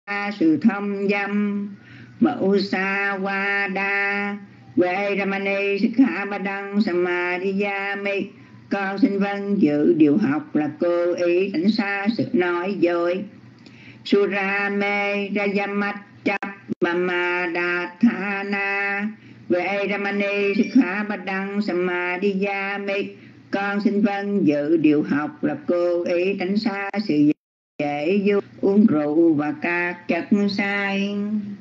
sự thông dâm. Mẫu sa wa đa Vệ Ramani Sikha Ba Đăng Samadhiyami. Con xin vâng giữ điều học là cố ý tránh xa sự nói dối. Surame Rajamachap Mamadatthana. Vệ Ramani Sikha Ba Đăng Samadhiyami. Con xin vâng giữ điều học là cố ý tránh xa sự dễ du, uống rượu và các chất sai.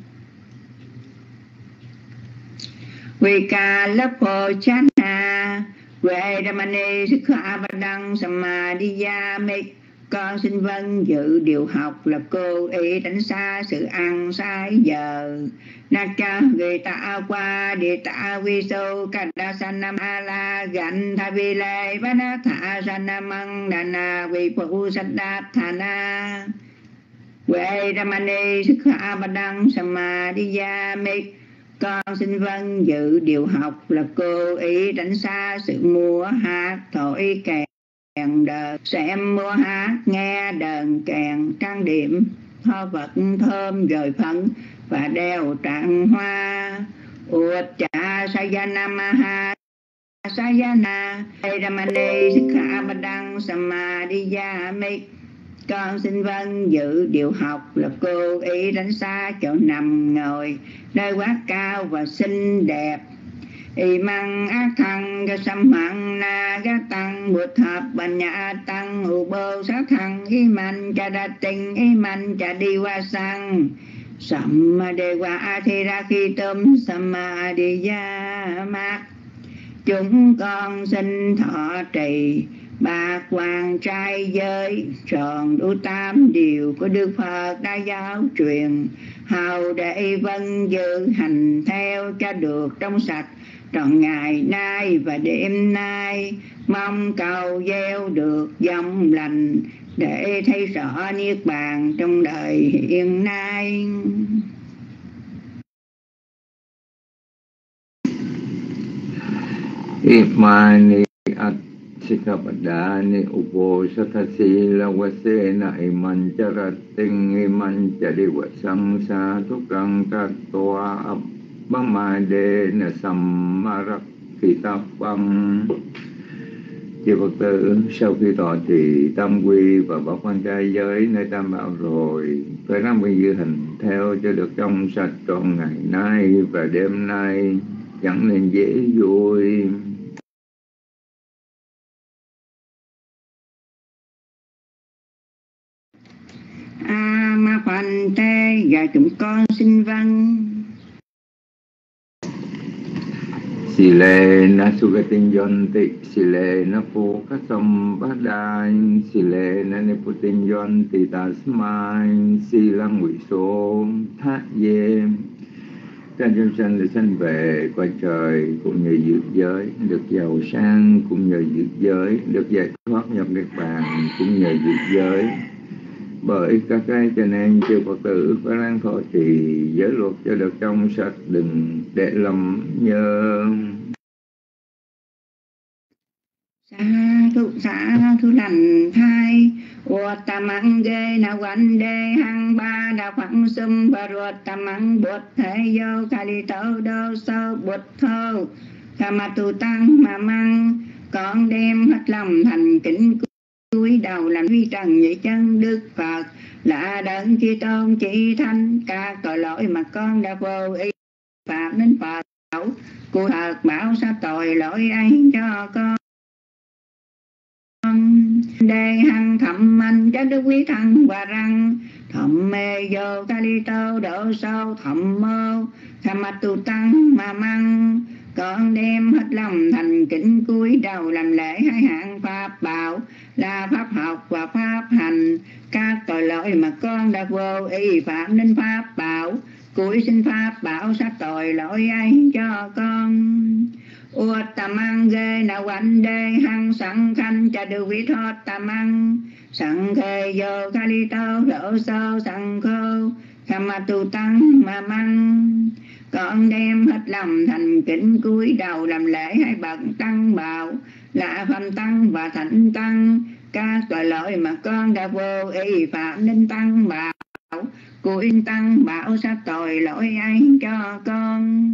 Vikalappochana. Vệ Ramani Sikha Ba Đăng Samadhiyami. Con xin vâng giữ điều học là cố ý tránh xa sự ăn sai giờ. Nacha Gita Qua Dita Viso Kadasanam Ala Gan Thavile Vanatha Sanamang Dana Vipu Saddathana. Vệ Ramani Sikha Ba Đăng Samadhiyami. Con xin vâng giữ điều học là cố ý tránh xa sự múa hát thổi kèn đờn, xem múa hát nghe đờn kèn, trang điểm thoa vật thơm rồi phấn và đeo trạng hoa. Ucha Sayanamaha Sayana Ramani Sikha Ba Đăng Samadhiyami. Con xin vâng giữ điều học là cố ý tránh xa chỗ nằm ngồi nơi quá cao và xinh đẹp. Imang Athang Gasamang Nagatang Buddha Banya Tăng Ubo Sathang Iman Chadating Iman Chadiwasang Sammadewa Athirakitum Samadhiyama. Chúng con xin thọ trì ba quan trai giới, tròn đủ 8 điều của Đức Phật đã giáo truyền, hầu để vâng giữ hành theo cho được trong sạch trọn ngày nay và đêm nay. Mong cầu gieo được dòng lành để thấy rõ niết bàn trong đời hiện nay. Imani Sikhapadani Uposatasi Lawasena Iman Charating Iman Chadiwasang Sa Tukang Tatwa Abhamade Sammarakitapam. Chư Phật tử, sau khi thọ trì tam quy và bảo quan trai giới nơi tam bảo rồi, phải ráng quy giữ hành theo cho được trong sạch trọn ngày nay và đêm nay, chẳng nên dễ vui. Ma Phật Tê và chúng con xin vâng. Sile na sugatin yonti, sile na po kasam badai, sile na niputin yonti tasmai, silang wiso thát ye. Trên chúng sanh được sanh về qua trời cũng như giữ giới, được giàu sang cũng nhờ giữ giới, được giải thoát nhập niết bàn cũng nhờ giữ giới. Bởi các cái cho nên chư Phật tử phải ráng thọ trì giới luật cho được trong sạch, đừng để lầm nhớ. Xá thu lành thai Uttamang ghê na quanh đê hăng ba đà phẳng xâm bà ruột tamang bột thế vô kali tâu đô sâu bột thô Kama tu tăng mà măng. Con đem hết lòng thành kính cúi đầu làm vi trần vậy chân Đức Phật là đấng chi tôn chỉ thánh. Các tội lỗi mà con đã vô ý phạm đến Phật của thật bảo sao tội lỗi ấy cho con. Đề hằng thẩm anh cho Đức Quý Thăng và răng thẩm mê vô kali tô độ sâu thẩm mô tham tu tăng mà măng. Con đem hết lòng thành kính cúi đầu làm lễ hai hạng pháp bảo là pháp học và pháp hành. Các tội lỗi mà con đã vô ý phạm đến pháp bảo cúi xin pháp bảo sát tội lỗi ấy cho con. Uttamang ghê na quanh đê hăng sẵn khanh cha được quý thoát tamang sẵn khê vô kali tô độ sâu sẵn khô khama tu tăng mà măng. Con đem hết lòng thành kính cúi đầu làm lễ hai bậc tăng bảo là phẩm tăng và thánh tăng. Các tội lỗi mà con đã vô ý phạm đến tăng bảo cô yên tăng bảo sao tội lỗi ấy cho con.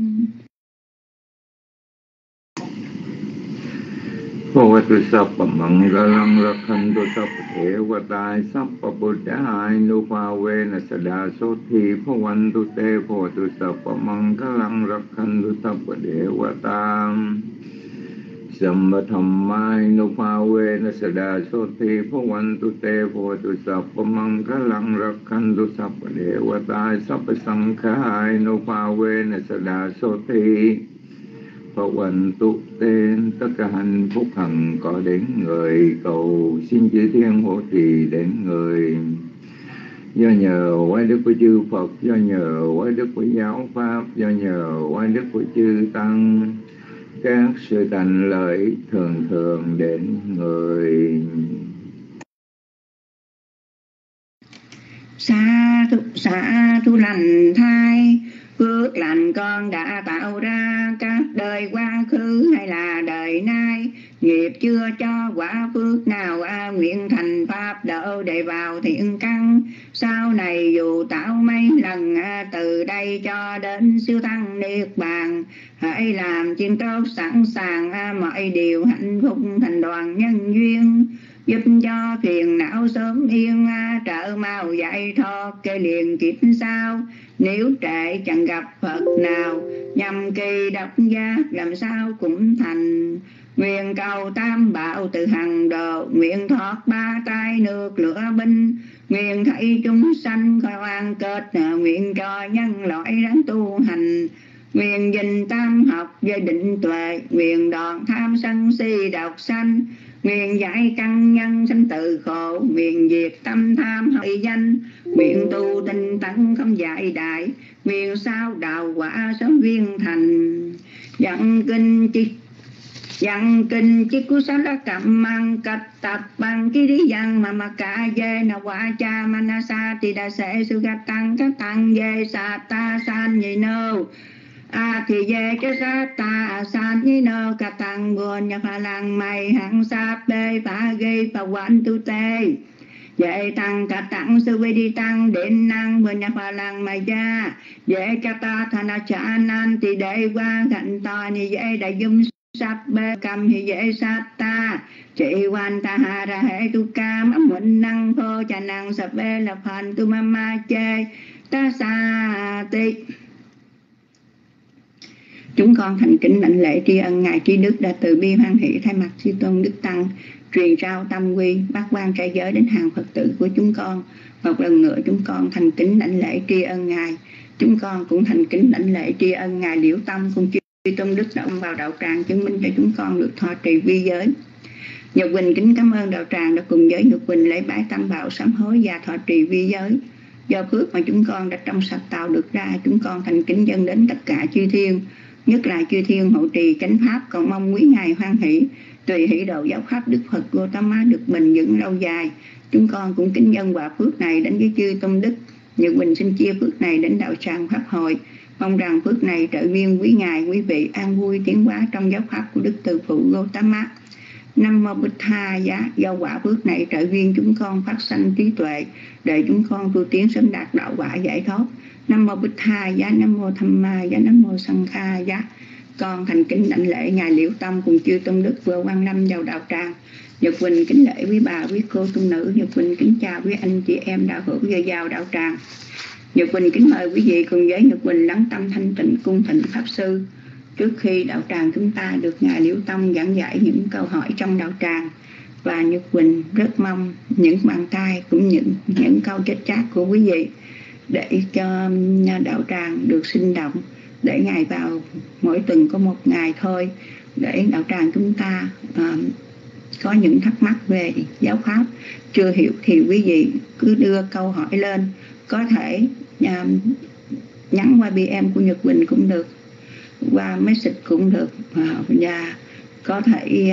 Bhavatu Sappa Mangalam Rakhantu Sappa Devata Sappa Buddhāinupāvena Sada Soti Bhavantu Te Bhavatu Sappa Mangalam Rakhantu Sappa Devata Samba Dhammāinupāvena Sada Soti Bhavantu Te Bhavatu Sappa Mangalam Rakhantu Sappa Devata Sappa Saṅghāinupāvena Sada Soti Bhavantu tên tất cả hạnh phúc hằng có đến người, cầu xin chư thiên hộ trì đến người. Do nhờ quay đức của chư Phật, do nhờ quay đức của giáo pháp, do nhờ quay đức của chư tăng, các sự thành lợi thường thường đến người. Sa thu lành thai, phước lành con đã tạo ra, các đời quá khứ hay là đời nay, nghiệp chưa cho quả phước nào, nguyện thành pháp đỡ để vào thiện căn. Sau này dù tạo mấy lần, từ đây cho đến siêu thăng niết bàn, hãy làm chuyện tốt sẵn sàng, mọi điều hạnh phúc thành đoàn nhân duyên, giúp cho phiền não sớm yên, trợ mau giải thoát cái liền kiếp sau. Nếu trễ chẳng gặp Phật nào, nhằm kỳ độc giác làm sao cũng thành. Nguyện cầu tam bảo từ hằng độ, nguyện thoát ba tai nước lửa binh, nguyện thấy chúng sanh khỏi oan kết, nguyện cho nhân loại ráng tu hành. Nguyện dình tam học với định tuệ, nguyện đoạn tham sân si độc sanh, nguyện giải căn nhân sanh tử khổ, nguyện diệt tâm tham hỡi danh, nguyện tu tinh tấn không dại đại, nguyện sao đạo quả sớm viên thành. Dặn kinh chi cú sát lá cẩm mang cách tập bằng ký đi dặn mà cả dê na quả cha manasa thì đã sẽ sự gạt tăng các tăng dê sa ta san nhị nâu. Thì về cái sát ta san nhị nâu cả tăng buồn nhập hà lăng mày hạng sáp bê phá gây phá quán tu tê. Dễ tăng cả tăng sư vi đi tăng đến năng buồn nhập hà lăng mày ra. Dễ cả ta thana cha nan thì để qua gạnh to như dễ đại dung sắp bê cầm thì dễ sát ta. Chị hoàn ta hà ra hệ tu cam ấm mụn năng phô chà năng sắp bê lập hành tu mama chê ta xa tịch. Chúng con thành kính đảnh lễ tri ân Ngài Trí Đức đã từ bi hoan hỷ thay mặt Chư Tôn Đức Tăng truyền trao tâm quy bát quan trai giới đến hàng Phật tử của chúng con. Một lần nữa chúng con thành kính đảnh lễ tri ân Ngài. Chúng con cũng thành kính đảnh lễ tri ân Ngài Liễu Tâm cùng Chư Tôn Đức đã ông vào đạo tràng chứng minh cho chúng con được thọ trì vi giới. Nhật Quỳnh kính cảm ơn đạo tràng đã cùng với Nhật Quỳnh lễ bái tam bảo sám hối và thọ trì vi giới. Do phước mà chúng con đã trong sạch tạo được ra, chúng con thành kính dâng đến tất cả chư thiên, nhất là chư thiên hộ trì chánh pháp, còn mong quý Ngài hoan hỷ tùy hỷ độ giáo pháp Đức Phật Gautama được bền vững lâu dài. Chúng con cũng kính dâng quả phước này đến với chư tôn đức. Nhật Quỳnh xin chia phước này đến đạo tràng pháp hội, mong rằng phước này trợ viên quý Ngài, quý vị an vui tiến hóa trong giáo pháp của Đức Từ Phụ Gautama. Nam mô Bụt Tha Giá. Do quả phước này trợ viên chúng con phát sanh trí tuệ để chúng con tu tiến sớm đạt đạo quả giải thoát. Nam mô Bụt Tha Giá, Nam mô Tham Ma Giá, Nam mô Sanh Kha Giá. Con thành kính đảnh lễ Ngài Liễu Tâm cùng chư tôn đức vừa quan lâm vào đạo tràng. Nhật Quỳnh kính lễ quý bà, quý cô tu nữ. Nhật Quỳnh kính chào quý anh chị em đã hữu vào đạo tràng. Nhật Quỳnh kính mời quý vị cùng với Nhật Quỳnh lắng tâm thanh tịnh cung thịnh pháp sư. Trước khi đạo tràng chúng ta được Ngài Liễu Tâm giảng giải những câu hỏi trong đạo tràng, và Nhật Quỳnh rất mong những bàn tay cũng những câu chết chát của quý vị để cho đạo tràng được sinh động, để Ngài vào mỗi tuần có một ngày thôi, để đạo tràng chúng ta có những thắc mắc về giáo pháp chưa hiểu thì quý vị cứ đưa câu hỏi lên, có thể nhắn qua BM của Nhật Quỳnh cũng được, qua message cũng được, và có thể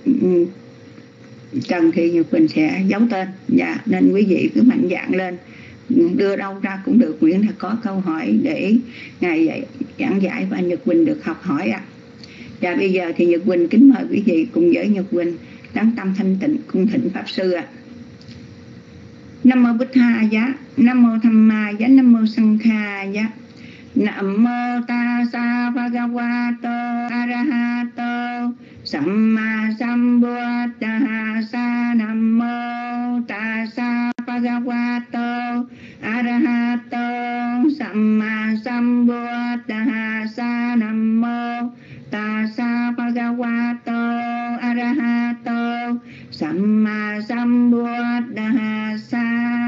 cần thì Nhật Quỳnh sẽ giấu tên, nên quý vị cứ mạnh dạn lên, đưa đâu ra cũng được, miễn là có câu hỏi để Ngài giảng giải và Nhật Quỳnh được học hỏi ạ. Và bây giờ thì Nhật Quỳnh kính mời quý vị cùng với Nhật Quỳnh lắng tâm thanh tịnh cung thịnh pháp sư ạ. Nam mô Bụt Thà Giá, Nam mô Tham Ma Giá, Nam mô Sang Kha Giá. Nam mô Tassa Bhagavato Arahato Samma Sambuddhassa. Nam mô Tassa Bhagavato Arahato Samma Sambuddhassa. Nam mô Tassa Bhagavato Arahato Samma Sambuddhassa.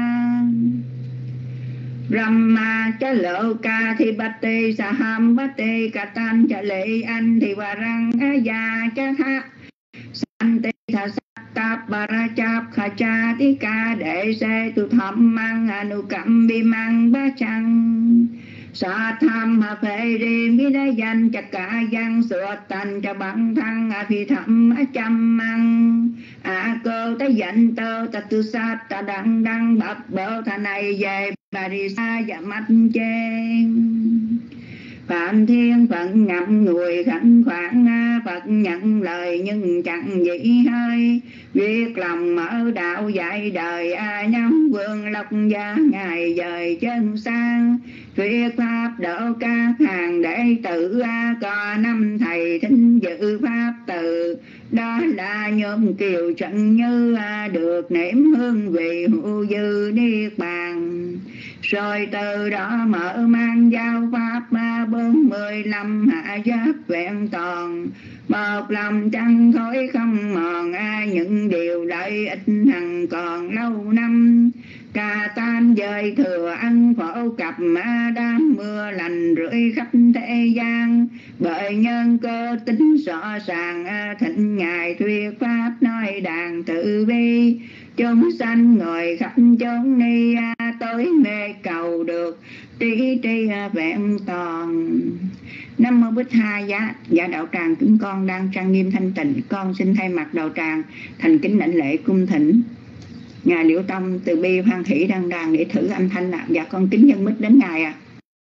Brahma cha lộ ca thi bát tê sa ham bát tê ca tan cha lệ anh thì và răng á già cha tha san tê tha sát tạp bà ra chạp khả cha tí ca đệ se tu thầm mang anu cẩm bi mang bá chăng sa tham hà phê riêng với đá danh cha cả văn sửa thành cha bằng thăng phi thẩm chăm măng cô ta dành tơ ta tư sát ta đăng đăng bập bỡ thà này về bà đi xa và mắt trên Phạm Thiên Phận ngậm ngùi khẩn khoản Phật nhận lời nhưng chẳng dĩ hơi Viết lòng mở đạo dạy đời Nhắm vương lộc gia ngày dời chân sang Thuyết pháp độ các hàng đệ tử Có năm thầy thính dự pháp từ Đó là nhóm kiều trận như Được nếm hương vị hữu dư niết bàn rồi từ đó mở mang giáo pháp 45 hạ giáp vẹn toàn một lòng chẳng thối không mòn những điều lợi ích hằng còn lâu năm ca tan dời thừa ăn phổ cập đám mưa lành rưỡi khắp thế gian bởi nhân cơ tính rõ ràng thịnh ngài thuyết pháp nói đàn tự bi chúng sanh ngồi khắp chốn ni tối mê cầu được trí tri vẹn toàn. Nam mô Bích Tha Giá. Dạ đạo tràng chúng con đang trang nghiêm thanh tịnh, con xin thay mặt đạo tràng thành kính đảnh lễ cung thỉnh ngài Liễu Tâm từ bi hoan hỷ đăng đàn để thử âm thanh ạ. Dạ con kính dân mít đến ngài ạ.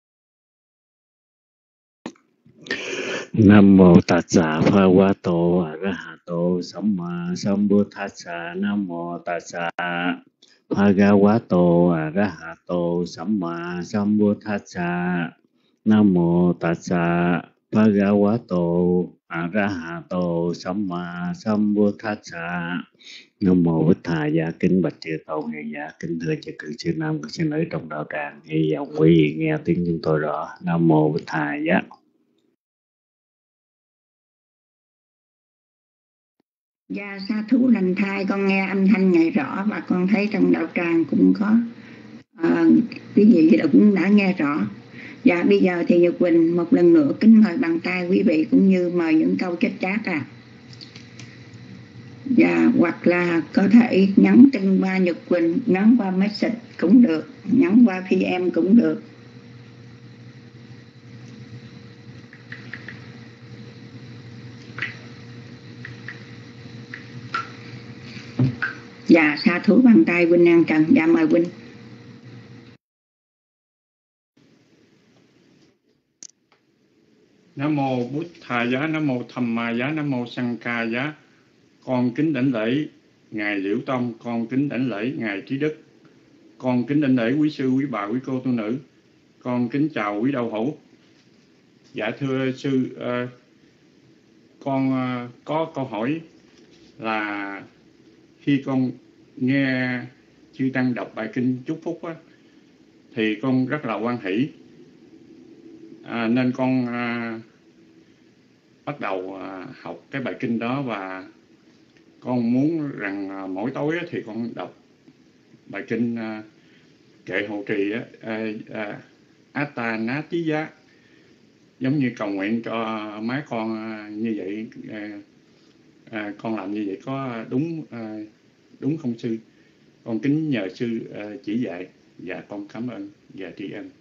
Nam mô Tassa Bhagavato Arahato Samma Sambuddhassa. Nam mô Tassa Bhagavato Arahato Samma Sambuddhassa. Nam mô Tassa Bhagavato Arahato Samma Sambuddhassa. Nam mô Bích Thà Giá. Kính bạch chư tôn hiền giả, kính thưa chư cư sư nam cư sư nữ trong đạo tràng, hy vọng quý vị nghe tiếng chúng tôi rõ. Nam mô Bích Thà Giá. Dạ sa thú lành thai, con nghe âm thanh ngài rõ và con thấy trong đạo tràng cũng có quý vị cũng đã nghe rõ. Dạ bây giờ thì Nhật Quỳnh một lần nữa kính mời bằng tay quý vị cũng như mời những câu chết chát Dạ hoặc là có thể nhắn tin qua Nhật Quỳnh, nhắn qua message cũng được, nhắn qua PM cũng được. Dạ sa thú bằng tay Huynh An Trần. Dạ mời Huynh. Nam mô Bụt Thà Giá, Nam mô Tham Ma Giá, Nam mô Sang Kha Giá. Con kính đảnh lễ ngài Liễu Tâm, con kính đảnh lễ ngài Trí Đức, con kính đảnh lễ quý sư, quý bà, quý cô tu nữ, con kính chào quý đạo hữu. Dạ thưa sư, con có câu hỏi là khi con nghe chư tăng đọc bài kinh chúc phúc thì con rất là hoan hỷ, nên con bắt đầu học cái bài kinh đó, và con muốn rằng mỗi tối thì con đọc bài kinh kệ hộ trì Atta Nati Giá, giống như cầu nguyện cho má con như vậy. Con làm như vậy có đúng không sư? Con kính nhờ sư chỉ dạy. Dạ con cảm ơn và tri ân.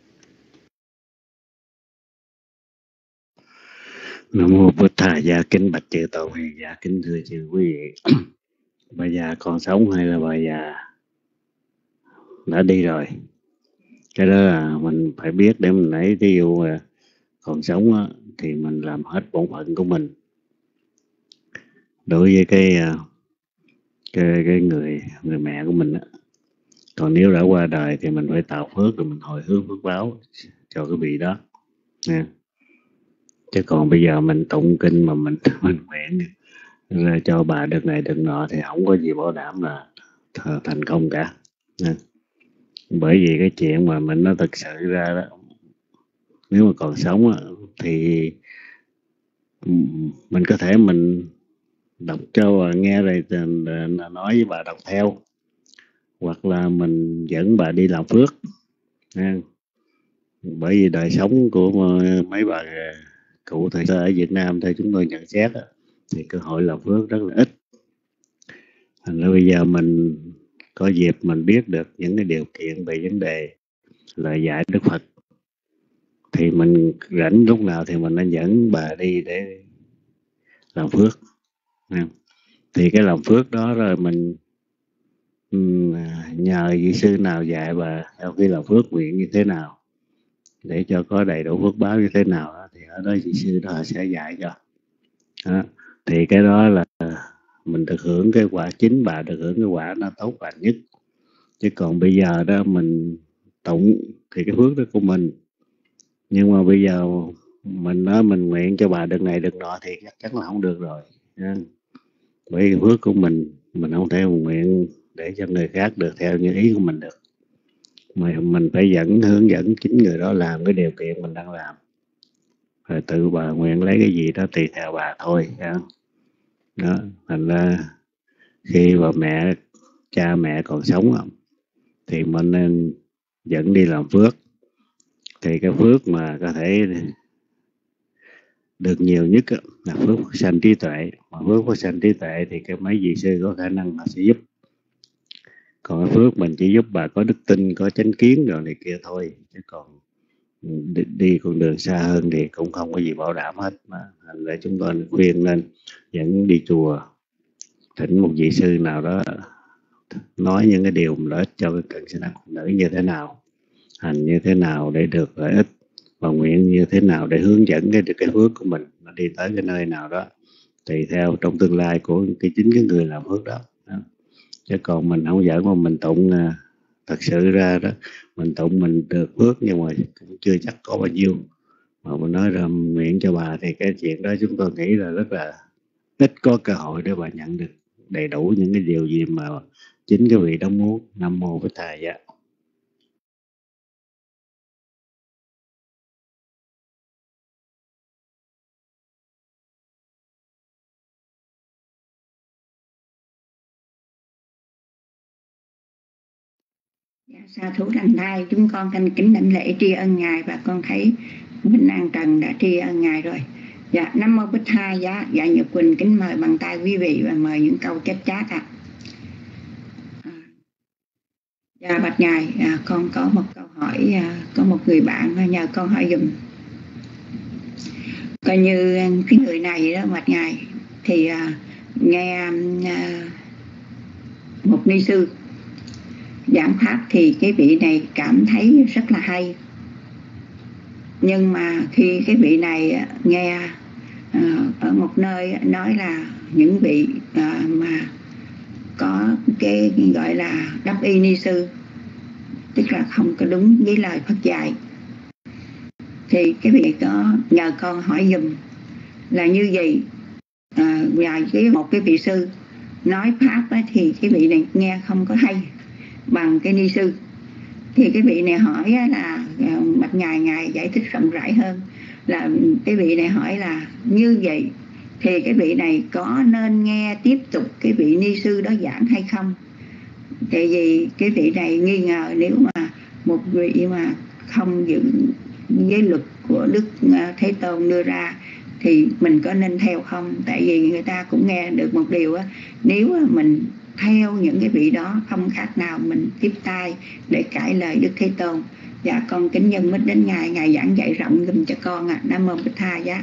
Nam mô Bụt Thà Giá. Kính bạch chư tôn hiền giả, kính thưa chư quý vị. Bà già còn sống hay là bà già đã đi rồi? Cái đó là mình phải biết để mình lấy. Ví dụ còn sống thì mình làm hết bổn phận của mình đối với cái người mẹ của mình. Còn nếu đã qua đời thì mình phải tạo phước rồi mình hồi hướng phước báo cho cái vị đó nha. Chứ còn bây giờ mình tụng kinh mà mình nguyện ra cho bà đợt này đợt nọ thì không có gì bảo đảm là thành công cả nha. Bởi vì cái chuyện mà mình nó thực sự ra đó, nếu mà còn sống thì mình có thể mình đọc cho bà nghe rồi nói với bà đọc theo, hoặc là mình dẫn bà đi làm phước nha. Bởi vì đời sống của mấy bà cụ thời ở Việt Nam theo chúng tôi nhận xét thì cơ hội làm phước rất là ít. Thành ra bây giờ mình có dịp mình biết được những cái điều kiện về vấn đề lời dạy Đức Phật thì mình rảnh lúc nào thì mình nên dẫn bà đi để làm phước. Thì cái làm phước đó rồi mình nhờ vị sư nào dạy bà sau khi làm phước nguyện như thế nào để cho có đầy đủ phước báo như thế nào thì ở đó vị sư đó sẽ dạy cho. Thì cái đó là mình được hưởng cái quả chính, bà được hưởng cái quả nó tốt lành nhất. Chứ còn bây giờ đó mình tụng thì cái phước đó của mình, nhưng mà bây giờ mình nói mình nguyện cho bà đợt này đợt nọ thì chắc chắn là không được rồi nha. Bởi vì phước của mình không thể nguyện để cho người khác được theo như ý của mình được, mà mình phải hướng dẫn chính người đó làm cái điều kiện mình đang làm, rồi tự bà nguyện lấy cái gì đó tùy theo bà thôi nha. Đó, thành ra khi bà cha mẹ còn sống thì mình nên dẫn đi làm phước. Thì cái phước mà có thể được nhiều nhất là phước sanh trí tuệ. Mà phước của sanh trí tuệ thì cái mấy vị sư có khả năng họ sẽ giúp. Còn cái phước mình chỉ giúp bà có đức tin, có chánh kiến rồi này kia thôi, chứ còn đi con đường xa hơn thì cũng không có gì bảo đảm hết. Thành ra chúng tôi khuyên nên dẫn đi chùa, thỉnh một vị sư nào đó nói những cái điều lợi ích cho cái cận sinh phụ nữ như thế nào, hành như thế nào để được lợi ích, và nguyện như thế nào để hướng dẫn cái phước của mình nó đi tới cái nơi nào đó tùy theo trong tương lai của chính cái người làm phước đó. Chứ còn mình không dẫn mà mình tụng thật sự ra đó, mình tụng mình được phước nhưng mà cũng chưa chắc có bao nhiêu, mà mình nói ra nguyện cho bà thì cái chuyện đó chúng tôi nghĩ là rất là ít có cơ hội để bà nhận được đầy đủ những cái điều gì mà chính cái vị đó muốn. Nam mô Bích Thầy Giá. Sa thủ Thành Thai, chúng con thành kính đảnh lễ tri ân Ngài, và con thấy Minh An Trần đã tri ân Ngài rồi. Dạ, Nam mô Bích Thầy Giá. Dạ, Nhật Quỳnh kính mời bằng tay quý vị và mời những câu chết chát Dạ, bạch Ngài, con có một câu hỏi, có một người bạn nhờ con hỏi dùm. Coi như cái người này đó bạch Ngài thì nghe một ni sư giảng pháp thì cái vị này cảm thấy rất là hay, nhưng mà khi cái vị này nghe ở một nơi nói là những vị mà có cái gọi là đắp y ni sư, tức là không có đúng với lời Phật dạy, thì cái vị có nhờ con hỏi dùm là như vậy. Và một cái vị sư nói pháp thì cái vị này nghe không có hay bằng cái ni sư, thì cái vị này hỏi là bạch Ngài giải thích rộng rãi hơn, là cái vị này hỏi là như vậy thì cái vị này có nên nghe tiếp tục cái vị ni sư đó giảng hay không? Tại vì cái vị này nghi ngờ nếu mà một vị mà không giữ giới luật của Đức Thế Tôn đưa ra thì mình có nên theo không? Tại vì người ta cũng nghe được một điều nếu mình theo những cái vị đó không khác nào mình tiếp tay để cãi lời Đức Thế Tôn. Dạ, con kính nhân mít đến Ngài giảng dạy rộng dùm cho con Nam mô Bích Thầy Giá.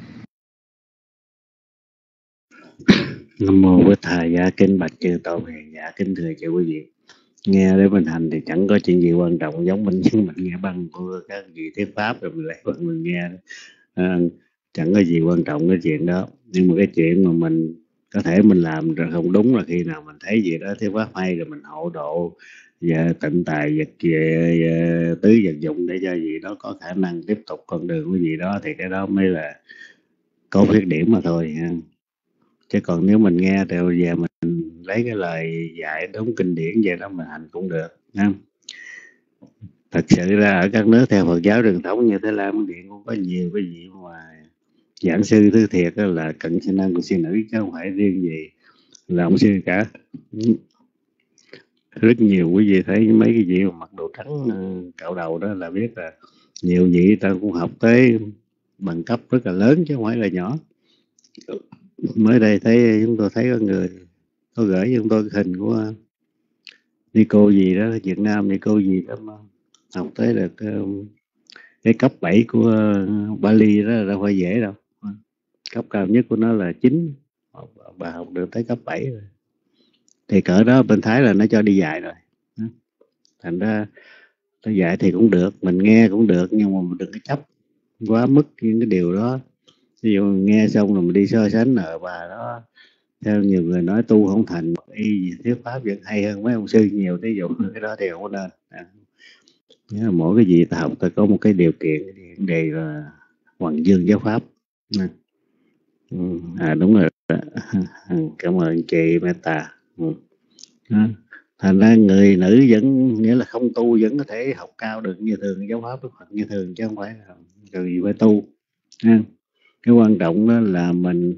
Nam mô Bích Thầy Giá. Kính bạch chư Tổ Hiền. Dạ, kính thưa chư quý vị, nghe để mình hành thì chẳng có chuyện gì quan trọng giống mình nghe băng của các vị thuyết pháp rồi mình lại mình nghe chẳng có gì quan trọng cái chuyện đó. Nhưng mà cái chuyện mà mình có thể mình làm rồi không đúng là khi nào mình thấy gì đó thuyết pháp hay rồi mình hộ độ và tịnh tài vật về tứ vật dụng để cho gì đó có khả năng tiếp tục con đường của gì đó, thì cái đó mới là có khuyết điểm mà thôi ha. Chứ còn nếu mình nghe theo về mình lấy cái lời dạy đúng kinh điển vậy đó mình hành cũng được ha. Thật sự ra ở các nước theo Phật giáo truyền thống như Thái Lan, Miến Điện cũng có nhiều cái gì mà giảng sư thứ thiệt là cận sinh nam của sư nữ, chứ không phải riêng gì là ông sư cả. Rất nhiều quý vị thấy mấy cái vị mà mặc đồ trắng cạo đầu đó là biết là nhiều vị ta cũng học tới bằng cấp rất là lớn chứ không phải là nhỏ. Mới đây thấy chúng tôi thấy có người có gửi cho chúng tôi cái hình của Nico gì đó, Việt Nam Nico gì đó mà học tới được cái cấp 7 của Bali đó là đâu phải dễ đâu. Cấp cao nhất của nó là 9, bà học được tới cấp 7 rồi. Thì cỡ đó bên Thái là nó cho đi dạy rồi. Thành ra nó dạy thì cũng được, mình nghe cũng được, nhưng mà mình đừng có chấp quá mức những cái điều đó. Ví dụ nghe xong rồi mình đi so sánh ở bà đó, theo nhiều người nói tu không thành y thuyết pháp vẫn hay hơn mấy ông sư nhiều, ví dụ cái đó thì không có nên. Nhớ là mỗi cái gì ta học ta có một cái điều kiện, cái vấn đề là Hoàng Dương giáo pháp. Đúng rồi. Cảm ơn chị Meta. Thành ra người nữ vẫn nghĩa là không tu vẫn có thể học cao được như thường giáo pháp Đức Phật như thường, chứ không phải cần gì phải tu. Cái quan trọng đó là mình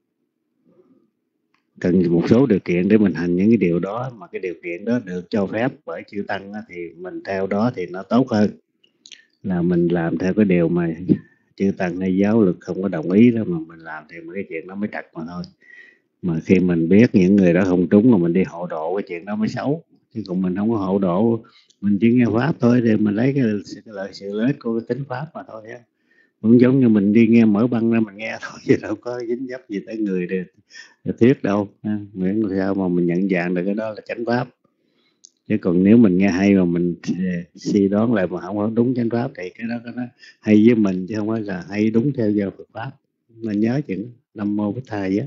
cần một số điều kiện để mình hành những cái điều đó, mà cái điều kiện đó được cho phép bởi chư tăng đó, thì mình theo đó thì nó tốt hơn là mình làm theo cái điều mà chư tăng hay giáo lực không có đồng ý đó mà mình làm, thì cái chuyện đó mới trật mà thôi. Mà khi mình biết những người đó không trúng mà mình đi hộ độ, cái chuyện đó mới xấu. Chứ còn mình không có hộ độ, mình chỉ nghe pháp thôi thì mình lấy cái lợi sự lợi ích của cái tính pháp mà thôi á. Cũng giống như mình đi nghe mở băng ra mình nghe thôi, chứ đâu có dính dấp gì tới người để thuyết đâu. Miễn sao mà mình nhận dạng được cái đó là chánh pháp. Chứ còn nếu mình nghe hay mà mình suy đoán lại mà không có đúng chánh pháp thì cái đó nó hay với mình, chứ không phải là hay đúng theo giờ Phật pháp. Nên nhớ chuyện Nam Mô Bích Thầy á.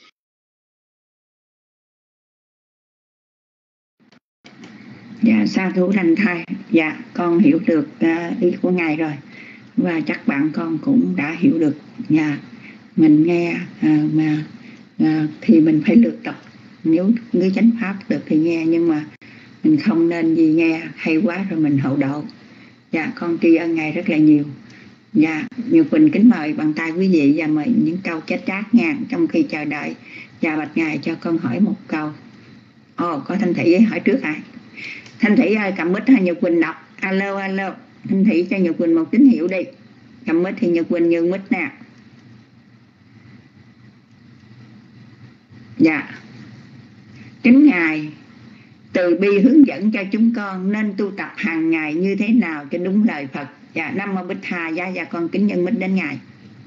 Dạ, sa thú thành thai. Dạ, con hiểu được ý của Ngài rồi. Và chắc bạn con cũng đã hiểu được. Dạ, mình nghe thì mình phải luyện tập. Nếu cái chánh pháp được thì nghe, nhưng mà mình không nên gì nghe hay quá rồi mình hậu độ. Dạ, con tri ân Ngài rất là nhiều. Dạ, Nhược Quỳnh kính mời bằng tay quý vị và mời những câu chết chát nha, trong khi chờ đợi. Dạ, bạch Ngài cho con hỏi một câu. Có Thanh Thị hỏi trước hả? Thanh Thị ơi, cầm mic hay Nhược Quỳnh đọc. Alo. Thanh Thị cho Nhược Quỳnh một tín hiệu đi. Cầm mic thì Nhược Quỳnh nhường mic nè. Dạ. Kính Ngài, từ bi hướng dẫn cho chúng con nên tu tập hàng ngày như thế nào cho đúng lời Phật. Dạ, Nam Mô Bích Thà. Dạ, con kính nhân mic đến Ngài.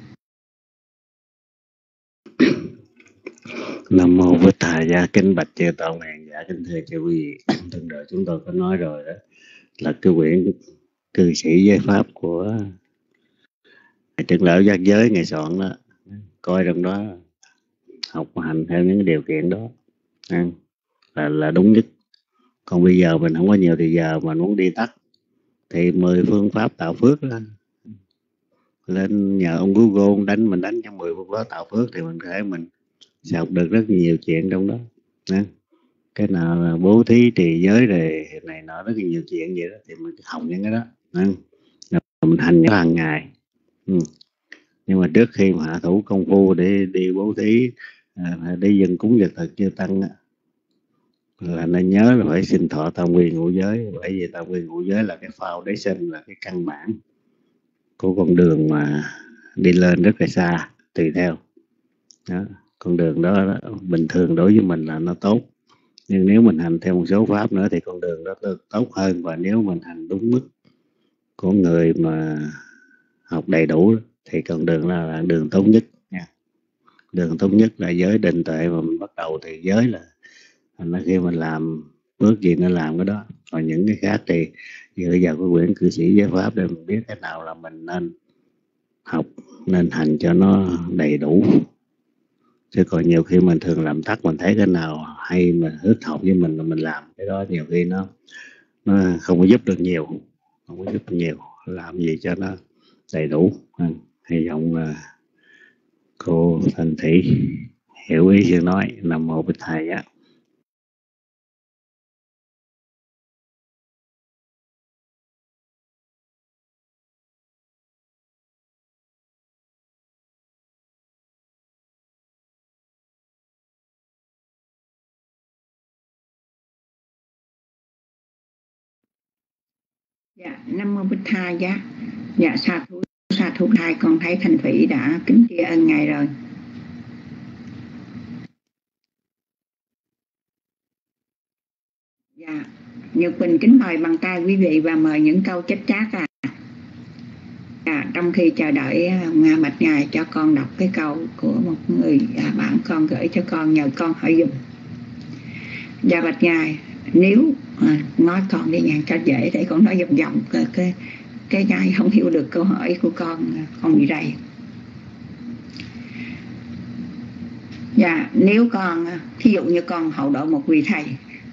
Nam Mô Bích Thà. Dạ, kính bạch chư tôn hàng giả, kính thưa chư quý vị. Từng đời chúng tôi có nói rồi đó, là cái quyển Cư Sĩ Giới Pháp của Trưởng lão Giác Giới Ngài soạn đó, coi trong đó học hành theo những điều kiện đó là đúng nhất. Còn bây giờ mình không có nhiều thời giờ, mình muốn đi tắt thì 10 phương pháp tạo phước đó. Lên nhờ ông Google đánh, mình đánh trong 10 phương pháp tạo phước thì mình có thể mình sẽ học được rất nhiều chuyện trong đó. Cái nào là bố thí trì giới rồi này nọ, rất nhiều chuyện vậy đó, thì mình học những cái đó. Mình hành nó hàng ngày. Nhưng mà trước khi mà hạ thủ công phu để đi bố thí, đi dân cúng vật thực chư tăng là nên nhớ là phải xin thọ tam quy ngũ giới. Bởi vì tam quy ngũ giới là cái foundation, là cái căn bản của con đường mà đi lên rất là xa. Tùy theo đó, con đường đó bình thường đối với mình là nó tốt, nhưng nếu mình hành theo một số pháp nữa thì con đường đó tốt hơn. Và nếu mình hành đúng mức của người mà học đầy đủ thì con đường đó là đường tốt nhất nha. Đường tốt nhất là giới định tuệ, mà mình bắt đầu thì giới là khi mình làm bước gì nó làm cái đó. Còn những cái khác thì dựa vào cái quyển Cư Sĩ Giới Pháp để mình biết cái nào là mình nên học, nên hành cho nó đầy đủ. Chứ còn nhiều khi mình thường làm tắt, mình thấy cái nào hay mà hít học với mình là mình làm cái đó, nhiều khi nó nó không có giúp được nhiều, không có giúp được nhiều. Làm gì cho nó đầy đủ. Hy vọng cô Thanh Thủy hiểu ý sự nói. Nam Mô Bích Thầy Giá. Dạ, Nam Mô Bích Tha Giá. Dạ, sa thú thai, con thấy Thanh Thủy đã kính tri ân Ngài rồi. Dạ, Nhật Quỳnh kính mời bằng tay quý vị và mời những câu chết chát trong khi chờ đợi bạch Ngài cho con đọc cái câu của một người bạn con gửi cho con, nhờ con hỏi dùm. Dạ bạch Ngài, nếu nói con đi nhàn cho dễ để con nói vòng vòng cái Ngài không hiểu được câu hỏi của con bị rầy. Dạ, nếu con thí dụ như con hậu độ một vị thầy,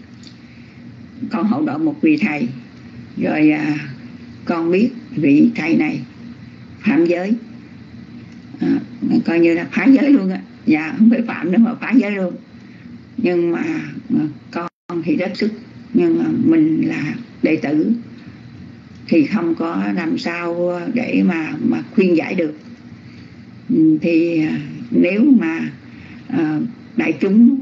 rồi con biết vị thầy này phạm giới, coi như là phá giới luôn á. Dạ, không phải phạm nữa mà phá giới luôn. Nhưng mà con thì rất sức, nhưng mà mình là đệ tử thì không có làm sao để mà khuyên giải được. Thì nếu mà đại chúng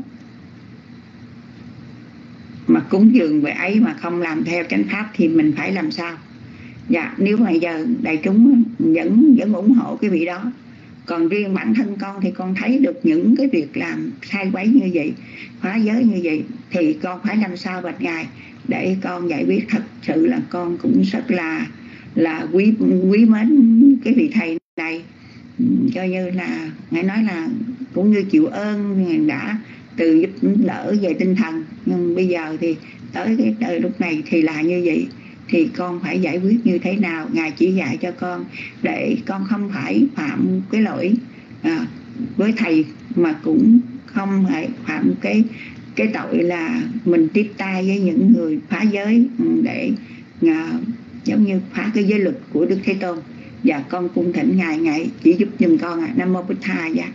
mà cúng dường về ấy mà không làm theo chánh pháp thì mình phải làm sao? Dạ, nếu mà giờ đại chúng vẫn ủng hộ cái vị đó, còn riêng bản thân con thì con thấy được những cái việc làm sai quấy như vậy, phá giới như vậy, thì con phải làm sao bạch Ngài để con giải quyết? Thật sự là con cũng rất là quý mến cái vị thầy này, cho như là Ngài nói là cũng như chịu ơn đã từ giúp đỡ về tinh thần, nhưng bây giờ thì tới cái đời lúc này thì là như vậy, thì con phải giải quyết như thế nào? Ngài chỉ dạy cho con để con không phải phạm cái lỗi với thầy, mà cũng không phải phạm cái tội là mình tiếp tay với những người phá giới để giống như phá cái giới luật của Đức Thế Tôn. Và con cung thỉnh Ngài chỉ giúp giùm con Nam Mô Bích Tha Giá.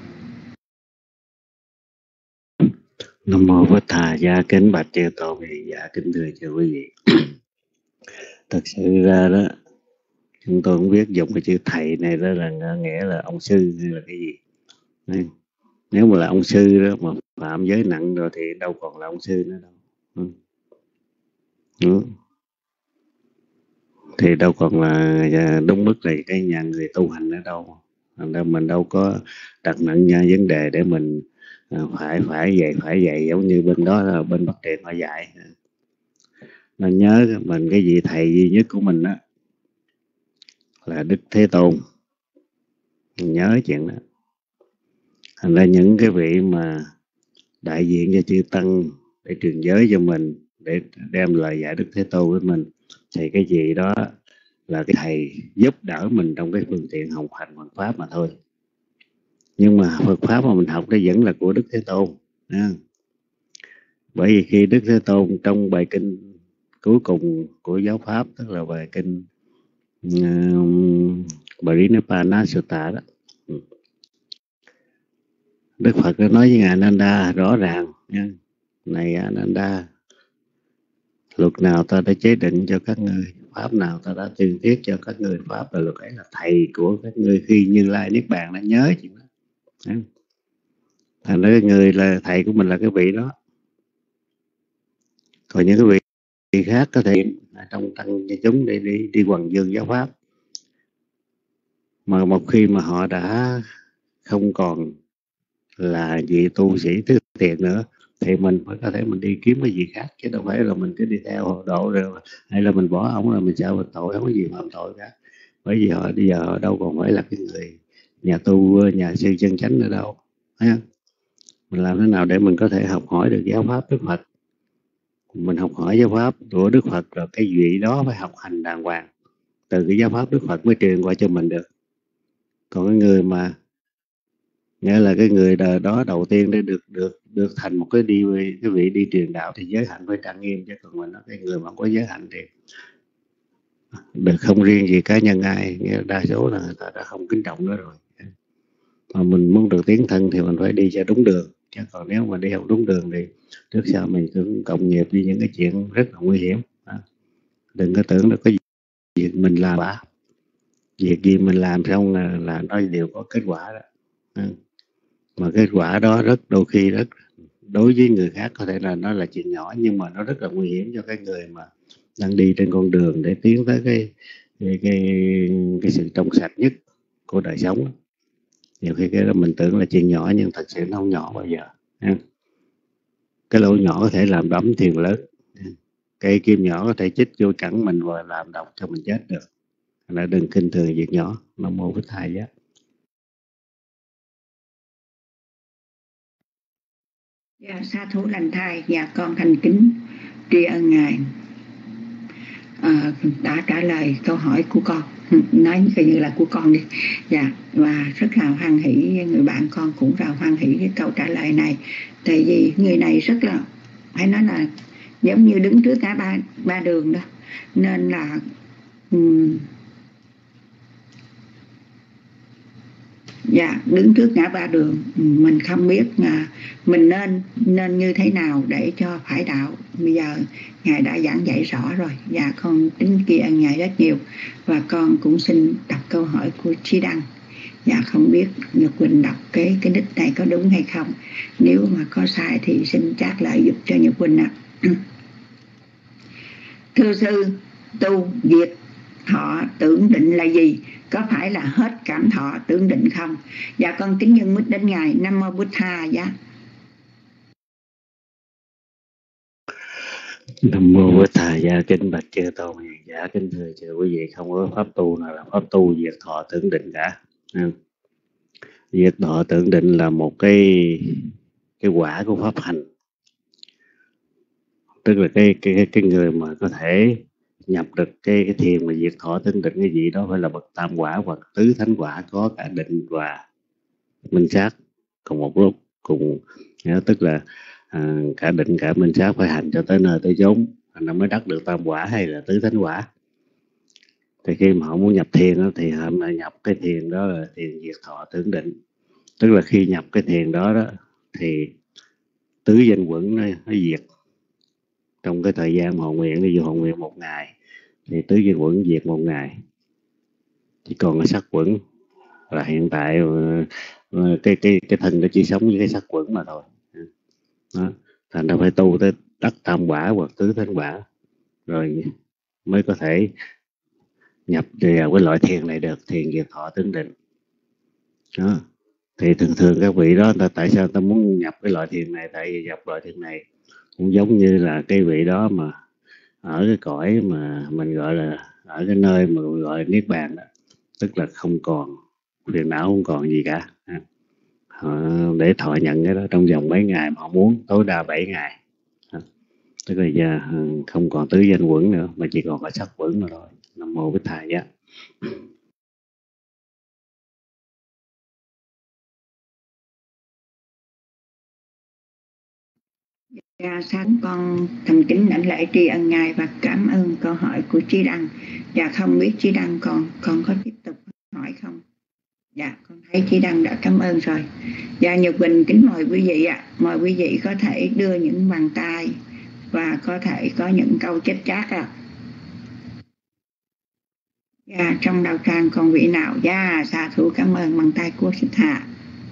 Nam Mô Bích Tha Giá. Kính bạch chư tôn hiền giả, kính thưa chư quý vị. Thật sự ra đó, chúng tôi không biết dùng cái chữ thầy này đó là nghĩa là ông sư hay là cái gì. Nếu mà là ông sư đó mà phạm giới nặng rồi thì đâu còn là ông sư nữa đâu. Thì đâu còn là đúng mức là cái nhà người tu hành nữa đâu. Mình đâu có đặt nặng nha vấn đề để mình phải vậy giống như bên đó là bên Bắc Triều họ dạy. Nên nhớ mình cái vị thầy duy nhất của mình đó là Đức Thế Tôn. Mình nhớ chuyện đó. Thành ra những cái vị mà đại diện cho chư Tăng để truyền giới cho mình, để đem lời dạy Đức Thế Tôn với mình, thì cái gì đó là cái thầy giúp đỡ mình trong cái phương tiện học hành Phật Pháp mà thôi. Nhưng mà Phật Pháp mà mình học đó vẫn là của Đức Thế Tôn. Bởi vì khi Đức Thế Tôn trong bài kinh cuối cùng của giáo Pháp, tức là bài kinh Parinipana Sutta đó, Đức Phật đã nói với Ngài Ananda rõ ràng nha: này Ananda, luật nào ta đã chế định cho các ngươi, pháp nào ta đã tuyên thuyết cho các ngươi, pháp là luật ấy là thầy của các ngươi khi Như Lai Niết Bàn. Đã nhớ chuyện đó. Thành ra người là thầy của mình là cái vị đó. Còn những cái vị khác có thể trong tăng cho chúng để đi hoằng dương giáo pháp, mà một khi mà họ đã không còn là vị tu sĩ thứ thiện nữa thì mình phải có thể mình đi kiếm cái gì khác, chứ đâu phải là mình cứ đi theo hộ độ rồi hay là mình bỏ ổng là mình sao tội, không có gì phạm tội cả. Bởi vì họ bây giờ họ đâu còn phải là cái người nhà tu, nhà sư chân chánh nữa đâu. Thấy không? Mình làm thế nào để mình có thể học hỏi được giáo pháp Đức Phật, mình học hỏi giáo pháp của Đức Phật, rồi cái vị đó phải học hành đàng hoàng, từ cái giáo pháp Đức Phật mới truyền qua cho mình được. Còn cái người mà Nghĩa là cái người đời đó đầu tiên để được thành một cái vị đi truyền đạo thì giới hạnh phải trang nghiêm, chứ còn mình nói cái người mà không có giới hạnh thì được không riêng gì cá nhân ai, nghĩa là đa số là người ta đã không kính trọng nữa rồi. Mà mình muốn được tiến thân thì mình phải đi cho đúng đường, chứ còn nếu mà đi không đúng đường thì trước sau mình cũng cộng nghiệp với những cái chuyện rất là nguy hiểm. Đừng có tưởng là có việc mình làm bả, việc gì mình làm xong là nó đều có kết quả đó. Mà kết quả đó đôi khi đối với người khác có thể là nó là chuyện nhỏ, nhưng mà nó rất là nguy hiểm cho cái người mà đang đi trên con đường để tiến tới cái sự trong sạch nhất của đời sống. Nhiều khi cái đó mình tưởng là chuyện nhỏ nhưng thật sự nó không nhỏ bao giờ. Cái lỗ nhỏ có thể làm đắm thuyền lớn, cây kim nhỏ có thể chích vô cẳng mình và làm độc cho mình chết được. Là đừng khinh thường việc nhỏ. Nam mô Bích Thầy Giá. Dạ, sa thú lành thai. Dạ, con thành kính tri ân Ngài đã trả lời câu hỏi của con, nói như là của con đi. Dạ, và rất là hoan hỷ, người bạn con cũng rất là hoan hỷ cái câu trả lời này. Tại vì người này rất là, phải nói là giống như đứng trước cả ba đường đó, nên là dạ, đứng trước ngã ba đường, mình không biết mình nên như thế nào để cho phải đạo. Bây giờ Ngài đã giảng dạy rõ rồi. Dạ, con kính tri ân Ngài rất nhiều. Và con cũng xin đọc câu hỏi của Trí Đăng. Dạ, không biết Nhật Quỳnh đọc cái nick này có đúng hay không. Nếu mà có sai thì xin trác lại giúp cho Nhật Quỳnh ạ. Thưa sư, tu diệt thọ tưởng định là gì? Có phải là hết cảm thọ tưởng định không? Dạ, con kính nhân mít đến Ngài. Nam mô Bụt Tha. Dạ. Nam mô Bụt Thầy Giá. Kính bạch chư tôn hiền giả, kính thưa chư quý vị, không có pháp tu nào là pháp tu diệt thọ tưởng định cả. Diệt thọ tưởng định là một cái quả của pháp hành. Tức là cái người mà có thể nhập được cái thiền mà diệt thọ tưởng định cái gì đó phải là bậc tam quả hoặc tứ thánh quả, có cả định và minh sát cùng một lúc, tức là cả định cả minh sát phải hành cho tới nơi tới chốn nó mới đắc được tam quả hay là tứ thánh quả. Thì khi mà họ muốn nhập thiền đó, thì họ nhập cái thiền đó là thiền diệt thọ tưởng định. Tức là khi nhập cái thiền đó thì tứ danh quẩn nó diệt. Trong cái thời gian mà họ nguyện, ví dụ họ nguyện 1 ngày thì tứ danh quẩn diệt 1 ngày, chỉ còn cái sắc quẩn là hiện tại cái thân nó chỉ sống với cái sắc quẩn mà thôi. Đó. Thành ra phải tu tới đắc tam quả hoặc tứ thánh quả rồi mới có thể nhập vào cái loại thiền này được, thiền diệt thọ tưởng định. Đó. Thì thường các vị đó, tại sao ta muốn nhập cái loại thiền này? Tại vì nhập loại thiền này cũng giống như là cái vị đó mà ở cái cõi mà mình gọi là ở cái nơi mà gọi là niết bàn đó, tức là không còn phiền não, không còn gì cả. Họ để thọ nhận cái đó trong vòng mấy ngày mà họ muốn, tối đa 7 ngày. Tức là giờ không còn tứ danh quẩn nữa mà chỉ còn có sắc quẩn mà thôi. Nam mô Bích Thầy Giá. Dạ, sáng con thành kính đảnh lễ tri ân Ngài và cảm ơn câu hỏi của Trí Đăng. Dạ, không biết Trí Đăng con có tiếp tục hỏi không? Dạ, con thấy Trí Đăng đã cảm ơn rồi. Dạ, Nhật Bình kính mời quý vị ạ. Mời quý vị có thể đưa những bàn tay và có thể có những câu chết chát ạ. Dạ, trong đạo tràng còn vị nào? Dạ, xạ thủ cảm ơn bàn tay của Thích Hạ.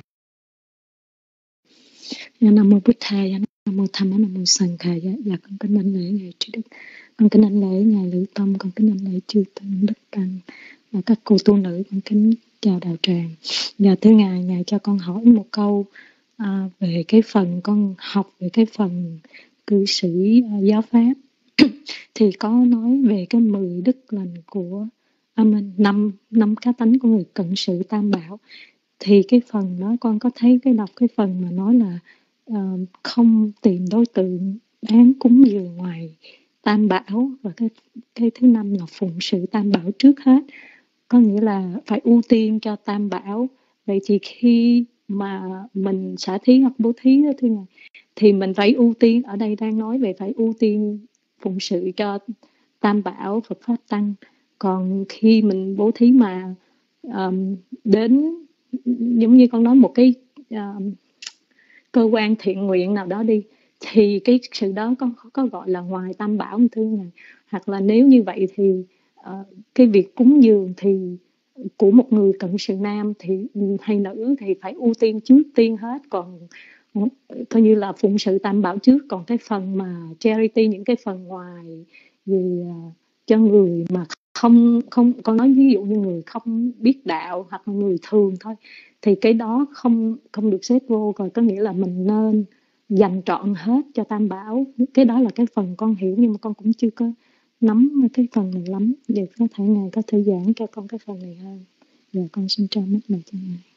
Dạ, Nam mô Bụt Thầy, Nam mô Tham, Nam mô Sanh Khai. Dạ, con kính đảnh lễ Ngài Trí Đức, con kính đảnh lễ Ngài Lữ Tâm, con kính đảnh lễ chư tôn đức căn và các cô tu nữ, con kính chào đạo tràng. Dạ, thưa Ngài cho con hỏi một câu về cái phần con học về cái phần cư sĩ giáo pháp thì có nói về cái 10 đức lành của năm cá tánh của người cận sự tam bảo. Thì cái phần đó con có thấy đọc cái phần mà nói là không tìm đối tượng đáng cúng dường ngoài tam bảo, và cái thứ 5 là phụng sự tam bảo trước hết, có nghĩa là phải ưu tiên cho tam bảo. Vậy thì khi mà mình xả thí hoặc bố thí đó thưa Ngài, thì mình phải ưu tiên, ở đây đang nói về phải ưu tiên phụng sự cho Tam Bảo, Phật Pháp Tăng. Còn khi mình bố thí mà đến, giống như con nói, một cái cơ quan thiện nguyện nào đó đi, thì cái sự đó có gọi là ngoài Tam Bảo không thưa Ngài? Hoặc là nếu như vậy thì cái việc cúng dường thì của một người cận sự nam thì hay nữ thì phải ưu tiên trước tiên hết, còn coi như là phụng sự Tam Bảo trước, còn cái phần mà charity, những cái phần ngoài vì cho người mà không con nói ví dụ như người không biết đạo hoặc là người thường thôi, thì cái đó không được xếp vô. Còn có nghĩa là mình nên dành trọn hết cho Tam Bảo. Cái đó là cái phần con hiểu, nhưng mà con cũng chưa có nắm cái phần này lắm. Vậy có thể Ngài có thể giảng cho con cái phần này hơn. Giờ con xin cho mắt lời cho Ngài.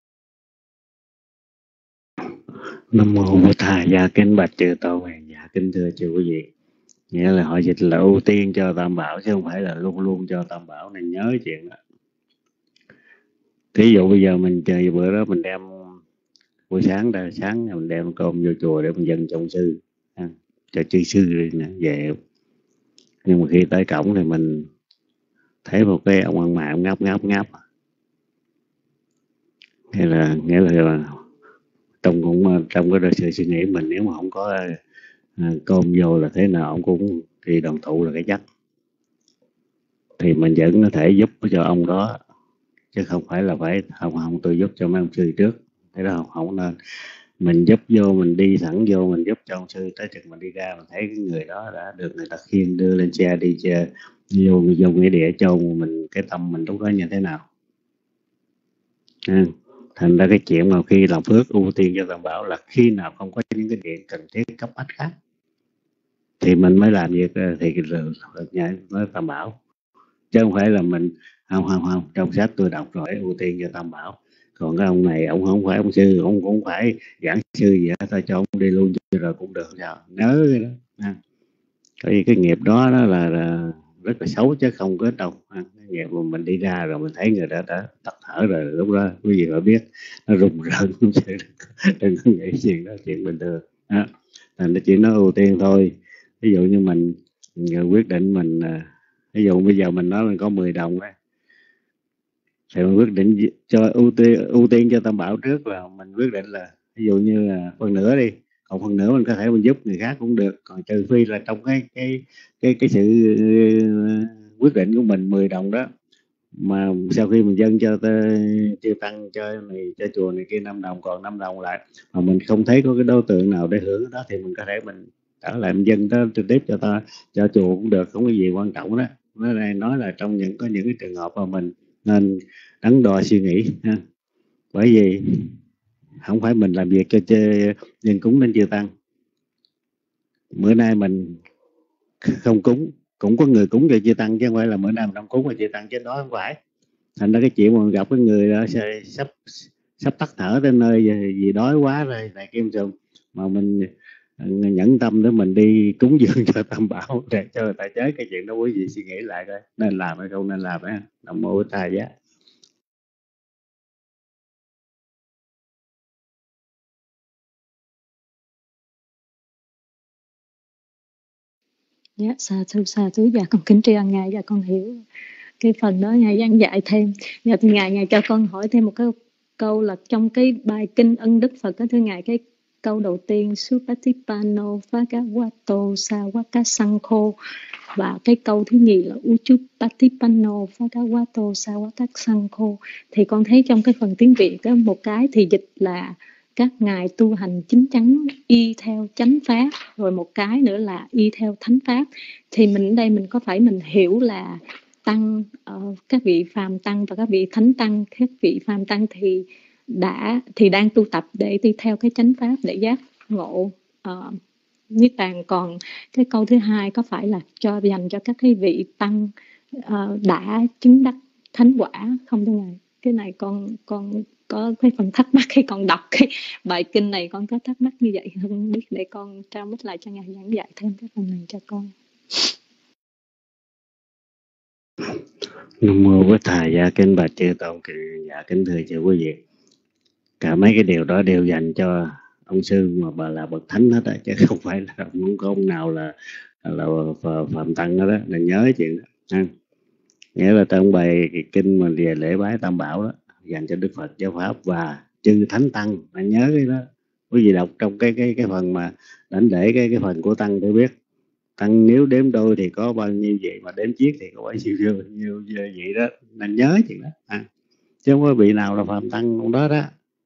Nam mô Bổn Thầy Gia Kính bạch chư Tôn Hoàng Dạ kính thưa chư quý vị. Nghĩa là họ dịch là ưu tiên cho Tam Bảo chứ không phải là luôn luôn cho Tam Bảo, nên nhớ chuyện đó. Thí dụ bây giờ mình chơi bữa đó mình đem buổi sáng mình đem cơm vô chùa để mình dâng cho ông sư, cho chư sư về. Nhưng mà khi tới cổng thì mình thấy một cái ông ăn mày ngáp, hay là nghĩa là trong cái sự suy nghĩ mình, nếu mà không có cơm vô là thế nào ông cũng thì đoàn tụ là cái chắc, thì mình vẫn có thể giúp cho ông đó, chứ không phải là phải không tôi giúp cho mấy ông sư trước. Thế đó không nên. Mình giúp vô, mình đi thẳng vô mình giúp cho ông sư, tới chừng mình đi ra mình thấy cái người đó đã được người ta khiêng đưa lên xe đi vô nghĩa địa chôn, mình cái tâm mình lúc đó như thế nào. Thành ra cái chuyện mà khi làm phước ưu tiên cho Tam Bảo là khi nào không có những cái chuyện cần thiết cấp bách khác thì mình mới làm việc, thì rồi nói Tam Bảo, chứ không phải là mình không trong sách tôi đọc rồi ưu tiên cho Tam Bảo. Còn cái ông này ông không phải ông sư, ông cũng phải giảng sư gì hết, ta cho ông đi luôn rồi cũng được. Sao nhớ cái đó. Cái nghiệp đó là rất là xấu chứ không có ít đâu. Cái nghiệp mà mình đi ra rồi mình thấy người đã tắt thở rồi, lúc đó quý vị phải biết nó rùng rợn đừng có nghĩ chuyện đó chuyện bình thường. Thành ra chuyện nó ưu tiên thôi. Ví dụ như mình quyết định mình, ví dụ bây giờ mình nói mình có 10 đồng đấy, thì mình quyết định cho ưu tiên cho Tam Bảo trước, là mình quyết định là ví dụ như là phần nửa đi, còn phần nửa mình có thể mình giúp người khác cũng được, còn trừ phi là trong cái sự quyết định của mình 10 đồng đó, mà sau khi mình dâng cho chư tăng, cho chùa này kia 5 đồng, còn 5 đồng lại mà mình không thấy có cái đối tượng nào để hưởng đó, thì mình có thể mình trở lại mình dâng đó trực tiếp cho chùa cũng được, không có gì quan trọng đó. Nó đây nói là trong có những cái trường hợp mà mình nên đắn đo suy nghĩ ha. Bởi vì không phải mình làm việc cho dân cúng đến chư tăng, bữa nay mình không cúng cũng có người cúng cho chư tăng, chứ không phải là bữa nay mình không cúng cho chư tăng, chứ đó không phải. Thành ra cái chuyện mà gặp cái người đó sắp tắt thở tới nơi vì đói quá rồi này kim sùm, mà mình nhẫn tâm để mình đi cúng dường cho Tam Bảo để cho người ta chế, cái chuyện đó quý vị suy nghĩ lại coi nên làm hay không nên làm á. Nam mô Bổn Thầy Giá. Dạ, xa thú. Dạ con kính tri ân Ngài. Dạ con hiểu cái phần đó Ngài giảng dạy thêm. Dạ thưa Ngài cho con hỏi thêm một cái câu là trong cái bài kinh Ân Đức Phật đó thưa Ngài, cái câu đầu tiên Supatipano Bhagavato Sawakasankho, và cái câu thứ nhì là Uchupatipano Bhagavato Sawakasankho, thì con thấy trong cái phần tiếng Việt đó, một cái thì dịch là các ngài tu hành chính chắn y theo chánh pháp, rồi một cái nữa là y theo thánh pháp. Thì mình ở đây mình có phải mình hiểu là tăng, các vị phàm tăng và các vị thánh tăng, các vị phàm tăng thì đang tu tập để đi theo cái chánh pháp để giác ngộ niết bàn. Còn cái câu thứ hai có phải là dành cho các cái vị tăng đã chứng đắc thánh quả không thưa Ngài? Cái này con có cái phần thắc mắc khi con đọc cái bài kinh này, con có thắc mắc như vậy, không biết, để con trao mic lại cho Ngài giảng dạy thêm cái phần này cho con. Nam mô Bổn Thầy Giá kính bạch chư Tôn, dạ kính thưa chư quý vị. Cả mấy cái điều đó đều dành cho ông sư mà bà là bậc thánh hết á, chứ không phải là không có ông nào là phạm tăng hết đó, là nhớ chuyện đó ha. Nghĩa là trong bài kinh mà về lễ bái tam bảo đó dành cho Đức Phật giáo pháp và chư thánh tăng, bạn nhớ cái đó. Quý vị đọc trong cái phần mà đảnh lễ cái phần của tăng để biết tăng nếu đếm đôi thì có bao nhiêu vậy, mà đếm chiếc thì có bao nhiêu vậy đó, nên nhớ chuyện đó à. Chứ không có vị nào là phạm tăng trong đó đó.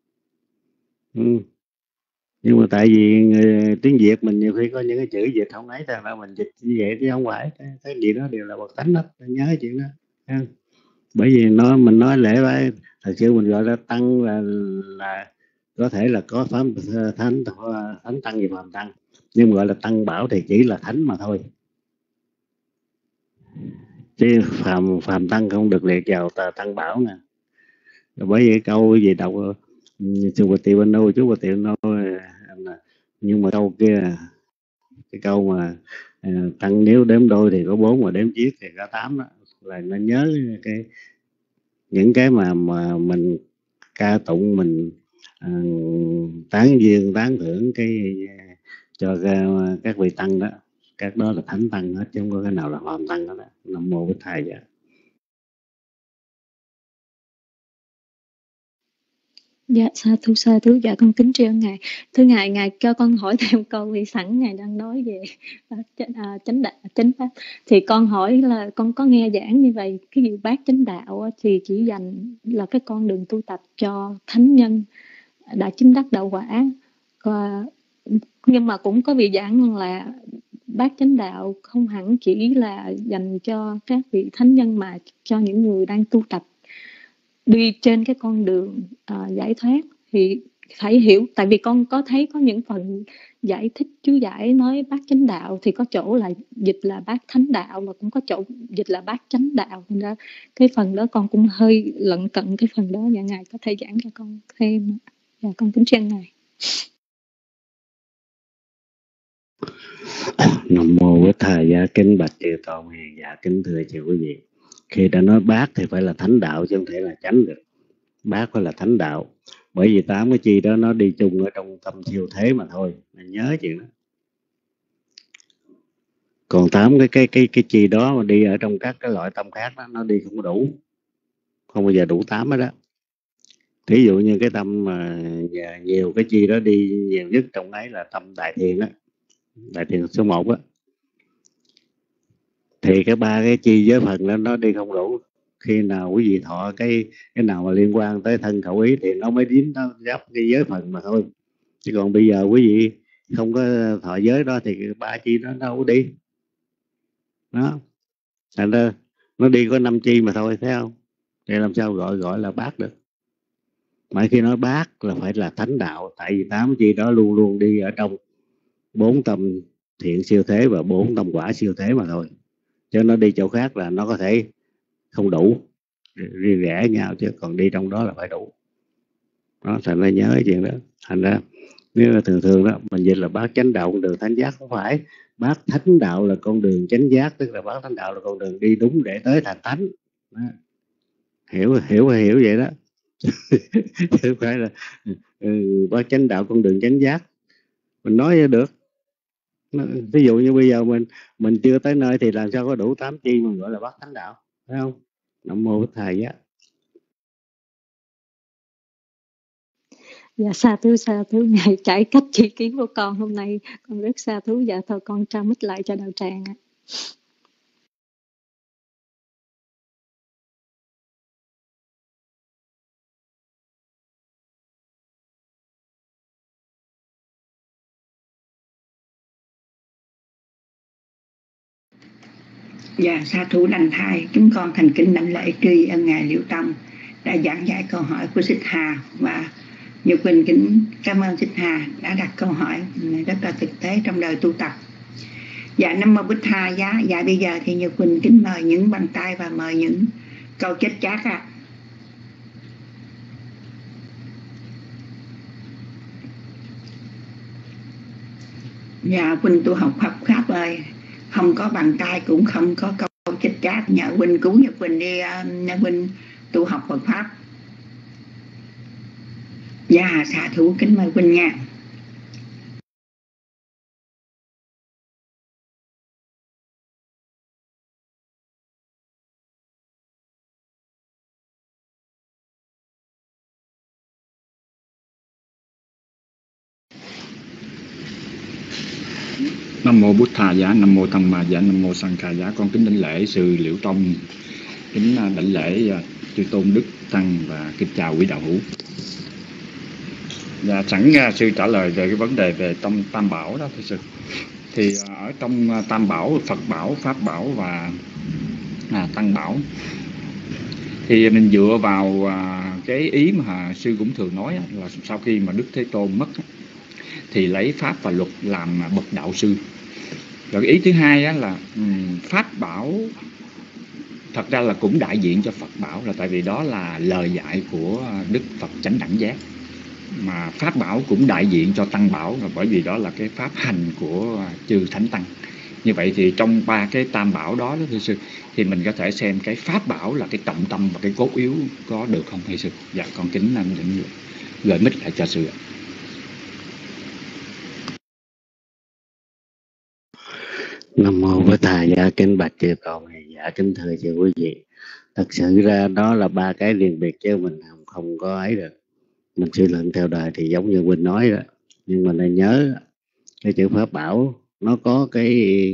Nhưng mà tại vì tiếng Việt mình nhiều khi có những cái chữ dịch không ấy, thành ra mình dịch như vậy chứ không phải cái gì đó đều là bậc thánh hết, nên nhớ chuyện đó ha. Bởi vì mình nói lễ bái thật sự mình gọi là tăng là có thể là có thánh tăng gì phạm tăng, nhưng mà gọi là tăng bảo thì chỉ là thánh mà thôi, chứ phàm tăng không được liệt vào tăng bảo nè. Bởi vì câu gì đọc chú Bà Tiều Anh đâu chú Bà Tiều đâu, nhưng mà câu kia cái câu mà tăng nếu đếm đôi thì có 4 mà đếm chiếc thì có 8 đó, là nên nhớ những cái mà mình ca tụng, mình tán dương tán thưởng cái cho các vị tăng đó, các đó là thánh tăng hết chứ không có cái nào là phạm tăng đó. Nam mô Bích Thầy vậy. Dạ sa thú, dạ con kính tri ân ngài. Thưa ngài cho con hỏi thêm câu, vì sẵn ngài đang nói về chánh pháp, thì con hỏi là con có nghe giảng như vậy, cái điều bát chánh đạo thì chỉ dành là cái con đường tu tập cho thánh nhân đã chứng đắc đạo quả, nhưng mà cũng có vị giảng là bát chánh đạo không hẳn chỉ là dành cho các vị thánh nhân mà cho những người đang tu tập đi trên cái con đường giải thoát. Thì phải hiểu, tại vì con có thấy có những phần giải thích chú giải nói bát chánh đạo thì có chỗ là dịch là bát thánh đạo, mà cũng có chỗ dịch là bát chánh đạo, nên ra cái phần đó con cũng hơi lận cận cái phần đó. Dạ ngài có thể giảng cho con thêm. Dạ con kính tri ân ngài. Nam mô Bích Thầy. Dạ kính bạch chư tôn hiền. Dạ kính thưa chư quý vị, khi đã nói bát thì phải là thánh đạo chứ không thể là chánh được. Bát phải là thánh đạo, bởi vì 8 cái chi đó nó đi chung ở trong tâm siêu thế mà thôi, mình nhớ chuyện đó. Còn 8 cái chi đó mà đi ở trong các cái loại tâm khác đó, nó đi không có đủ, không bao giờ đủ 8 đó. Ví dụ như cái tâm mà nhiều cái chi đó đi nhiều nhất trong ấy là tâm đại thiện á, đại thiện số 1 á, thì cái 3 cái chi giới phần đó nó đi không đủ. Khi nào quý vị thọ cái nào mà liên quan tới thân khẩu ý thì nó mới dính, nó gấp cái giới phần mà thôi. Chứ còn bây giờ quý vị không có thọ giới đó thì 3 chi nó đâu có đi đó, thành ra nó đi có 5 chi mà thôi, thấy không? Thì làm sao gọi là bát được. Mà khi nói bát là phải là thánh đạo, tại vì 8 chi đó luôn luôn đi ở trong 4 tâm thiện siêu thế và 4 tâm quả siêu thế mà thôi, chứ nó đi chỗ khác là nó có thể không đủ, riêng rẽ nhau, chứ còn đi trong đó là phải đủ đó. Thành ra nhớ cái chuyện đó. Thành ra nếu là thường đó mình dịch là bát chánh đạo con đường thánh giác, không phải. Bát thánh đạo là con đường chánh giác, tức là bát thánh đạo là con đường đi đúng để tới thành thánh đó. Hiểu vậy đó. Chứ phải là bát chánh đạo con đường chánh giác mình nói ra được. Ví dụ như bây giờ mình chưa tới nơi thì làm sao có đủ 8 chi mình gọi là bát thánh đạo, phải không? Nam mô Bích Thầy á. Dạ sa thú ngài trải cách chi kiến của con hôm nay, con rất sa thú. Dạ thôi con trao mic lại cho đạo tràng ạ. Dạ sa thú lành thai, chúng con thành kính đảnh lễ tri ân ngài Liễu Tông đã giảng giải câu hỏi của Xích Hà, và Như Quỳnh kính cảm ơn Xích Hà đã đặt câu hỏi rất là thực tế trong đời tu tập. Dạ Nam mô Bích Thầy. Dạ bây giờ thì Như Quỳnh kính mời những bàn tay và mời những câu chết chát ạ. Dạ Quỳnh tu học Phật pháp ơi, không có bàn tay cũng không có câu chết chát. Nhờ Quỳnh cứu Như Quỳnh đi, Quỳnh tu học Phật pháp. Dạ xạ thủ, kính mời Quỳnh nha. Nam mô Bụt Thà Giá, Nam mô Tham Ma Giá, Nam mô Sang Kha Giá. Con kính đảnh lễ sư Liễu Tông, kính đảnh lễ chư tôn đức tăng và kính chào quý đạo hữu. Và sẵn sư trả lời về cái vấn đề về trong Tam Bảo đó thưa sư. Thì ở trong Tam Bảo, Phật Bảo, Pháp Bảo và Tăng Bảo, thì mình dựa vào cái ý mà sư cũng thường nói là sau khi mà Đức Thế Tôn mất thì lấy Pháp và Luật làm bậc đạo sư. Rồi ý thứ hai là Pháp Bảo thật ra là cũng đại diện cho Phật Bảo, là tại vì đó là lời dạy của Đức Phật Chánh Đẳng Giác. Mà Pháp Bảo cũng đại diện cho Tăng Bảo, là bởi vì đó là cái pháp hành của chư Thánh Tăng. Như vậy thì trong ba cái Tam Bảo đó thưa sư, thì mình có thể xem cái Pháp Bảo là cái trọng tâm và cái cốt yếu có được không thưa sư? Dạ con kính gửi mic lại cho sư ạ. Nam mô Bổn Thầy. Dạ kính bạch chư tôn. Dạ kính thưa chư quý vị, thật sự ra đó là ba cái riêng biệt chứ mình không có ấy được. Mình suy luận theo đời thì giống như Quỳnh nói đó, nhưng mà nên nhớ cái chữ Pháp Bảo nó có cái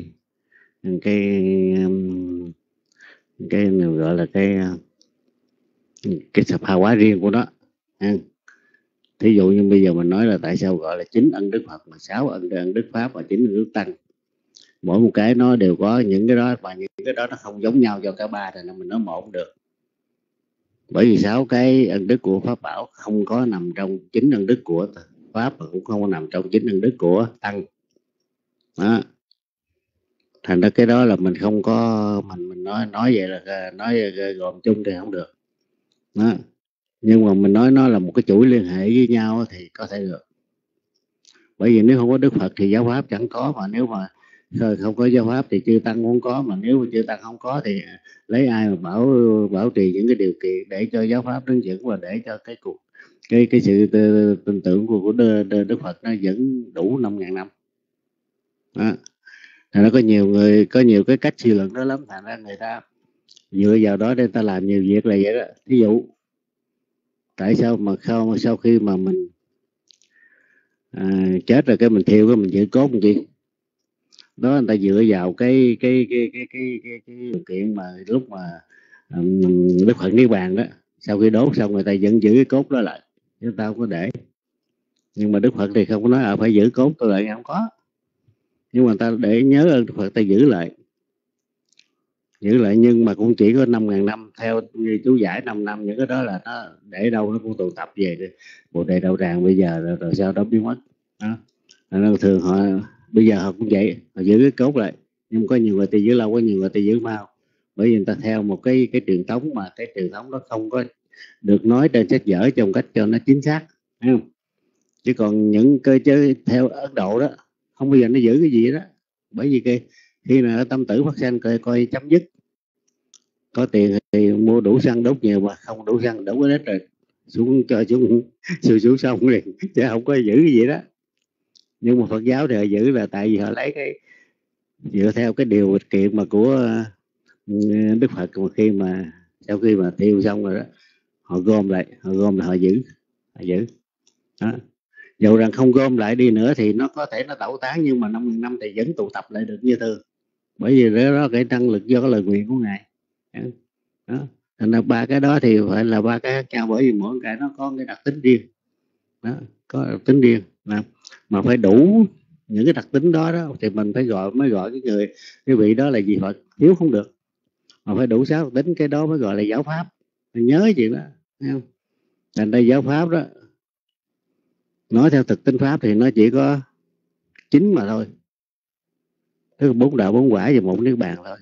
gọi là cái sập hà hóa riêng của nó. Thí dụ như bây giờ mình nói là tại sao gọi là 9 ân Đức Phật mà 6 ân Đức Pháp và 9 ân Đức Tăng. Mỗi một cái nó đều có những cái đó, và những cái đó nó không giống nhau cho cả ba, thì mình nói một không được. Bởi vì 6 cái ân đức của Pháp Bảo không có nằm trong 9 ân đức của Pháp, và cũng không có nằm trong 9 ân đức của Tăng đó. Thành ra cái đó là mình không có, mình nói vậy là nói gồm chung thì không được đó. Nhưng mà mình nói nó là một cái chuỗi liên hệ với nhau thì có thể được. Bởi vì nếu không có Đức Phật thì giáo pháp chẳng có, mà nếu mà không có giáo pháp thì chư tăng không có, mà nếu mà chư tăng không có thì lấy ai mà bảo trì những cái điều kiện để cho giáo pháp đứng vững, và để cho cái sự tin tưởng của Đức Phật nó vẫn đủ 5.000 năm đó. Thì nó có nhiều cái cách suy luận đó lắm, thành ra người ta dựa vào đó để người ta làm nhiều việc là vậy đó. Ví dụ tại sao mà sau khi mà mình chết rồi cái mình thiêu, cái mình giữ cốt làm chi? Đó người ta dựa vào cái điều kiện mà lúc mà Đức Phật niết bàn đó, sau khi đốt xong người ta vẫn giữ cái cốt đó lại, chúng ta không có để. Nhưng mà Đức Phật thì không có nói phải giữ cốt tôi lại, không có. Nhưng mà ta để nhớ ơn Đức Phật, ta giữ lại, nhưng mà cũng chỉ có 5.000 năm. Theo như chú giải 5 năm, những cái đó là nó để đâu nó cũng tụ tập về Bồ Đề Đạo Tràng bây giờ, rồi sau đó biến mất đó. Nên thường họ bây giờ họ cũng vậy, họ giữ cái cốt lại. Nhưng có nhiều người ta giữ lâu, có nhiều người ta giữ mau, bởi vì người ta theo một cái truyền thống, mà cái truyền thống đó không có được nói trên sách vở trong cách cho nó chính xác, thấy không? Chứ còn những cơ chế theo Ấn Độ đó không bao giờ nó giữ cái gì đó. Bởi vì khi nào tâm tử phát sanh coi chấm dứt. Có tiền thì mua đủ xăng đốt nhiều, mà không đủ xăng đổ cái đất rồi xuống sông liền, chứ không có giữ cái gì đó. Nhưng mà Phật giáo thì họ giữ là tại vì họ lấy dựa theo cái điều kiện mà của Đức Phật, mà sau khi mà tiêu xong rồi đó, họ gom lại họ giữ đó. Dầu rằng không gom lại đi nữa thì nó có thể nó tẩu tán, nhưng mà 5.000 năm thì vẫn tụ tập lại được như thường. Bởi vì đó cái năng lực do cái lời nguyện của Ngài đó. Thành ra ba cái đó thì phải là ba cái khác nhau, bởi vì mỗi cái nó có cái đặc tính riêng đó, có đặc tính riêng mà phải đủ những cái đặc tính đó thì mình mới gọi cái vị đó là vị Phật. Thiếu không được, mà phải đủ 6 đặc tính, cái đó mới gọi là giáo pháp. Mình nhớ chuyện đó, thấy không? Thành đây giáo pháp đó, nói theo thực tính pháp thì nó chỉ có 9 mà thôi, tức là 4 đạo 4 quả và 1 niết bàn thôi.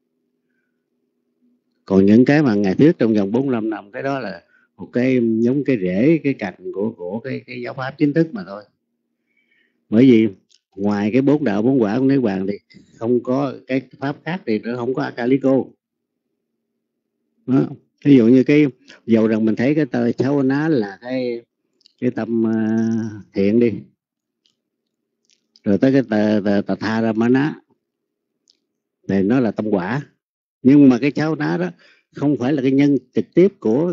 Còn những cái mà Ngài thuyết trong vòng 45 năm, cái đó là một cái giống cái rễ, cái cành của cái giáo pháp chính thức mà thôi. Bởi vì ngoài cái 4 đạo 4 quả của niết bàn thì không có cái pháp khác, thì nó không có Akaliko đó. Ví dụ như dầu rằng mình thấy cái tờ Cháu Ná là cái tâm thiện đi, rồi tới cái tà tha ra má ná thì nó là tâm quả. Nhưng mà cái cháo ná đó không phải là cái nhân trực tiếp của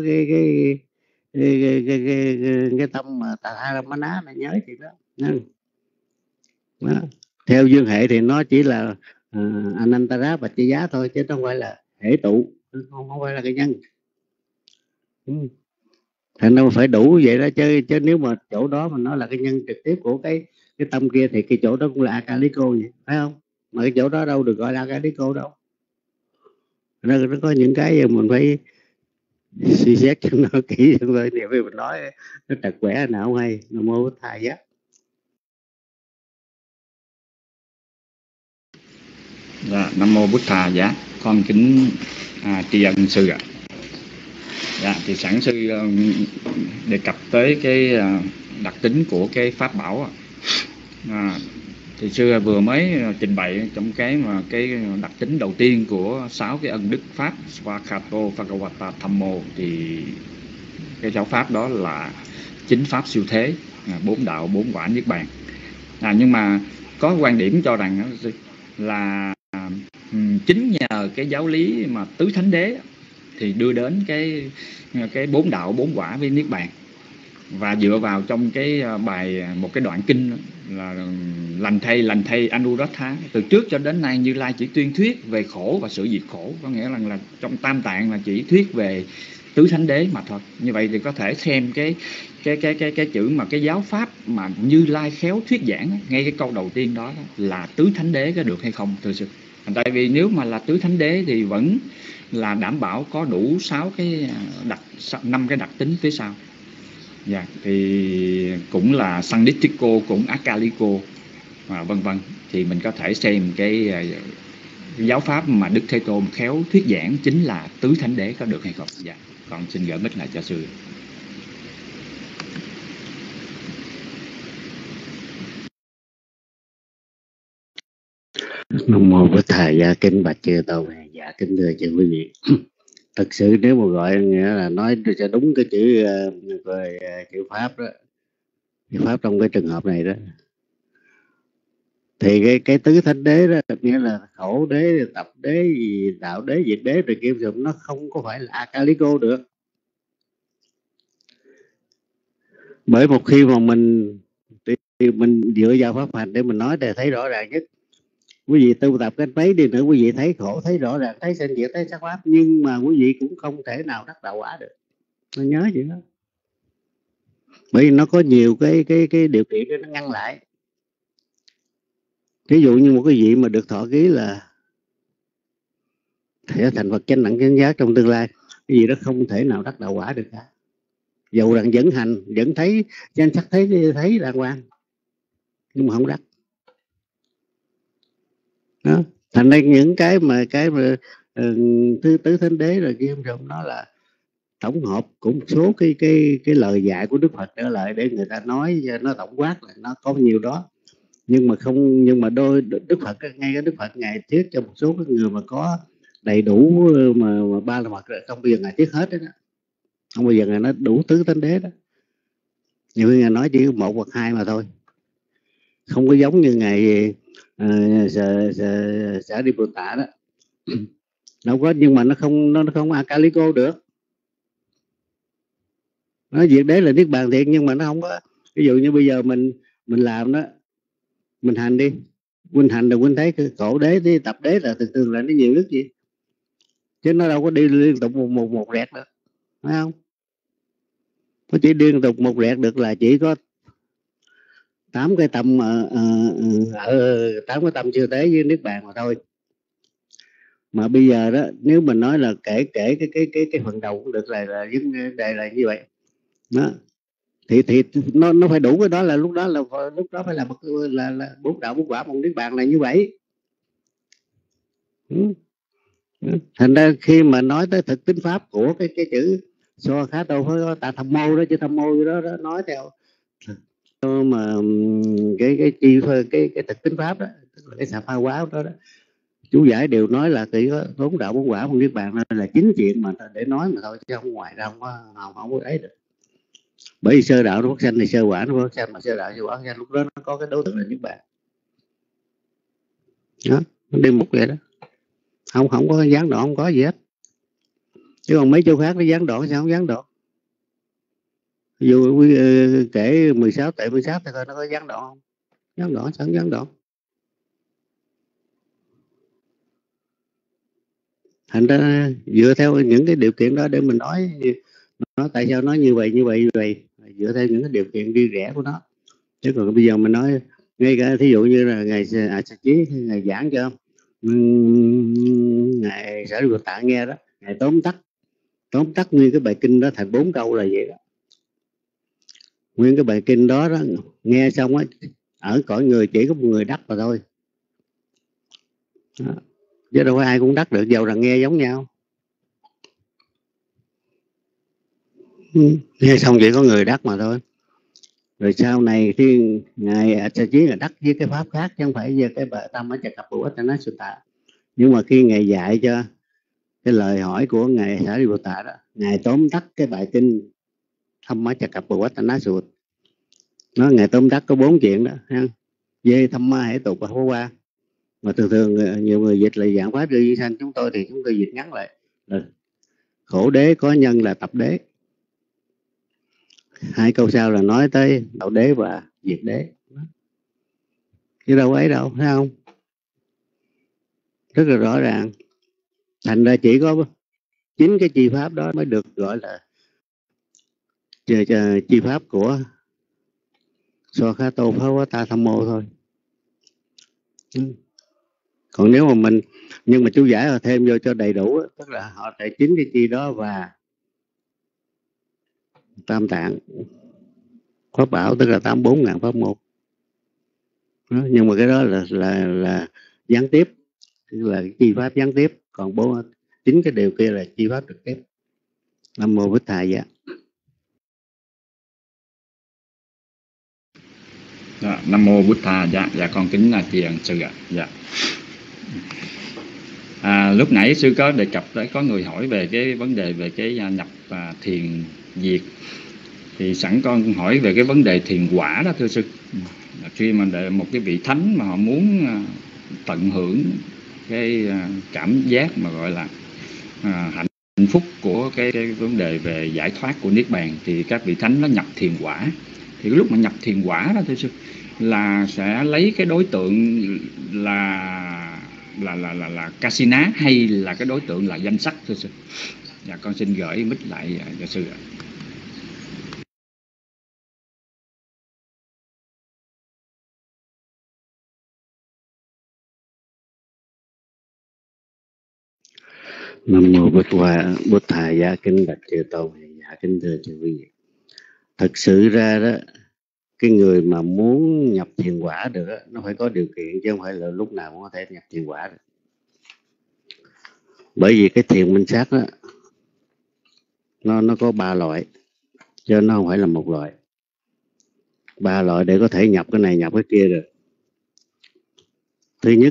cái tâm mà tà tha ra má ná này, nhớ chuyện đó. Đó. Theo dương hệ thì nó chỉ là anantara bạch giá thôi, chứ không phải là hệ tụ, không phải là cái nhân. Thành đâu phải đủ vậy đó, chứ nếu mà chỗ đó mà nó là cái nhân trực tiếp của cái tâm kia thì cái chỗ đó cũng là akaliko vậy, phải không? Mà cái chỗ đó đâu được gọi là akaliko đâu. Nó có những cái mình phải suy xét cho nó kỹ thôi. Nếu mình nói nó trật quẻ nào không hay. Nam mô Bổn Thầy Giá. Dạ, Nam mô Bổn Thầy Giá. Con kính tri ân sư ạ. Dạ, thì sẵn sư đề cập tới cái đặc tính của cái pháp bảo thì sư vừa mới trình bày trong cái đặc tính đầu tiên của 6 cái ân đức pháp Svakato Bhagavata Thammo, thì cái giáo pháp đó là chính pháp siêu thế, 4 đạo 4 quả niết bàn. Nhưng mà có quan điểm cho rằng là chính nhờ cái giáo lý mà tứ thánh đế thì đưa đến cái 4 đạo 4 quả với niết bàn. Và dựa vào trong cái bài, một cái đoạn kinh là lành thay Anuruddha, từ trước cho đến nay Như Lai chỉ tuyên thuyết về khổ và sự diệt khổ, có nghĩa là trong tam tạng là chỉ thuyết về tứ thánh đế mà thôi. Như vậy thì có thể xem cái chữ mà cái giáo pháp mà Như Lai khéo thuyết giảng, ngay cái câu đầu tiên đó là tứ thánh đế có được hay không thưa sư? Tại vì nếu mà là tứ thánh đế thì vẫn là đảm bảo có đủ 5 cái đặc tính phía sau. Dạ, thì cũng là Sannitthiko, cũng Akaliko, vân vân. Thì mình có thể xem cái giáo pháp mà Đức Thế Tôn khéo thuyết giảng chính là tứ thánh đế có được hay không. Dạ, con xin gửi mic lại cho sư. Nam mô Bổn Thầy Giá. Kính bạch chư Tôn. Dạ, kính thưa chư quý vị. Thật sự nếu mà gọi nghĩa là nói cho đúng cái chữ về chữ pháp đó, chữ pháp trong cái trường hợp này đó, thì cái tứ thánh đế đó nghĩa là khổ đế, tập đế, gì đạo đế, diệt đế rồi kim dụng, nó không có phải là akaliko được. Bởi một khi mà mình dựa vào pháp hành để mình nói để thấy rõ ràng nhất. Quý vị tu tập cách mấy đi nữa, quý vị thấy khổ, thấy rõ ràng, thấy sinh diệt, thấy sắc pháp, nhưng mà quý vị cũng không thể nào đắc đạo quả được. Nó nhớ vậy đó. Bởi vì nó có nhiều cái điều kiện để nó ngăn lại. Ví dụ như một cái vị mà được thọ ký là sẽ thành Phật chánh đẳng chánh giác trong tương lai, cái gì đó không thể nào đắc đạo quả được cả. Dầu rằng vẫn hành, vẫn thấy danh sắc, thấy đàng hoàng, nhưng mà không đắc. Đó. Thành ra những cái mà tứ thánh đế rồi kia rồi, nó là tổng hợp của một số cái lời dạy của Đức Phật trở lại để người ta nói, nó tổng quát là nó có nhiều đó. Nhưng mà Đức Phật, ngay cái Đức Phật ngài thuyết cho một số cái người mà có đầy đủ mà ba la mật, không bao giờ ngài thuyết hết đó. Không bao giờ ngài nói đủ tứ thánh đế đó. Nhiều khi ngài nói chỉ 1 hoặc 2 mà thôi. Không có giống như ngài Sở Đi Bồ Tát đó. Đâu có, nhưng mà nó không akaliko được. Nó diệt đế là niết bàn thiệt, nhưng mà nó không có. Ví dụ như bây giờ mình làm đó, mình hành đi, huynh hành rồi huynh thấy cái khổ đế, cái tập đế là thường là nó nhiều đức gì, chứ nó đâu có đi liên tục một rẹt được, phải không? Nó chỉ liên tục một rẹt được là chỉ có 8 cái tâm 8 cái tâm siêu tế với niết bàn mà thôi. Mà bây giờ đó, nếu mình nói là kể cái phần đầu cũng được, là vấn đề là như vậy đó. Thì nó phải đủ cái đó, là lúc đó phải là 4 đạo 4 quả một niết bàn là như vậy. Thành ra khi mà nói tới thực tính pháp của cái chữ so khá đâu phải có tham mô đó, chứ tham mô đó nói theo mà cái thực tính pháp đó, tức là cái xà pha quá đó, chú giải đều nói là chỉ có 4 đạo 4 quả một niết bàn, là chính chuyện mà để nói mà thôi, chứ không ngoài ra không có ấy được. Bởi vì sơ đạo nó phát sanh thì sơ quả nó phát sanh, mà sơ đạo sơ quả phát sanh, lúc đó nó có cái đối tượng là Niết Bàn. Đó, nó đi một vậy đó, không có gián đoạn, không có gì hết. Chứ còn mấy chỗ khác nó gián đoạn, sao không gián đoạn? Ví dụ kể 16 tệ 16 thì coi nó có gián đoạn không? Gián đoạn, sao không gián đoạn? Thành ra dựa theo những cái điều kiện đó để mình nói tại sao nói như vậy dựa theo những cái điều kiện riêng rẽ của nó. Chứ còn bây giờ mình nói ngay cả thí dụ như là ngày Chí ngày giảng cho ngài Sở Đi Bồ Tát nghe đó, ngài tóm tắt nguyên cái bài kinh đó thành 4 câu là vậy đó. Nguyên cái bài kinh đó nghe xong á, ở cõi người chỉ có một người đắc mà thôi đó. Chứ đâu phải ai cũng đắc được, dầu rằng nghe giống nhau. Nghe xong chỉ có người đắc mà thôi. Rồi sau này khi ngài Chí là đắc với cái pháp khác, chứ không phải với cái bài Tam Á Chà Cặp Bồ Ích Nói Sutta. Nhưng mà khi ngài dạy cho cái lời hỏi của ngài Xá利Bồ Tát đó, ngài tóm tắt cái bài kinh Tham Má Chà Cặp Bồ Ích Nói Sutta. Nó ngài tóm tắt có 4 chuyện đó ha. Về tham ma hệ tục và phó qua, mà thường nhiều người dịch là dạng pháp duy sanh. Chúng tôi thì chúng tôi dịch ngắn lại là khổ đế có nhân là tập đế. 2 câu sau là nói tới đạo đế và diệt đế, chứ đâu ấy đâu, thấy không? Rất là rõ ràng. Thành ra chỉ có 9 cái chi pháp đó mới được gọi là chi pháp của Sokhato Bhavata Thammo thôi. Còn nếu mà nhưng mà chú giải thêm vô cho đầy đủ, tức là họ tại 9 cái chi đó và Tam Tạng Pháp Bảo, tức là 84.000 pháp môn. Nhưng mà cái đó là gián tiếp, tức là chi pháp gián tiếp. Còn 9 cái điều kia là chi pháp trực tiếp. Nam mô Bích Thầy dạ. Nam mô Bụt Thà. Dạ con kính là thiền sư ạ. Dạ. Lúc nãy sư có đề cập tới có người hỏi về cái vấn đề về cái nhập thiền diệt, thì sẵn con hỏi về cái vấn đề thiền quả đó thưa sư. Khi mà để một cái vị thánh mà họ muốn tận hưởng cái cảm giác mà gọi là hạnh phúc của cái vấn đề về giải thoát của Niết Bàn, thì các vị thánh nó nhập thiền quả. Thì cái lúc mà nhập thiền quả đó thưa sư, là sẽ lấy cái đối tượng là Kasina hay là cái đối tượng là danh sắc thưa sư? Dạ con xin gửi mic lại cho sư ạ. Nam mô Bụt Thầy dạ. Kính bạch chư tôn, dạ kính thưa chư quý vị. Thực sự ra đó, cái người mà muốn nhập thiền quả được đó, nó phải có điều kiện, chứ không phải là lúc nào cũng có thể nhập thiền quả được. Bởi vì cái thiền minh sát đó, nó có 3 loại, chứ nó không phải là một loại. 3 loại để có thể nhập cái này nhập cái kia được. Thứ nhất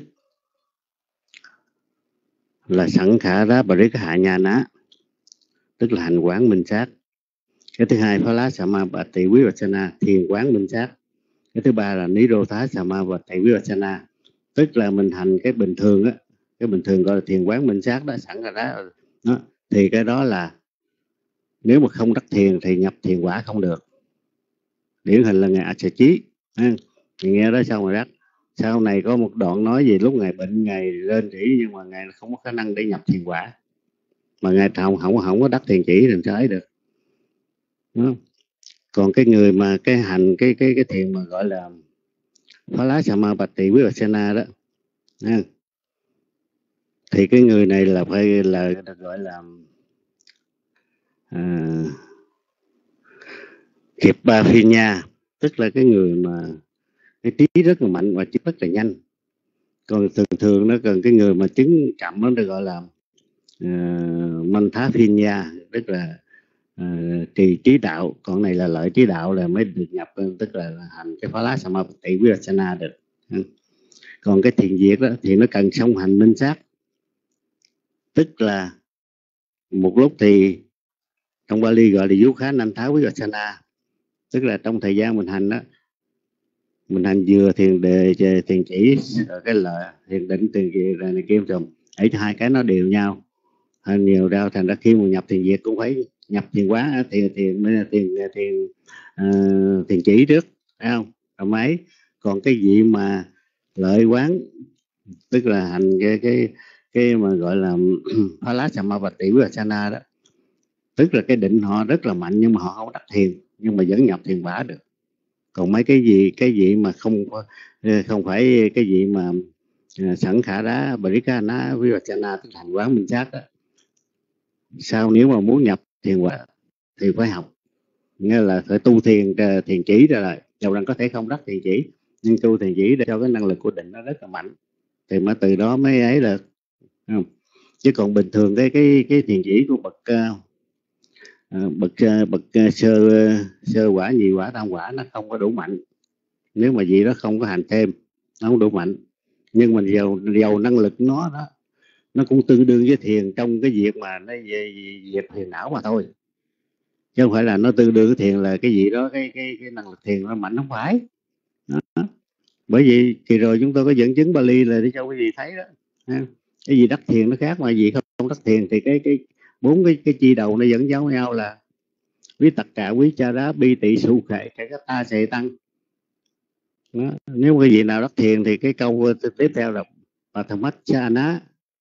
là sẵn khả đá bà rít hạ nha ná, tức là hành quán minh sát. Cái thứ hai phá lá sama bà tỳ quý vachana, thiền quán minh sát. Cái thứ ba là nirodha sama bà tỳ quý vachana, tức là mình hành cái bình thường á, cái bình thường gọi là thiền quán minh sát đó, sẵn khả đá đó. Thì cái đó là nếu mà không đắc thiền thì nhập thiền quả không được. Điển hình là ngài A-xà Chí, nghe đó xong rồi đắc. Sau này có một đoạn nói về lúc ngài bệnh, ngài lên chỉ, nhưng mà ngài không có khả năng để nhập thiền quả, mà ngài không có đắc thiền chỉ thì sao ấy được. Đó. Còn cái người mà cái hành cái thiền mà gọi là phá lá samapatti vipassana đó, thì cái người này là phải là được gọi là Kipa Phinya, tức là cái người mà cái trí rất là mạnh và trí rất là nhanh. Còn thường nó cần cái người mà chứng chậm nó được gọi là Mantha Phinya, tức là trì trí đạo. Còn này là lợi trí đạo là mới được nhập, tức là hành cái phá lá samapatti vipassana được. Còn cái thiền diệt đó thì nó cần song hành minh sát, tức là một lúc thì trong Bali gọi là Yukha Nantha Vipassana, Tức là trong thời gian mình hành đó, mình hành vừa thiền đề thiền chỉ rồi cái lợi thiền định thiền gì rồi này kia rồi ấy hai cái nó đều nhau, hành nhiều ra thành ra khi mà nhập thiền diệt cũng phải nhập thiền quán thiền thiền thiền chỉ trước, phải không? Rồi mấy còn cái gì mà lợi quán, tức là hành cái mà gọi là Phala Samavati Vipassana đó, tức là cái định họ rất là mạnh nhưng mà họ không đắc thiền, nhưng mà vẫn nhập thiền quả được. Còn mấy cái gì mà không phải cái gì mà sẵn khả đá Parikana Vipassana tức thành quán minh sát đó, sau nếu mà muốn nhập thiền quả thì phải học, nghĩa là phải tu thiền chỉ ra lại, dầu rằng có thể không đắc thiền chỉ nhưng tu thiền chỉ để cho cái năng lực của định nó rất là mạnh thì mới từ đó mới ấy là không. Chứ còn bình thường cái thiền chỉ của bậc sơ quả, nhị quả, tam quả nó không có đủ mạnh, nếu mà gì đó không có hành thêm nó không đủ mạnh, nhưng mà dầu năng lực nó đó nó cũng tương đương với thiền trong cái việc mà nó về việc thiền não mà thôi, chứ không phải là nó tương đương với thiền là cái gì đó cái năng lực thiền nó mạnh, không phải đó. Bởi vì kỳ rồi chúng tôi có dẫn chứng Bali là để cho quý vị thấy đó, cái gì đắc thiền nó khác mà gì không đắc thiền, thì cái bốn cái chi đầu nó vẫn giống nhau là quý tất cả quý cha đá bi tị su khệ cái ta sẽ tăng đó. Nếu cái gì nào đắc thiền thì cái câu tiếp theo là Pathamachana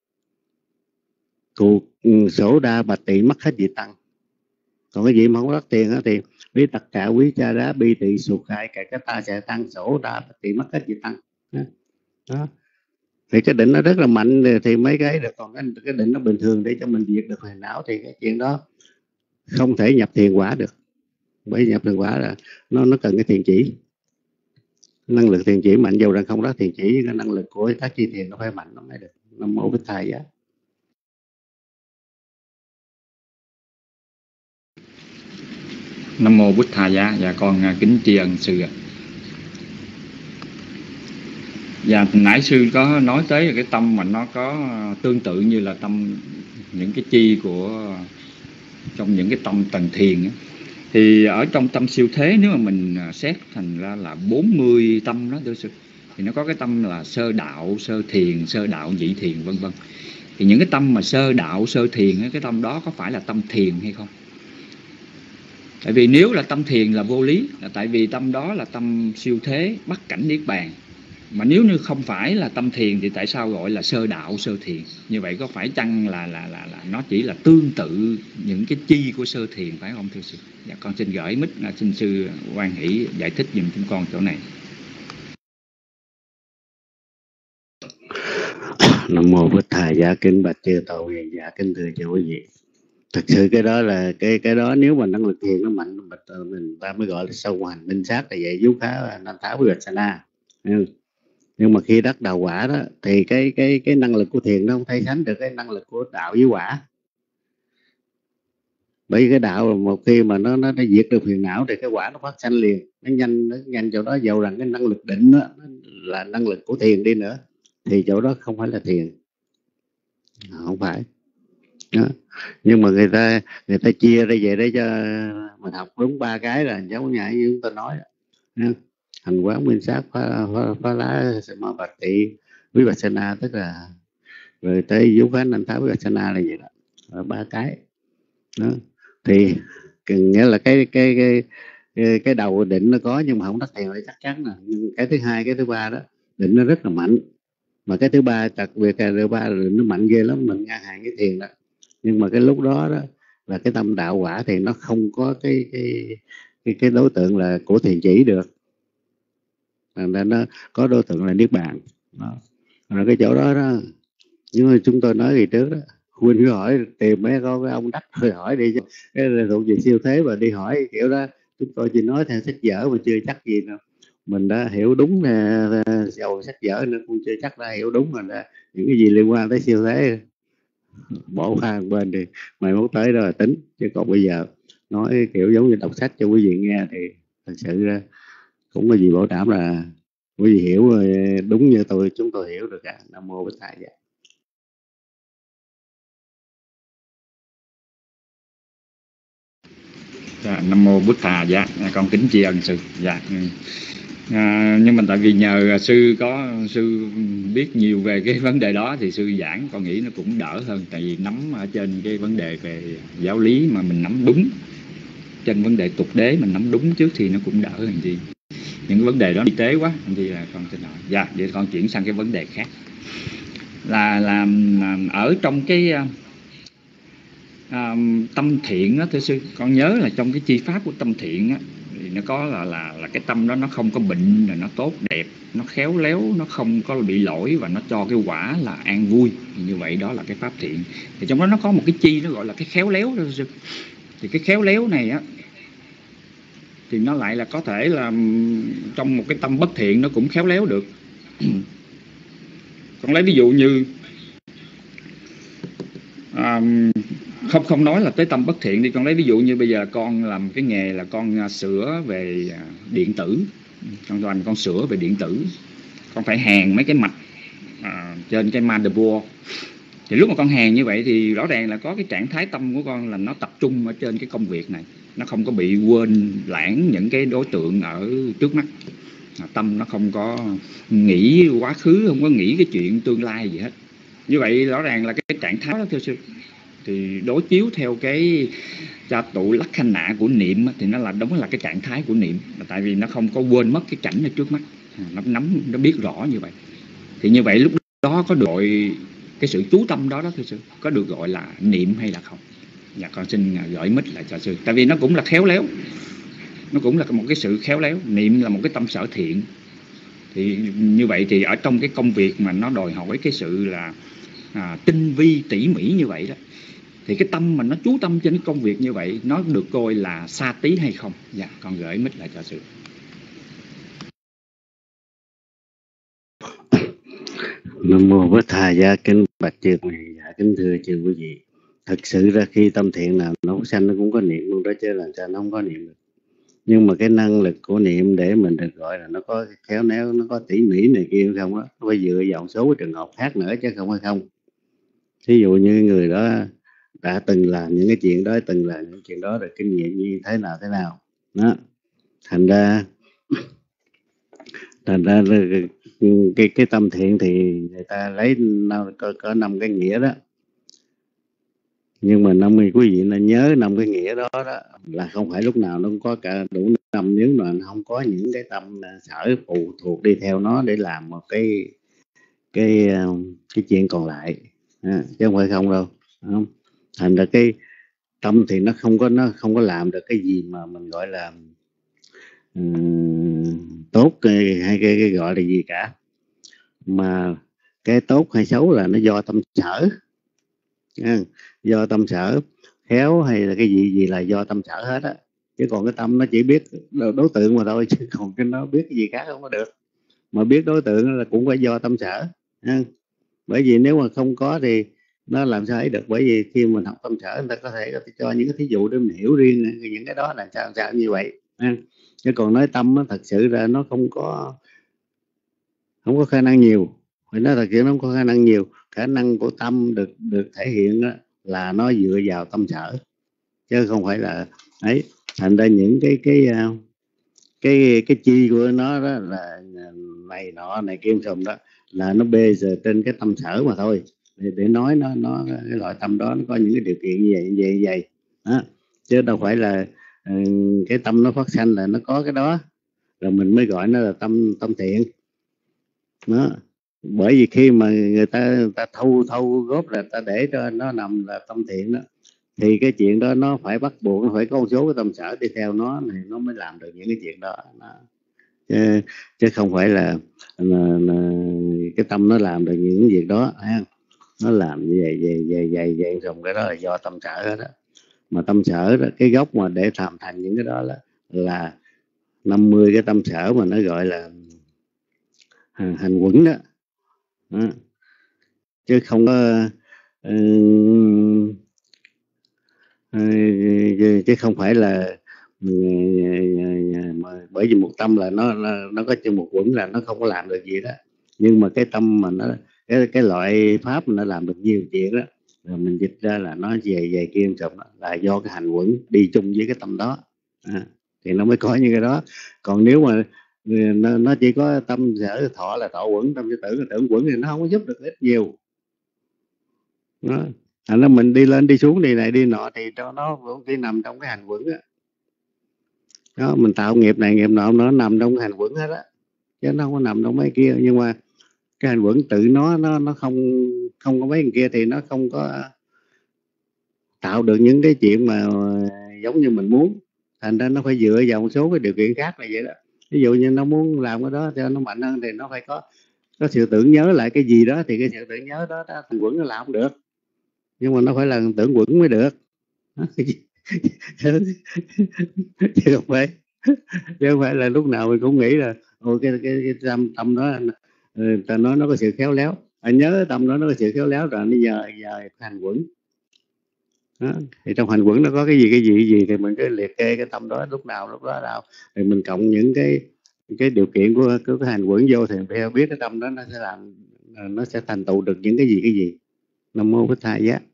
cuộc sổ đa bạch tị mất hết gì tăng. Còn cái gì mà không đắc thiền thì quý tất cả quý cha đá bi tị su khệ cái ta sẽ tăng sổ đa bạch tị mất hết gì tăng đó. Thì cái định nó rất là mạnh thì mấy cái được, còn cái định nó bình thường để cho mình diệt được phiền não thì cái chuyện đó không thể nhập thiền quả được. Bởi nhập thiền quả là nó cần cái thiền chỉ, năng lực thiền chỉ mạnh, dầu rằng không đắc thiền chỉ nhưng cái năng lực của các chi thiền nó phải mạnh nó mới được. Nam mô Bích Thầy á. Nam mô Bích Thầy giá. Dạ con kính tri ân sư ạ. Dạ nãy sư có nói tới cái tâm mà nó có tương tự như là tâm những cái chi của trong những cái tâm tầng thiền ấy. Thì ở trong tâm siêu thế nếu mà mình xét thành ra là 40 tâm đó thưa sư, thì nó có cái tâm là sơ đạo, sơ thiền, sơ đạo nhị thiền vân vân. Thì những cái tâm mà sơ đạo, sơ thiền cái tâm đó có phải là tâm thiền hay không? Tại vì nếu là tâm thiền là vô lý, là tại vì tâm đó là tâm siêu thế bắt cảnh niết bàn. Mà nếu như không phải là tâm thiền thì tại sao gọi là sơ đạo, sơ thiền? Như vậy có phải chăng là nó chỉ là tương tự những cái chi của sơ thiền phải không thưa sư? Dạ con xin gửi mic xin sư hoan hỷ giải thích giùm chúng con chỗ này. Nam mô Bích Thầy giá. Kính bạch chư tổ hiền giả, kính thưa chư quý vị. Thực sự cái đó là cái đó nếu mà năng lực thiền nó mạnh mình ta mới gọi là sâu hành minh sát, là vậy vú khá nam tháo vipassana. Nhưng mà khi đắc đạo quả đó thì cái năng lực của thiền nó không thay sánh được cái năng lực của đạo với quả. Bởi vì cái đạo một khi mà nó diệt được phiền não thì cái quả nó phát sanh liền, nó nhanh chỗ đó, dầu rằng cái năng lực định đó là năng lực của thiền đi nữa thì chỗ đó không phải là thiền, không phải đó. Nhưng mà người ta chia ra về để cho mình học đúng ba cái là giống như chúng ta nói đó. Hành quán minh sát, phá lá Samavati Vipassana, tức là rồi tới vú khánh anh tháo Vipassana là gì đó, ba cái đó. Thì nghĩa là cái đầu định nó có nhưng mà không đắc thiền là chắc chắn nè. Nhưng cái thứ hai, cái thứ ba đó định nó rất là mạnh, mà cái thứ ba đặc biệt là thứ ba là định nó mạnh ghê lắm, mình ngang hàng cái thiền đó. Nhưng mà cái lúc đó đó là cái tâm đạo quả thì nó không có cái đối tượng là của thiền chỉ được, nên nó có đối tượng là niết bàn đó. Rồi cái chỗ đó đó, nhưng mà chúng tôi nói gì trước đó, Huynh cứ hỏi tìm mấy cái ông đắc rồi hỏi đi, cái thuộc về siêu thế mà đi hỏi kiểu đó chúng tôi chỉ nói theo sách vở mà chưa chắc gì đâu. Mình đã hiểu đúng dầu sách vở nữa cũng chưa chắc đã hiểu đúng, mình đã những cái gì liên quan tới siêu thế bỏ qua một bên thì mày muốn tới đó là tính. Chứ còn bây giờ nói kiểu giống như đọc sách cho quý vị nghe thì thật sự ra cũng có gì bảo đảm là quý vị hiểu đúng như chúng tôi hiểu được cả. Nam mô Bích Thầy. Dạ, Nam mô Bụt Thà. Dạ, con kính tri ân sư. Dạ. Nhưng mà tại vì nhờ sư biết nhiều về cái vấn đề đó thì sư giảng con nghĩ nó cũng đỡ hơn, tại vì nắm ở trên cái vấn đề về giáo lý mà mình nắm đúng, trên vấn đề tục đế mình nắm đúng trước thì nó cũng đỡ hơn gì. Những cái vấn đề đó y tế quá thì là con xin hỏi. Dạ, để con chuyển sang cái vấn đề khác, là ở trong cái tâm thiện á, thưa sư, con nhớ là trong cái chi pháp của tâm thiện á, thì nó có là cái tâm đó nó không có bệnh, là nó tốt đẹp, nó khéo léo, nó không có bị lỗi và nó cho cái quả là an vui. Thì như vậy đó là cái pháp thiện. Thì trong đó nó có một cái chi nó gọi là cái khéo léo đó thưa sư. Thì cái khéo léo này á thì nó lại là có thể là trong một cái tâm bất thiện nó cũng khéo léo được. Con lấy ví dụ như không nói là tới tâm bất thiện đi, con lấy ví dụ như bây giờ con làm cái nghề là con sửa về điện tử, con sửa về điện tử, con phải hàn mấy cái mạch trên cái motherboard. Thì lúc mà con hàn như vậy thì rõ ràng là có cái trạng thái tâm của con là nó tập trung ở trên cái công việc này, nó không có bị quên lãng những cái đối tượng ở trước mắt. Tâm nó không có nghĩ quá khứ, không có nghĩ cái chuyện tương lai gì hết. Như vậy rõ ràng là cái trạng thái đó thưa sư, thì đối chiếu theo cái cha tụ lắc khanh nạ của niệm thì nó là đúng là cái trạng thái của niệm, tại vì nó không có quên mất cái cảnh ở trước mắt, nó nắm, nó biết rõ như vậy. Thì như vậy lúc đó có được gọi cái sự chú tâm đó thưa sư, có được gọi là niệm hay là không? Dạ con xin gửi mic lại cho sư, tại vì nó cũng là khéo léo, nó cũng là một cái sự khéo léo. Niệm là một cái tâm sở thiện. Thì như vậy thì ở trong cái công việc mà nó đòi hỏi cái sự là tinh vi tỉ mỉ như vậy đó, thì cái tâm mà nó chú tâm trên cái công việc như vậy nó được coi là sa tí hay không? Dạ con gửi mic lại cho sư. Nam mô Bổn Thà. Gia kính bạch chư quý vị. Dạ kính thưa chư quý vị, thật sự ra khi tâm thiện nào nó sanh nó cũng có niệm luôn đó, chứ làm sao nó không có niệm được. Nhưng mà cái năng lực của niệm để mình được gọi là nó có khéo léo, nó có tỉ mỉ này kia không á, nó phải dựa vào một số trường hợp khác nữa chứ không phải không. Thí dụ như người đó đã từng làm những cái chuyện đó, từng làm những chuyện đó, rồi kinh nghiệm như thế nào đó, thành ra cái tâm thiện thì người ta lấy có 5 cái nghĩa đó. Nhưng mà 50 quý vị nên nhớ 5 cái nghĩa đó là không phải lúc nào nó cũng có cả đủ 5, nếu mà không có những cái tâm sở phụ thuộc đi theo nó để làm một cái chuyện còn lại, chứ không phải không đâu, không? Thành ra cái tâm thì nó không có làm được cái gì mà mình gọi là tốt hay cái gọi là gì cả, mà cái tốt hay xấu là nó do tâm sở, do tâm sở khéo hay là cái gì là do tâm sở hết á. Chứ còn cái tâm nó chỉ biết đối tượng mà thôi, chứ còn cái nó biết cái gì khác không có được. Mà biết đối tượng là cũng phải do tâm sở, bởi vì nếu mà không có thì nó làm sao ấy được. Bởi vì khi mình học tâm sở, người ta có thể cho những cái thí dụ để mình hiểu riêng những cái đó là sao như vậy. Chứ còn nói tâm nó thật sự ra nó không có khả năng nhiều. Phải nói thật sự nó không có khả năng nhiều. Khả năng của tâm được thể hiện đó là nó dựa vào tâm sở, chứ không phải là ấy. Thành ra những cái chi của nó đó là này nọ này kim sùm đó là nó bê giờ trên cái tâm sở mà thôi, để nói nó cái loại tâm đó nó có những cái điều kiện như vậy đó. Chứ đâu phải là cái tâm nó phát sanh là nó có cái đó rồi mình mới gọi nó là tâm thiện đó. Bởi vì khi mà người ta thâu góp là ta để cho nó nằm là tâm thiện đó, thì cái chuyện đó nó phải bắt buộc nó phải có một số cái tâm sở đi theo nó thì nó mới làm được những cái chuyện đó. Chứ không phải là cái tâm nó làm được những việc đó ha. Nó làm như vậy rồi cái đó là do tâm sở hết đó. Mà tâm sở đó, cái gốc mà để làm thành những cái đó là 50 cái tâm sở mà nó gọi là hành quẩn đó. Chứ không có chứ không phải là bởi vì một tâm là nó có chừng một quẩn là nó không có làm được gì đó. Nhưng mà cái tâm mà nó cái loại pháp mà nó làm được nhiều chuyện đó, rồi mình dịch ra là nó về kim sụp là do cái hành quẩn đi chung với cái tâm đó. Thì nó mới có những cái đó. Còn nếu mà nó chỉ có tâm sở thọ là thọ quẩn, tâm sở tưởng là tưởng quẩn, thì nó không có giúp được ít nhiều. Đó. Thành ra mình đi lên đi xuống đi này đi nọ thì nó cũng chỉ nằm trong cái hành quẩn á. Đó, mình tạo nghiệp này nghiệp nọ nó nằm trong hành quẩn hết á, chứ nó không có nằm trong mấy kia. Nhưng mà cái hành quẩn tự nó không có mấy cái kia thì nó không có tạo được những cái chuyện mà giống như mình muốn. Thành ra nó phải dựa vào một số cái điều kiện khác là vậy đó. Ví dụ như nó muốn làm cái đó cho nó mạnh hơn thì nó phải có sự tưởng nhớ lại cái gì đó, thì cái sự tưởng nhớ đó hành quẩn nó làm không được, nhưng mà nó phải là tưởng quẩn mới được. chứ không phải là lúc nào mình cũng nghĩ là cái tâm đó ta nói nó có sự khéo léo. Nhớ tâm đó nó có sự khéo léo rồi nó giờ hành quẩn đó. Thì trong hành quẩn nó có cái gì thì mình cứ liệt kê cái tâm đó lúc nào đâu, thì mình cộng những cái điều kiện của cái hành quẩn vô, thì theo biết cái tâm đó nó sẽ làm, nó sẽ thành tựu được những cái gì. Nam mô Bích Tha Giá.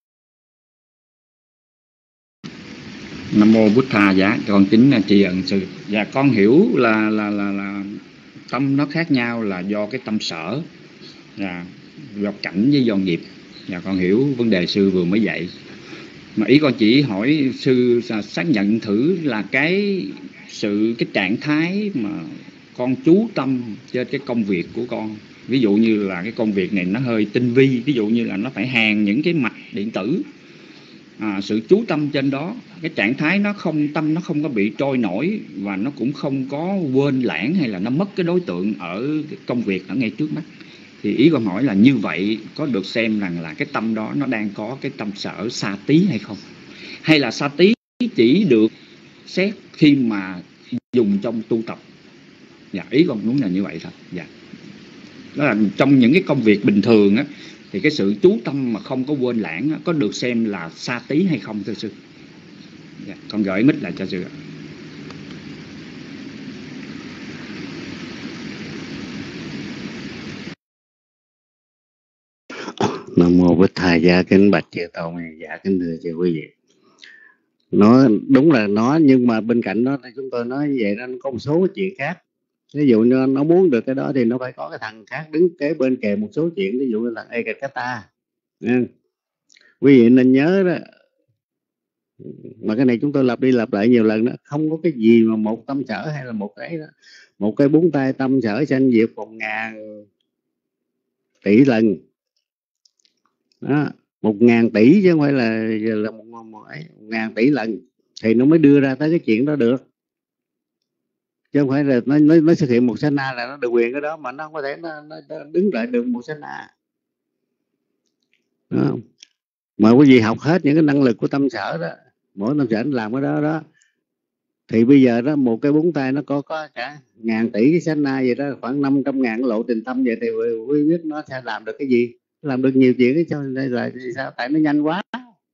Nam mô Bút Tha Giá. Con kính tri ân sư. Và con hiểu là tâm nó khác nhau là do cái tâm sở, do cảnh với do nghiệp. Và con hiểu vấn đề sư vừa mới dạy. Mà ý con chỉ hỏi sư xác nhận thử là cái trạng thái mà con chú tâm trên cái công việc của con. Ví dụ như là cái công việc này nó hơi tinh vi, ví dụ như là nó phải hàn những cái mạch điện tử. Sự chú tâm trên đó, cái trạng thái tâm nó không có bị trôi nổi, và nó cũng không có quên lãng hay là nó mất cái đối tượng ở cái công việc ở ngay trước mắt. Thì ý con hỏi là như vậy có được xem rằng là cái tâm đó nó đang có cái tâm sở sa tí hay không? Hay là sa tí chỉ được xét khi mà dùng trong tu tập? Dạ, ý con muốn là như vậy thôi. Dạ. Đó là trong những cái công việc bình thường á, thì cái sự chú tâm mà không có quên lãng á, có được xem là sa tí hay không thưa sư? Dạ, con gửi mic lại cho sư ạ. Nam mô Bích Tha Giá. Kính bạch chư tôn. Dạ, kính thưa chư quý vị. Nó đúng là nó, nhưng mà bên cạnh đó chúng tôi nói vậy đó, nó có một số chuyện khác. Ví dụ như nó muốn được cái đó thì nó phải có cái thằng khác đứng kế bên kèm một số chuyện. Ví dụ như thằng Ekakata. Quý vị nên nhớ đó, mà cái này chúng tôi lặp đi lặp lại nhiều lần đó, không có cái gì mà một tâm sở hay là một cái búng tay tâm sở sanh diệt 1000 tỷ lần đó, 1000 tỷ chứ không phải là 1000 tỷ lần thì nó mới đưa ra tới cái chuyện đó được, chứ không phải là nó xuất hiện một sát na là nó được quyền cái đó, mà nó không có thể nó đứng lại được một sát na đó. Mà quý vị học hết những cái năng lực của tâm sở đó, mỗi tâm sở làm cái đó thì bây giờ đó một cái búng tay nó có cả 1000 tỷ cái sát na vậy đó, khoảng 500.000 lộ trình tâm vậy, thì quý biết nó sẽ làm được cái gì? Làm được nhiều chuyện cho nên là sao? Tại nó nhanh quá.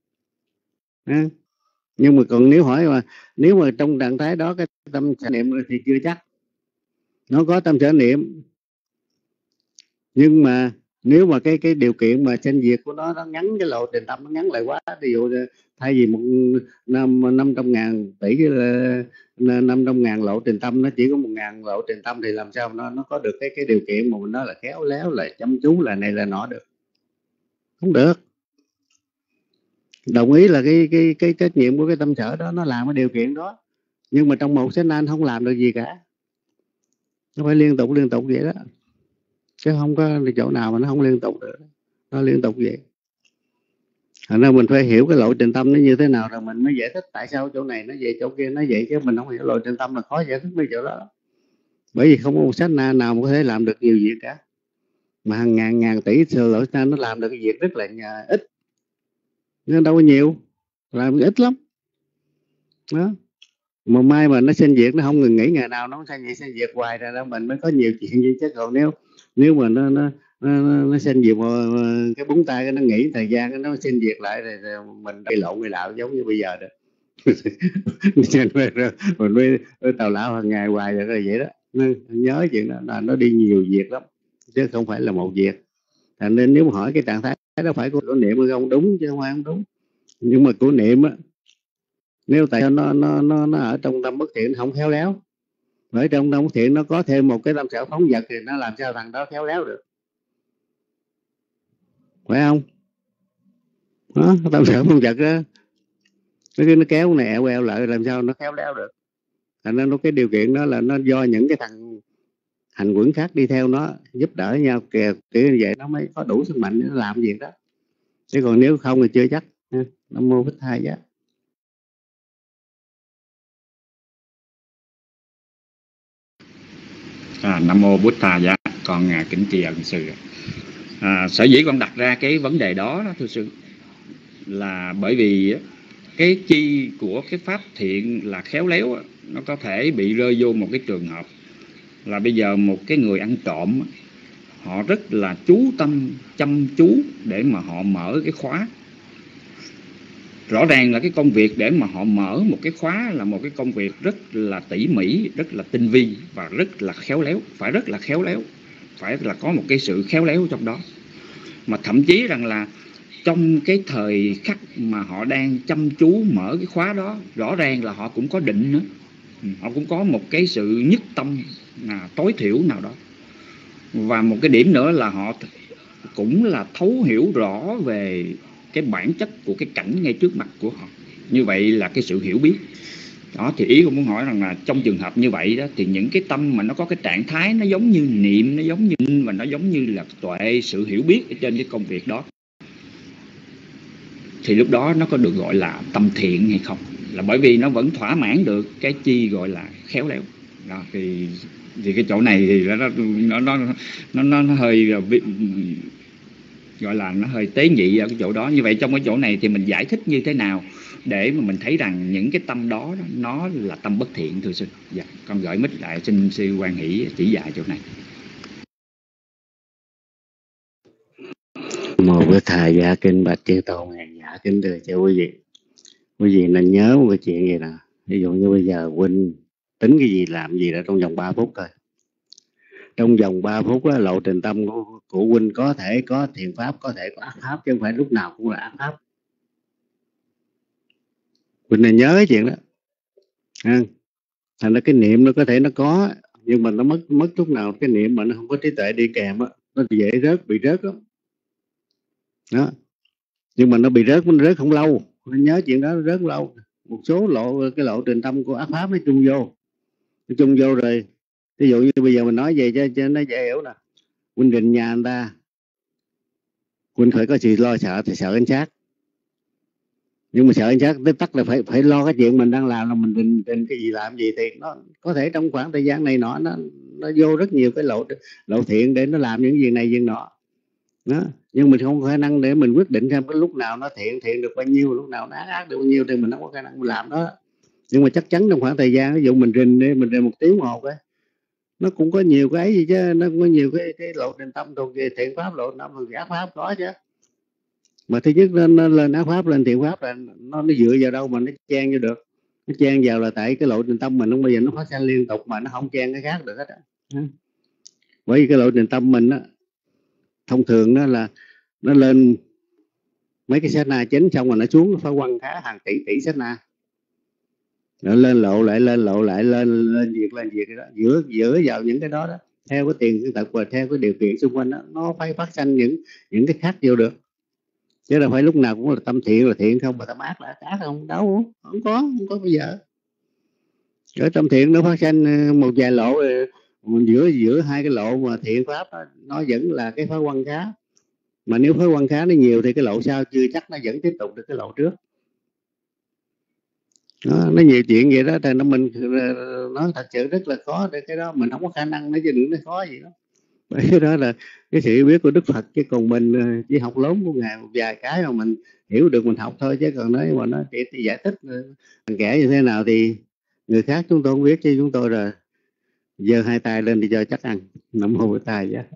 Nhưng mà còn nếu mà trong trạng thái đó cái tâm sở niệm thì chưa chắc. Nó có tâm sở niệm, nhưng mà nếu mà cái điều kiện mà sanh diệt của nó ngắn, cái lộ trình tâm nó ngắn lại quá, ví dụ thay vì 500.000 tỷ 500.000 lộ trình tâm, nó chỉ có 1000 lộ trình tâm, thì làm sao nó có được cái điều kiện mà mình nói là khéo léo, là chăm chú, là này là nọ được? Không được. Đồng ý là cái trách nhiệm của cái tâm sở đó, nó làm cái điều kiện đó, nhưng mà trong một sát na không làm được gì cả. Nó phải liên tục vậy đó, chứ không có chỗ nào mà nó không liên tục được. Nó liên tục vậy. Thành ra mình phải hiểu cái lộ trình tâm nó như thế nào rồi mình mới giải thích tại sao chỗ này nó vậy, chỗ kia nó vậy, chứ mình không hiểu lộ trình tâm là khó giải thích mấy chỗ đó. Bởi vì không có một sát na nào mà có thể làm được nhiều việc cả, mà hàng ngàn tỷ lộ sát na nó làm được cái việc rất là ít, nó đâu có nhiều, làm ít lắm đó. Mà mai mà nó sinh diệt, nó không ngừng nghỉ, ngày nào nó sinh diệt hoài ra đó, mình mới có nhiều chuyện gì. Chứ còn nếu mà nó sinh diệt cái búng tay, nó nghỉ thời gian, nó sinh diệt lại rồi mình bị lộn người đạo giống như bây giờ đó. Mình mới tào lão hàng ngày hoài rồi vậy đó. Nhớ chuyện đó là nó đi nhiều việc lắm, chứ không phải là một việc. Thành nên nếu mà hỏi cái trạng thái đó phải của niệm hay không, đúng chứ không phải không đúng. Nhưng mà của niệm á, Nếu tại sao nó ở trong tâm bất thiện không khéo léo, ở trong tâm bất thiện nó có thêm một cái tâm sở phóng dật thì nó làm sao thằng đó khéo léo được, phải không? Đó, tâm sở phóng dật đó nó kéo này eo eo lại làm sao nó khéo léo được. Thành ra nó cái điều kiện đó là nó do những cái thằng hành quẩn khác đi theo nó giúp đỡ nhau kìa, kiểu như vậy nó mới có đủ sức mạnh để nó làm việc đó, chứ còn nếu không thì chưa chắc. Nam mô Bích Thai Giá. Nam mô Bụt Thà Giá. Con kính tri ân sư. Sở dĩ con đặt ra cái vấn đề đó thưa sư là bởi vì cái chi của cái pháp thiện là khéo léo, nó có thể bị rơi vô một cái trường hợp là bây giờ một cái người ăn trộm, họ rất là chú tâm chăm chú để mà họ mở cái khóa. Rõ ràng là cái công việc để mà họ mở một cái khóa là một cái công việc rất là tỉ mỉ, rất là tinh vi và rất là khéo léo. Phải rất là khéo léo, phải là có một cái sự khéo léo trong đó. Mà thậm chí rằng là trong cái thời khắc mà họ đang chăm chú mở cái khóa đó, rõ ràng là họ cũng có định nữa, họ cũng có một cái sự nhất tâm tối thiểu nào đó. Và một cái điểm nữa là họ cũng là thấu hiểu rõ về cái bản chất của cái cảnh ngay trước mặt của họ. Như vậy là cái sự hiểu biết đó. Thì ý tôi muốn hỏi rằng là trong trường hợp như vậy đó, thì những cái tâm mà nó có cái trạng thái nó giống như niệm, nó giống như và nó giống như là tuệ, sự hiểu biết ở trên cái công việc đó, thì lúc đó nó có được gọi là tâm thiện hay không? Là bởi vì nó vẫn thỏa mãn được cái chi gọi là khéo léo đó. Thì cái chỗ này thì nó hơi gọi là nó hơi tế nhị ở cái chỗ đó. Như vậy trong cái chỗ này thì mình giải thích như thế nào để mà mình thấy rằng những cái tâm đó nó là tâm bất thiện thưa sư? Dạ, con gửi mic lại xin sư Quan Hỷ chỉ dạy chỗ này. Một cái thời gia kinh bạch chư tôn ngàn dạ kính thưa cho quý vị nên nhớ một cái chuyện gì nè. Ví dụ như bây giờ huynh tính cái gì làm gì đó trong vòng 3 phút thôi. Trong vòng 3 phút á, lộ trình tâm của huynh có thể có thiện pháp, có thể có ác pháp, chứ không phải lúc nào cũng là ác pháp. Huynh nên nhớ cái chuyện đó. Thành ra cái niệm nó có thể nó có, nhưng mà nó mất lúc nào cái niệm mà nó không có trí tuệ đi kèm á, nó dễ bị rớt lắm. Đó. Nhưng mà nó bị rớt, nó rớt không lâu. Nên nhớ chuyện đó, nó rớt lâu. Một số cái lộ trình tâm của ác pháp nó chung vô rồi. Ví dụ như bây giờ mình nói về cho nó dễ hiểu nè. Huynh rình nhà người ta, huynh phải có sự lo sợ thì sợ cảnh sát. Nhưng mà sợ cảnh sát tới tắt là phải lo cái chuyện mình đang làm, là mình rình cái gì làm gì, thì nó có thể trong khoảng thời gian này nó vô rất nhiều cái lộ thiện để nó làm những việc này việc nọ đó. Nhưng mình không có khả năng để mình quyết định xem cái lúc nào nó thiện được bao nhiêu, lúc nào nó ác được bao nhiêu, thì mình không có khả năng mình làm đó. Nhưng mà chắc chắn trong khoảng thời gian ví dụ mình rình 1 tiếng một ấy, nó cũng có nhiều cái gì chứ, nó cũng có nhiều cái lộ trình tâm thuộc về thiện pháp, lộ trình tâm thuộc về ác pháp có chứ. Mà thứ nhất nó lên ác pháp, lên thiện pháp là nó dựa vào đâu mà nó chen vô được? Nó chen vào là tại cái lộ trình tâm mình không bao giờ nó phát sinh liên tục, mà nó không chen cái khác được hết á. Bởi vì cái lộ trình tâm mình á, thông thường đó là nó lên mấy cái sát na chính, xong rồi nó xuống, nó phải quăng khá hàng tỷ sát na, nó lên lộ lại lên việc đó, giữa vào những cái đó theo cái tiền cái tật và theo cái điều kiện xung quanh đó, nó phải phát sinh những cái khác vô được, chứ đâu phải lúc nào cũng là tâm thiện là thiện không, mà tâm ác là ác không. Đâu, không có bây giờ. Ở tâm thiện nó phát sinh một vài lộ, giữa hai cái lộ mà thiện pháp đó, nó vẫn là cái phá quan khá. Mà nếu phá quan khá nó nhiều thì cái lộ sau chưa chắc nó vẫn tiếp tục được cái lộ trước đó. Nó nhiều chuyện vậy đó, thì mình nói thật sự rất là khó để cái đó mình không có khả năng nói, chứ đừng nói khó gì đó. Bởi cái đó là cái sự biết của Đức Phật, chứ còn mình chỉ học lớn của Ngài một vài cái mà mình hiểu được mình học thôi, chứ còn nói mà nó chỉ giải thích kẻ như thế nào thì người khác chúng tôi không biết, chứ chúng tôi là giơ hai tay lên thì cho chắc ăn. Nam mô Bụt Thầy Giá.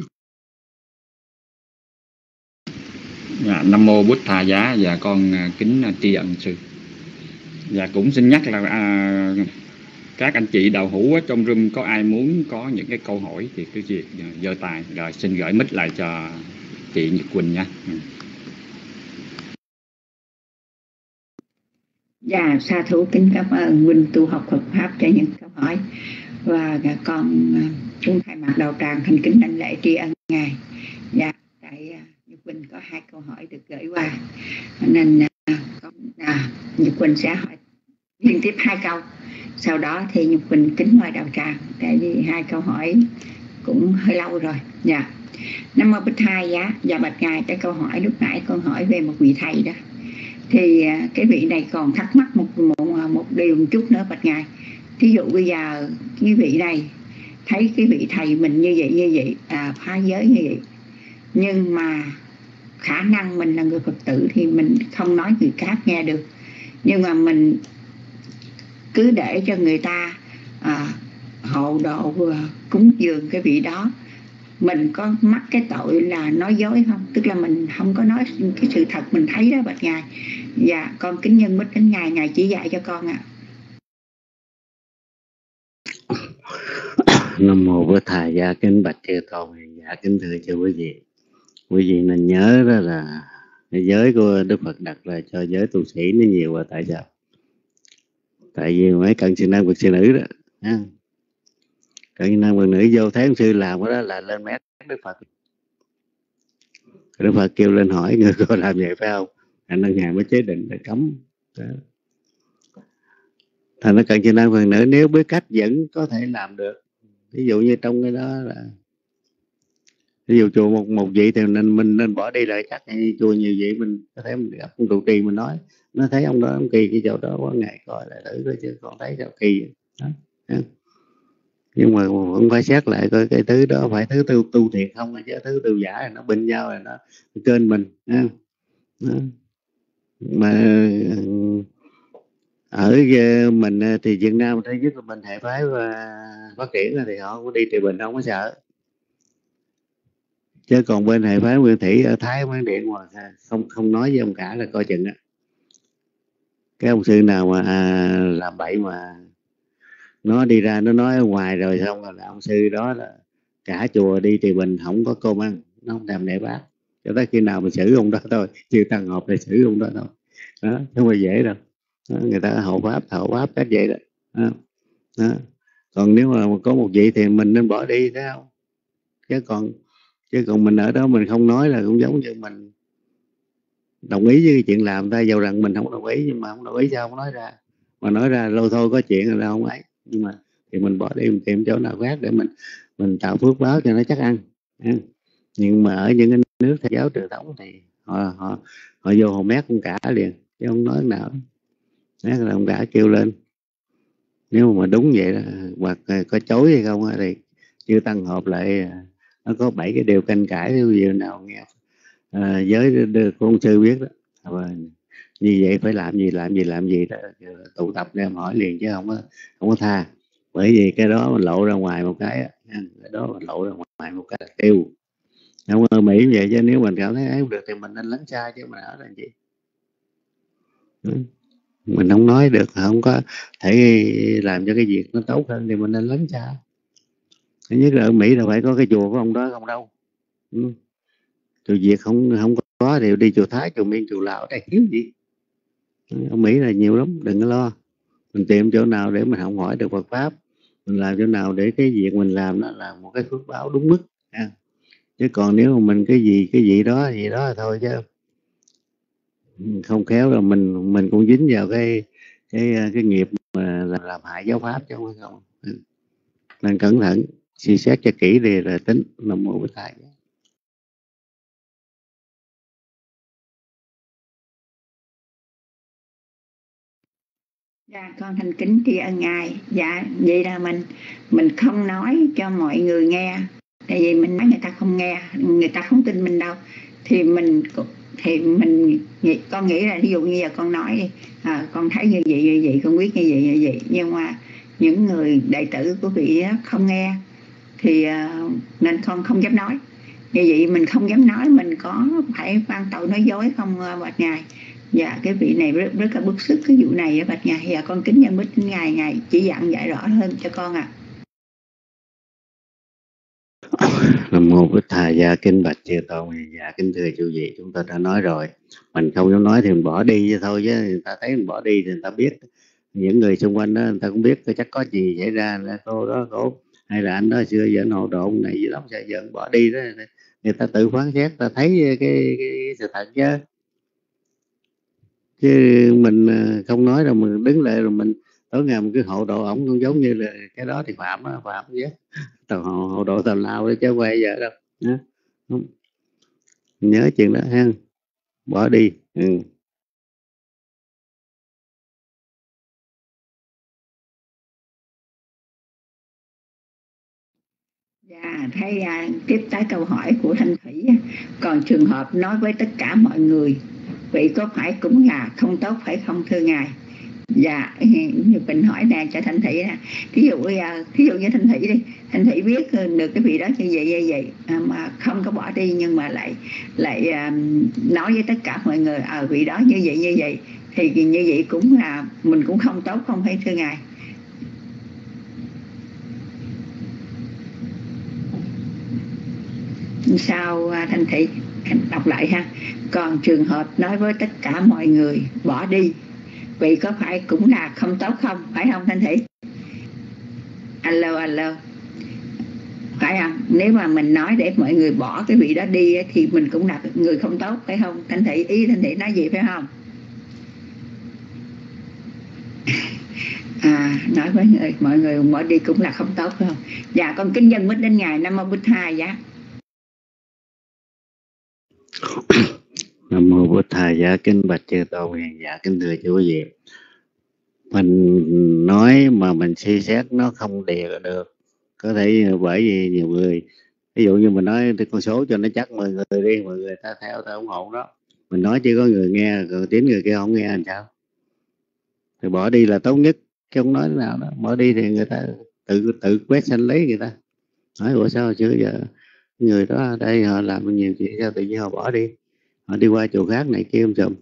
Nam mô Bụt Thà Giá. Và con kính tri ân sư. Và cũng xin nhắc là các anh chị đạo hữu ở trong room có ai muốn có những cái câu hỏi thì cứ việc giơ tay. Rồi xin gửi mic lại cho chị Nhật Quỳnh nha. Dạ, sa thú kính cảm ơn huynh tu học Phật pháp cho những câu hỏi, và con chúng thay mặt đạo tràng thành kính đảnh lễ tri ân ngài. Dạ, tại Nhật Quỳnh có 2 câu hỏi được gửi qua, nên Nhật Quỳnh sẽ hỏi liên tiếp 2 câu, sau đó thì Nhật Quỳnh kính mời đạo tràng, tại vì 2 câu hỏi cũng hơi lâu rồi. Dạ, Nam Mô Bích Thầy giá. Dạ bạch ngài, cái câu hỏi lúc nãy con hỏi về một vị thầy đó, thì cái vị này còn thắc mắc một điều một chút nữa bạch ngài. Thí dụ bây giờ cái vị này thấy cái vị thầy mình như vậy, phá giới như vậy, nhưng mà khả năng mình là người Phật tử thì mình không nói người khác nghe được, nhưng mà mình cứ để cho người ta hộ độ cúng dường cái vị đó, mình có mắc cái tội là nói dối không? Tức là mình không có nói cái sự thật mình thấy đó bạch ngài. Dạ, con kính nhân mít đến ngài chỉ dạy cho con ạ. Nam mô Bổn Thầy gia kính bạch chư tôn. Dạ kính thưa chư quý vị nên nhớ đó là cái giới của Đức Phật đặt ra cho giới tu sĩ nó nhiều. Và tại sao? Tại vì mấy cận sự nam Phật sư nữ đó, cận sự nam Phật nữ vô thấy ông sư làm cái đó là lên mét Đức Phật. Đức Phật kêu lên hỏi người có làm vậy phải không? Ngân hàng mới chế định để cấm đó. Thành ra cận sự nam Phật nữ nếu biết cách vẫn có thể làm được. Ví dụ như trong cái đó là, ví dụ chùa một vị thì mình nên bỏ đi lại chắc chùa nhiều vị mình có thể mình gặp ông trụ trì mình nói, nó thấy ông đó ông kỳ cái chỗ đó quá ngày coi lại thử coi chứ còn thấy sao kỳ đó. Nhưng mà cũng phải xét lại coi cái thứ đó phải thứ tu thiệt không, chứ thứ tu giả là nó bên nhau là nó kênh mình đó. Mà ở mình thì Việt Nam thứ nhất là mình hệ phái và phát triển thì họ cũng đi trị bệnh không có sợ, chứ còn bên hệ phái Nguyên Thủy ở Thái Quán Điện mà không nói với ông cả là coi chừng á. Cái ông sư nào mà làm bậy mà nó đi ra nó nói ở ngoài rồi xong rồi là ông sư đó là cả chùa đi trì bình không có cơm ăn, nó không thèm để bác, cho tới khi nào mình xử ông đó thôi, chưa tăng họp để xử ông đó thôi đó, không phải dễ đâu đó, người ta hộ pháp cách vậy đó. Đó. Còn nếu mà có một vị thì mình nên bỏ đi thấy không, chứ còn mình ở đó mình không nói là cũng giống như mình đồng ý với cái chuyện làm ta, dầu rằng mình không đồng ý, nhưng mà không đồng ý sao không nói ra, mà nói ra lâu thôi có chuyện là không ấy, nhưng mà thì mình bỏ đi mình tìm chỗ nào khác để mình tạo phước báo cho nó chắc ăn. Nhưng mà ở những cái nước Theo giáo truyền thống thì họ vô họ mét con cả liền chứ không nói nào, mét là ông cả kêu lên. Nếu mà đúng vậy đó, hoặc có chối hay không thì chưa tăng họp lại, nó có 7 cái điều canh cải, nếu điều nào nghe giới con sư biết đó, và như vậy phải làm gì đó, tụ tập để em hỏi liền chứ không có tha, bởi vì cái đó mình lộ ra ngoài một cái đó mình lộ ra ngoài một cái là tiêu. Không ơ Mỹ vậy, chứ nếu mình cảm thấy ấy không được thì mình nên lánh xa, chứ mình ở làm gì. Mình không nói được, không có thể làm cho cái việc nó tốt hơn thì mình nên lánh xa. Thứ nhất là ở Mỹ là phải có cái chùa của ông đó không đâu. Chùa Việt không có thì đi chùa Thái, chùa Miên, chùa Lào, ở đây thiếu gì. Ở Mỹ là nhiều lắm, đừng có lo. Mình tìm chỗ nào để mình học hỏi được Phật pháp, mình làm chỗ nào để cái việc mình làm nó là một cái phước báo đúng mức. Chứ còn nếu mà mình cái gì đó là thôi, chứ không khéo là mình cũng dính vào cái nghiệp mà làm hại giáo pháp chứ không. Nên cẩn thận suy xét cho kỹ đi rồi tính. Nam mô Bổn Thầy. Dạ, con thành kính tri ân ngài. Dạ, vậy là mình không nói cho mọi người nghe, tại vì mình nói người ta không nghe, người ta không tin mình đâu, thì mình con nghĩ là ví dụ như giờ con nói đi, con thấy như vậy, con biết như vậy, nhưng mà những người đệ tử của vị đó không nghe thì nên con không dám nói. Như vậy mình không dám nói, mình có phải mang tội nói dối không bạch ngài? Dạ, cái vị này rất là bức xúc cái vụ này bạch ngài. Dạ, con kính nhân mít ngài chỉ dặn dạy rõ hơn cho con ạ. Nam mô Bích Thầy Gia, kính bạch chư tôn. Dạ kính thưa chư vị, chúng ta đã nói rồi, mình không dám nói thì mình bỏ đi vậy thôi, chứ người ta thấy mình bỏ đi thì người ta biết, những người xung quanh đó người ta cũng biết chắc có gì xảy ra là cô đó cổ hay là anh đó xưa giỡn hồ độn này dữ lắm, sao giỡn bỏ đi đó, người ta tự phán xét, ta thấy cái sự thật chứ mình không nói đâu, mình đứng lại rồi mình tối ngày mình cứ hộ độ ổng, cũng giống như là cái đó thì phạm á, phạm chứ tàu hộ độ tào lao đấy chứ không phải giờ đâu. Đó. Đúng. Nhớ chuyện đó ha, bỏ đi. Dạ, thấy tiếp tới câu hỏi của Thanh Thủy, còn trường hợp nói với tất cả mọi người, vậy có phải cũng là không tốt phải không thưa ngài? Dạ, mình hỏi nè cho Thanh Thủy nè, thí dụ như Thanh Thủy đi, Thanh Thủy biết được cái vị đó như vậy mà không có bỏ đi, nhưng mà lại nói với tất cả mọi người vị đó như vậy thì như vậy cũng là mình cũng không tốt không hay thưa ngài? Sao Thanh Thị đọc lại ha. Còn trường hợp nói với tất cả mọi người bỏ đi, vậy có phải cũng là không tốt không, phải không Thanh Thị? Alo, phải không? Nếu mà mình nói để mọi người bỏ cái vị đó đi thì mình cũng là người không tốt, phải không Thanh Thị? Ý Thanh Thị nói gì phải không? Nói với mọi người bỏ đi cũng là không tốt phải không? Dạ, con kính dân mít đến ngài. Nam mô Bích Thầy. Dạ. Nam mô Bích Thầy. Dạ kính bạch chư tôn. Dạ kính thưa chú vị, mình nói mà mình suy xét nó không được, có thể bởi vì nhiều người, ví dụ như mình nói con số cho nó chắc 10 người đi, 10 người ta theo ta ủng hộ đó, mình nói chỉ có người nghe, còn 9 người kia không nghe làm sao? Thì bỏ đi là tốt nhất, chứ không nói thế nào đó. Bỏ đi thì người ta tự quét sanh lấy, người ta hỏi ủa sao chứ giờ người đó ở đây họ làm nhiều chuyện, sao tự nhiên họ bỏ đi, họ đi qua chỗ khác này kia không chùm,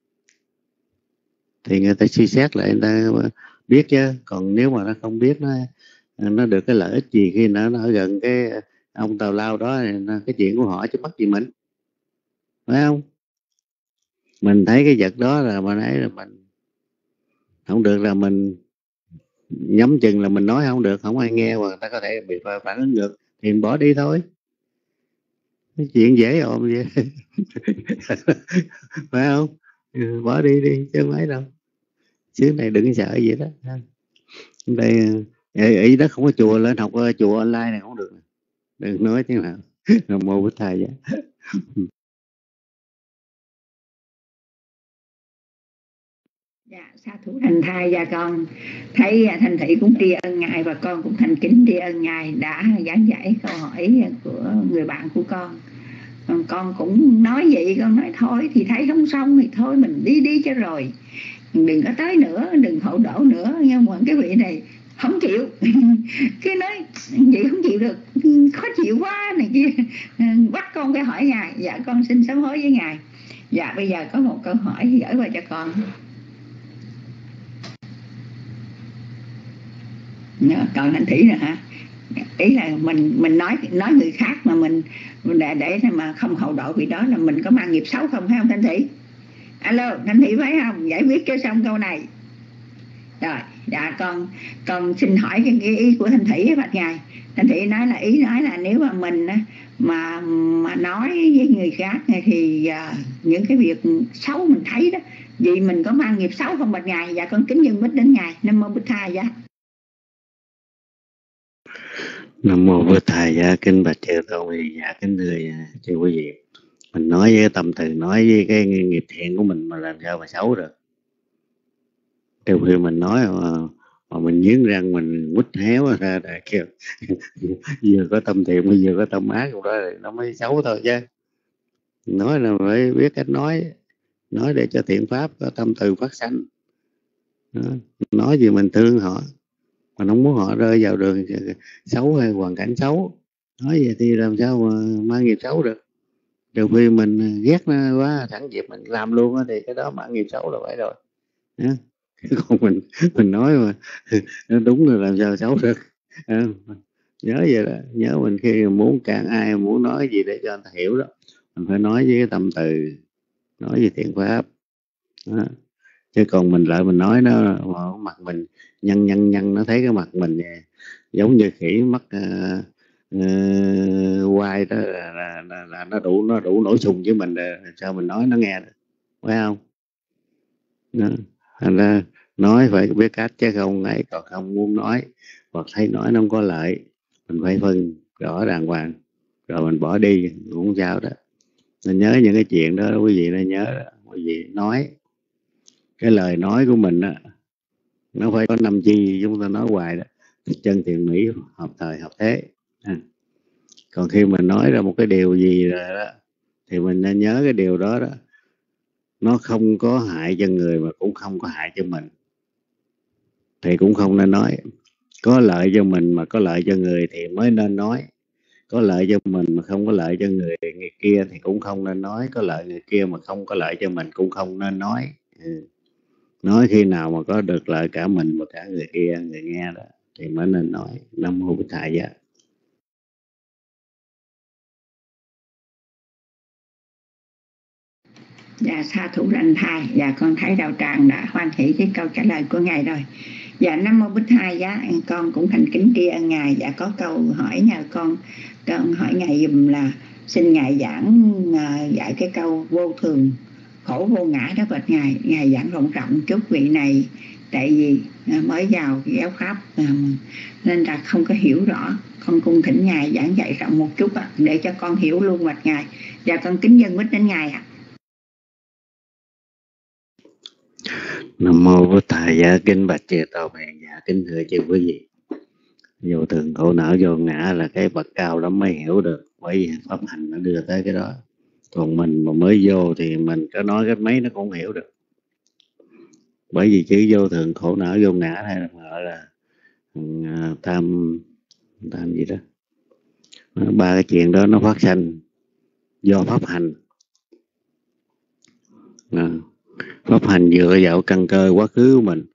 thì người ta suy xét lại, người ta biết chứ. Còn nếu mà nó không biết, nó được cái lợi ích gì khi nó ở gần cái ông tào lao đó, cái chuyện của họ chứ mất gì mình, phải không? Mình thấy cái vật đó là mình ấy, là mình không được, là mình nhắm chừng là mình nói không được, không ai nghe, hoặc người ta có thể bị phản ứng ngược, thì mình bỏ đi thôi. Cái chuyện dễ ồn vậy phải không? Bỏ đi chứ mấy đâu, xứ này đừng sợ gì đó. Đây ý đó không có chùa, lên học chùa online này không được, đừng nói thế nào. Nam mô Bích Thầy. Dạ, sa thủ thành thai. Và con thấy Thanh Thị cũng tri ân ngài, và con cũng thành kính tri ân ngài đã giảng giải câu hỏi của người bạn của con. Con cũng nói vậy, con nói thôi thì thấy không xong thì thôi mình đi cho rồi, đừng có tới nữa, đừng hậu đổ nữa. Nhưng mà cái vị này không chịu cái nói vậy không chịu được, khó chịu quá này kia, bắt con phải hỏi ngài. Dạ con xin sám hối với ngài. Dạ bây giờ có một câu hỏi gửi qua cho con. Còn Thanh Thủy nè hả? Ý là mình nói người khác mà mình để mà không hậu độ vị đó, là mình có mang nghiệp xấu không, phải không Thanh Thủy? Alo, Thanh Thủy phải không? Giải quyết cho xong câu này. Rồi, dạ con xin hỏi cái ý của Thanh Thủy bạch ngài. Thanh Thủy nói là ý nói là nếu mà mình mà nói với người khác thì những cái việc xấu mình thấy đó, vì mình có mang nghiệp xấu không bạch ngài? Dạ con kính dân bích đến ngài. Nam mô Bích Thầy. Dạ. Nam mô Bích Thầy. Dạ kính bạch chư tôn. Dạ kính thưa chư quý vị, mình nói với tâm từ, nói với cái nghiệp thiện của mình mà làm sao mà xấu được? Từ khi mình nói mà mình nghiến răng, mình quýt héo ra là kêu vừa có tâm thiện mà vừa có tâm ác, đó là nó mới xấu thôi chứ. Nói là phải biết cách nói để cho thiện pháp có tâm từ phát sanh. Nói gì mình thương họ, mà không muốn họ rơi vào đường xấu hay hoàn cảnh xấu, nói vậy thì làm sao mà mang nghiệp xấu được? Trừ khi mình ghét nó quá, thẳng dịp mình làm luôn đó, thì cái đó mang nghiệp xấu là phải rồi. Còn mình nói mà nó đúng là làm sao xấu được. Nhớ vậy đó, nhớ mình khi muốn càng ai muốn nói gì để cho người ta hiểu đó, mình phải nói với cái tâm từ, nói với thiện pháp đó. Chứ còn mình lại mình nói nó mặt mình nhăn nó thấy cái mặt mình giống như khỉ mắt quai đó là nó đủ nổi sùng với mình rồi, sao mình nói nó nghe được, phải không? Đó. Thành ra nói phải biết cách chứ không ấy, còn không muốn nói hoặc thấy nói nó không có lợi, mình phải phân rõ đàng hoàng rồi mình bỏ đi cũng không sao đó. Nên nhớ những cái chuyện đó quý vị nên nhớ đó. Quý vị nói cái lời nói của mình á, nó phải có năm chi chúng ta nói hoài đó: chân thiện mỹ, hợp thời hợp thế. Còn khi mình nói ra một cái điều gì rồi đó thì mình nên nhớ cái điều đó đó, nó không có hại cho người mà cũng không có hại cho mình thì cũng không nên nói. Có lợi cho mình mà có lợi cho người thì mới nên nói. Có lợi cho mình mà không có lợi cho người kia thì cũng không nên nói. Có lợi người kia mà không có lợi cho mình cũng không nên nói. Nói khi nào mà có được lợi cả mình và cả người kia, người nghe đó thì mới nên nói. Nam mô Bích Thầy Giá. Dạ sa thủ lành thai. Dạ con thấy đạo tràng đã hoan hỷ với câu trả lời của ngài rồi. Dạ Nam mô Bích Thầy Giá. Con cũng thành kính tri ân ngài. Dạ có câu hỏi nhờ con hỏi ngài dùm là xin ngài giảng dạy cái câu vô thường khổ vô ngã đó bạch ngài. Ngài giảng rộng rộng chút vị này, tại vì mới vào giáo pháp nên là không có hiểu rõ. Con cung thỉnh ngài giảng dạy rộng một chút để cho con hiểu luôn bạch ngài. Dạ con kính dân mít đến ngài ạ. Nam mô Bích Thầy Giá. Kính bạch chư Tôn hiền. Dạ kính thưa chư quý vị, vô thường khổ não vô ngã là cái bậc cao lắm mới hiểu được, bởi vì pháp hành nó đưa tới cái đó. Còn mình mà mới vô thì mình có nói cái mấy nó cũng không hiểu được, bởi vì chữ vô thường khổ não vô ngã hay là gọi là tam gì đó, ba cái chuyện đó nó phát sanh do pháp hành. Pháp hành dựa vào căn cơ quá khứ của mình.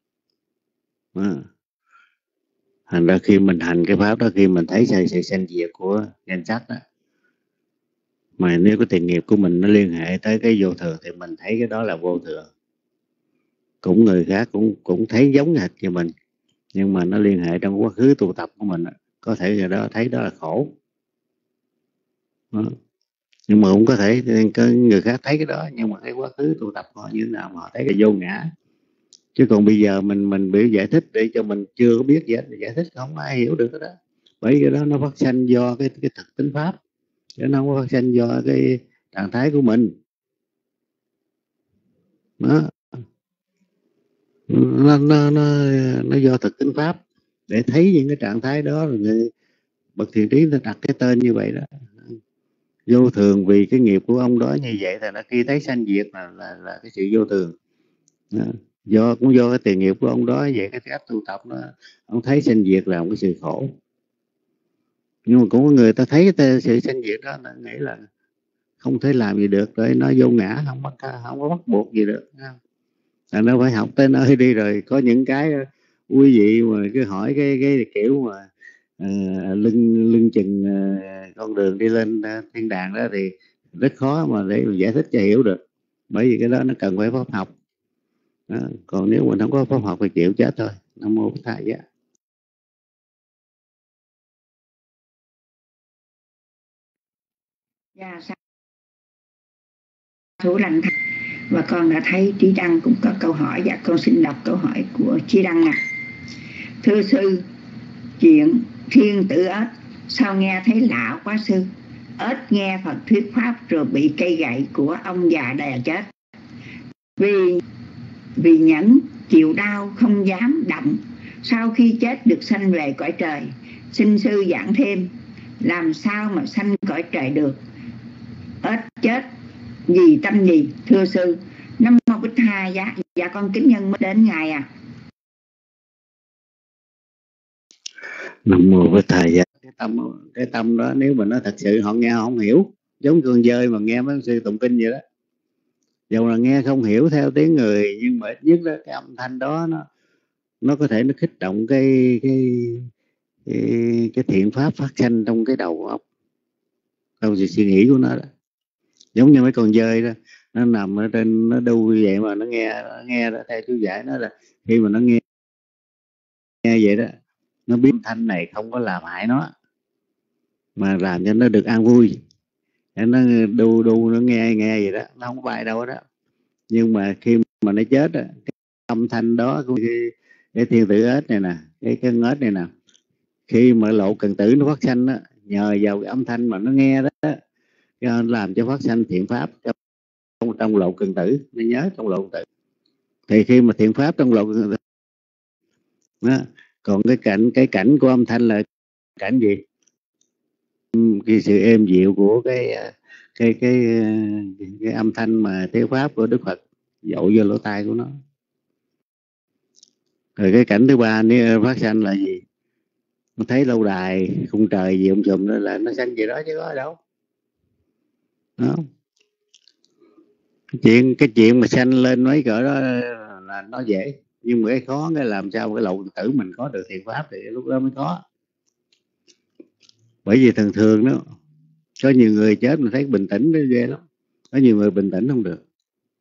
Thành ra khi mình hành cái pháp đó, khi mình thấy sự sanh diệt của danh sách đó, mà nếu cái tiền nghiệp của mình nó liên hệ tới cái vô thường thì mình thấy cái đó là vô thường. Cũng người khác cũng thấy giống hệt như mình, nhưng mà nó liên hệ trong quá khứ tu tập của mình, có thể người đó thấy đó là khổ đó. Nhưng mà cũng có thể người khác thấy cái đó, nhưng mà cái quá khứ tu tập họ như thế nào mà họ thấy là vô ngã. Chứ còn bây giờ mình biểu giải thích để cho mình chưa có biết giải thích không ai hiểu được cái đó, bởi cái đó nó phát sanh do cái thực tính pháp, chứ nó không phát sanh do cái trạng thái của mình đó. Nó do thực tính pháp. Để thấy những cái trạng thái đó rồi bậc thiện trí ta đặt cái tên như vậy đó. Vô thường vì cái nghiệp của ông đó như vậy, thì nó khi thấy sanh diệt là cái sự vô thường đó. Cũng do cái tiền nghiệp của ông đó vậy, cái cách tu tập nó ông thấy sanh diệt là một cái sự khổ. Nhưng mà cũng có người ta thấy sự sanh diệt đó, nó nghĩ là không thể làm gì được, rồi nó vô ngã, không có bắt buộc gì được. Nó phải học tới nơi đi, rồi có những cái quý vị mà cứ hỏi cái kiểu mà lưng chừng con đường đi lên thiên đàng đó thì rất khó mà để giải thích cho hiểu được, bởi vì cái đó nó cần phải pháp học đó. Còn nếu mình không có pháp học thì chịu chết thôi. Nam mô Bích Thầy Giá. Dạ thủ lành thầy. Và con đã thấy Trí Đăng cũng có câu hỏi. Dạ con xin đọc câu hỏi của Trí Đăng ạ. Thưa sư, chuyện thiên tử ếch sao nghe thấy lạ quá sư? Ếch nghe Phật thuyết pháp rồi bị cây gậy của ông già đè chết, vì nhẫn chịu đau không dám động, sau khi chết được sanh về cõi trời. Xin sư giảng thêm, làm sao mà sanh cõi trời được? Ếch chết vì tâm gì thưa sư? Nam mô Bích Thầy Giá. Dạ con kính nhân mới đến ngài ạ. Nam mô Bích Thầy Giá. Cái tâm đó nếu mà nó thật sự họ nghe họ không hiểu, giống con dơi mà nghe mấy sư tụng kinh vậy đó, dù là nghe không hiểu theo tiếng người, nhưng mà ít nhất đó cái âm thanh đó nó có thể nó kích động cái thiện pháp phát sanh trong cái đầu óc, trong sự suy nghĩ của nó đó. Giống như mấy con dơi đó, nó nằm ở trên nó đu như vậy mà nó nghe đó, theo chú giải nó là khi mà nó nghe vậy đó, nó biết âm thanh này không có làm hại nó mà làm cho nó được an vui, nó đu nó nghe vậy đó, nó không có bay đâu đó. Nhưng mà khi mà nó chết đó, cái âm thanh đó của cái thiên tử ếch này nè, cái ếch này nè, khi mà lộ cần tử nó phát sanh đó, nhờ vào cái âm thanh mà nó nghe đó, nó làm cho phát sanh thiện pháp trong lộ cần tử. Nó nhớ trong lộ cần tử, thì khi mà thiện pháp trong lộ cần tử đó, còn cái cảnh của âm thanh là cảnh gì? Cái sự êm dịu của cái âm thanh mà theo pháp của Đức Phật dội vô lỗ tai của nó. Rồi cái cảnh thứ ba nếu phát sanh là gì? Nó thấy lâu đài khung trời gì sùm đó là nó sanh gì đó chứ có ở đâu đó. Cái chuyện mà sanh lên mấy cỡ đó là nó dễ, nhưng mà cái khó cái làm sao cái lộ tử mình có được thiện pháp thì lúc đó mới có. Bởi vì thường thường đó, có nhiều người chết mình thấy bình tĩnh đó ghê lắm, có nhiều người bình tĩnh không được.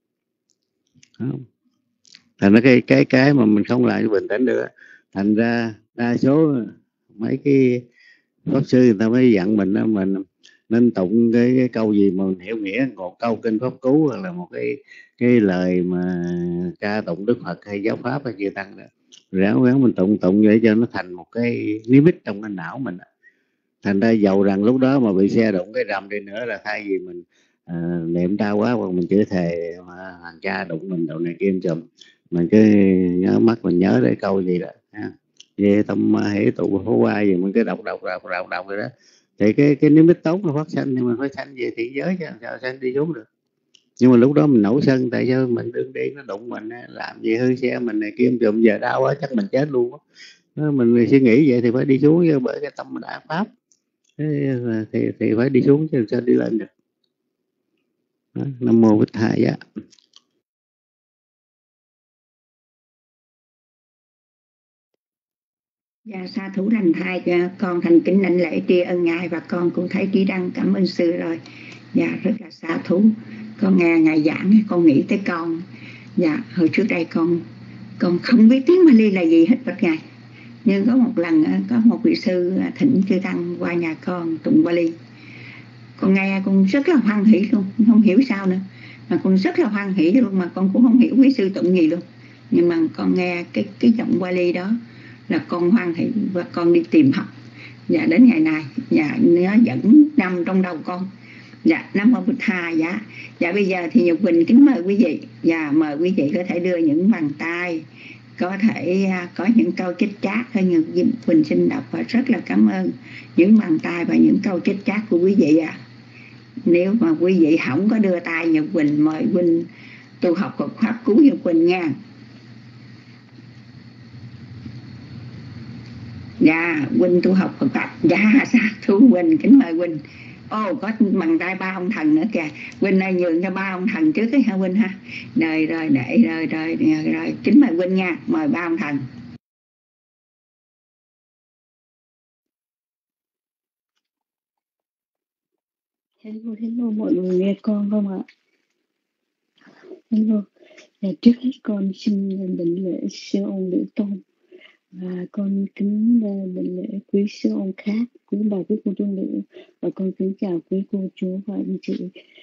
Thành ra cái mà mình không làm cho bình tĩnh được, thành ra đa số mấy cái pháp sư người ta mới dặn mình đó, mình nên tụng cái câu gì mà mình hiểu nghĩa, một câu kinh pháp cú hoặc là một cái lời mà ca tụng Đức Phật hay giáo pháp hay chư tăng đó, ráng mình tụng để cho nó thành một cái nimitz trong cái não mình. Thành ra dầu rằng lúc đó mà bị xe đụng cái rầm đi nữa, là thay vì mình niệm đau quá hoặc mình chửi thề mà thằng cha đụng mình đầu này kia chùm, mình cứ nhớ mắt mình nhớ cái câu gì đó ha, về tâm hỷ tụ phổ qua gì mình cứ đọc rồi đó, thì cái nimitz tốt nó phát sanh, nhưng mình phải sanh về thiện giới chứ sao sanh đi xuống được. Nhưng mà lúc đó mình nổi sân, tại sao mình đương đi nó đụng mình làm gì hư xe mình này kia chùm, giờ đau quá chắc mình chết luôn á. Mình suy nghĩ vậy thì phải đi xuống, bởi cái tâm đã pháp thì phải đi xuống chứ sao đi lên được. Nam mô Bích Thầy Giá. Dạ sa thú thành thai, con thành kính đảnh lễ tri ân ngài, và con cũng thấy trí đăng cảm ơn sư rồi. Dạ rất là sa thú. Con nghe ngài giảng con nghĩ tới con. Dạ hồi trước đây con không biết tiếng Bali là gì hết bạch ngài. Nhưng có một lần có một vị sư thỉnh chư tăng qua nhà con tụng Bali. Con nghe con rất là hoan hỷ luôn, không hiểu sao nữa, mà con rất là hoan hỷ luôn, mà con cũng không hiểu quý sư tụng gì luôn. Nhưng mà con nghe cái giọng Bali đó là con hoan hỷ và con đi tìm học. Dạ đến ngày này dạ nó vẫn nằm trong đầu con. Dạ Nam Mô Bụt Thà. Dạ bây giờ thì Nhật Quỳnh kính mời quý vị. Dạ mời quý vị có thể đưa những bàn tay, có thể có những câu chích chát hay Nhật Quỳnh xin đọc, và rất là cảm ơn những bàn tay và những câu chích chát của quý vị ạ. Nếu mà quý vị không có đưa tay Nhật Quỳnh mời Quỳnh tu học Phật pháp cứu Nhật Quỳnh nha. Dạ Quỳnh tu học Phật pháp. Dạ sa thú Quỳnh kính mời Quỳnh. Có bằng tay ba ông thần nữa kìa. Quỳnh ơi nhường cho ba ông thần trước ấy hả Quỳnh ha. Rồi kính mời Quỳnh nha. Mời ba ông thần. Hello mọi người nghe con không ạ? Hello. Trước hết con xin đảnh lễ sư ông Liễu Tông, và con kính đảnh lễ quý sư ông khác, quý bà quý cô tu nữ, và con kính chào quý cô chú và anh chị.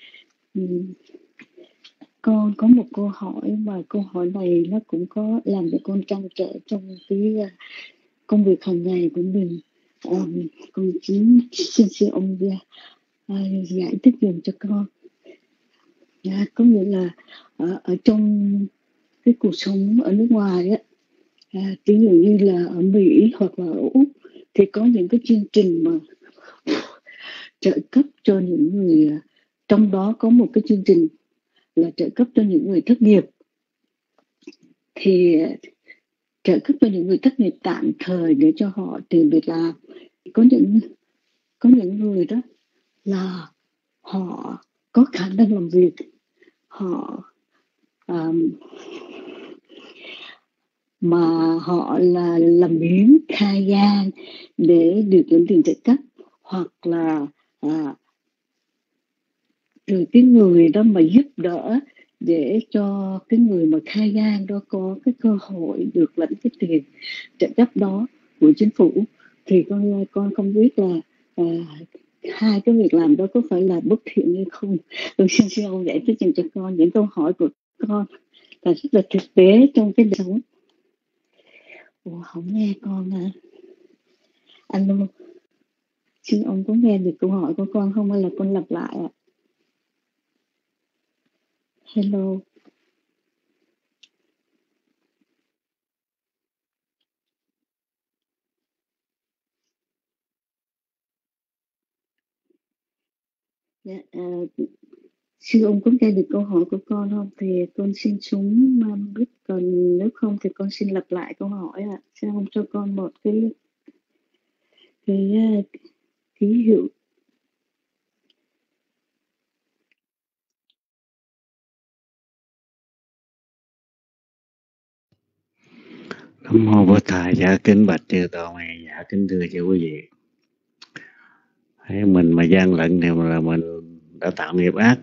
Con có một câu hỏi, và câu hỏi này nó cũng có làm cho con trăn trở trong cái công việc hàng ngày của mình. Con xin sư ông giải thích dùm cho con. Có nghĩa là ở trong cái cuộc sống ở nước ngoài á, ví dụ như là ở Mỹ hoặc là ở Úc, thì có những cái chương trình mà trợ cấp cho những người, trong đó có một cái chương trình là trợ cấp cho những người thất nghiệp. Thì trợ cấp cho những người thất nghiệp tạm thời để cho họ tìm việc làm. Có những người đó là họ có khả năng làm việc, họ mà họ là làm biếng khai gian để được lãnh tiền trợ cấp, hoặc là từ cái người đó mà giúp đỡ để cho cái người mà khai gian đó có cái cơ hội được lãnh cái tiền trợ cấp đó của chính phủ. Thì con không biết là hai cái việc làm đó có phải là bất thiện hay không. Tôi xin ông giải thích cho con những câu hỏi của con là rất là thực tế trong cái đời sống. Ủa, không nghe con hả? Alo, xin ông có nghe được câu hỏi của con không, hay là con lặp lại ạ? Hello. Dạ, xin ông có nghe được câu hỏi của con không? Thì con xin xuống biết, còn nếu không thì con xin lặp lại câu hỏi ạ. Xin ông cho con một cái ký hiệu. Nam mô Bổn Thầy. Dạ kính bạch chư Tôn. Dạ kính thưa chư quý vị. Thấy mình mà gian lận thì là mình đã tạo nghiệp ác.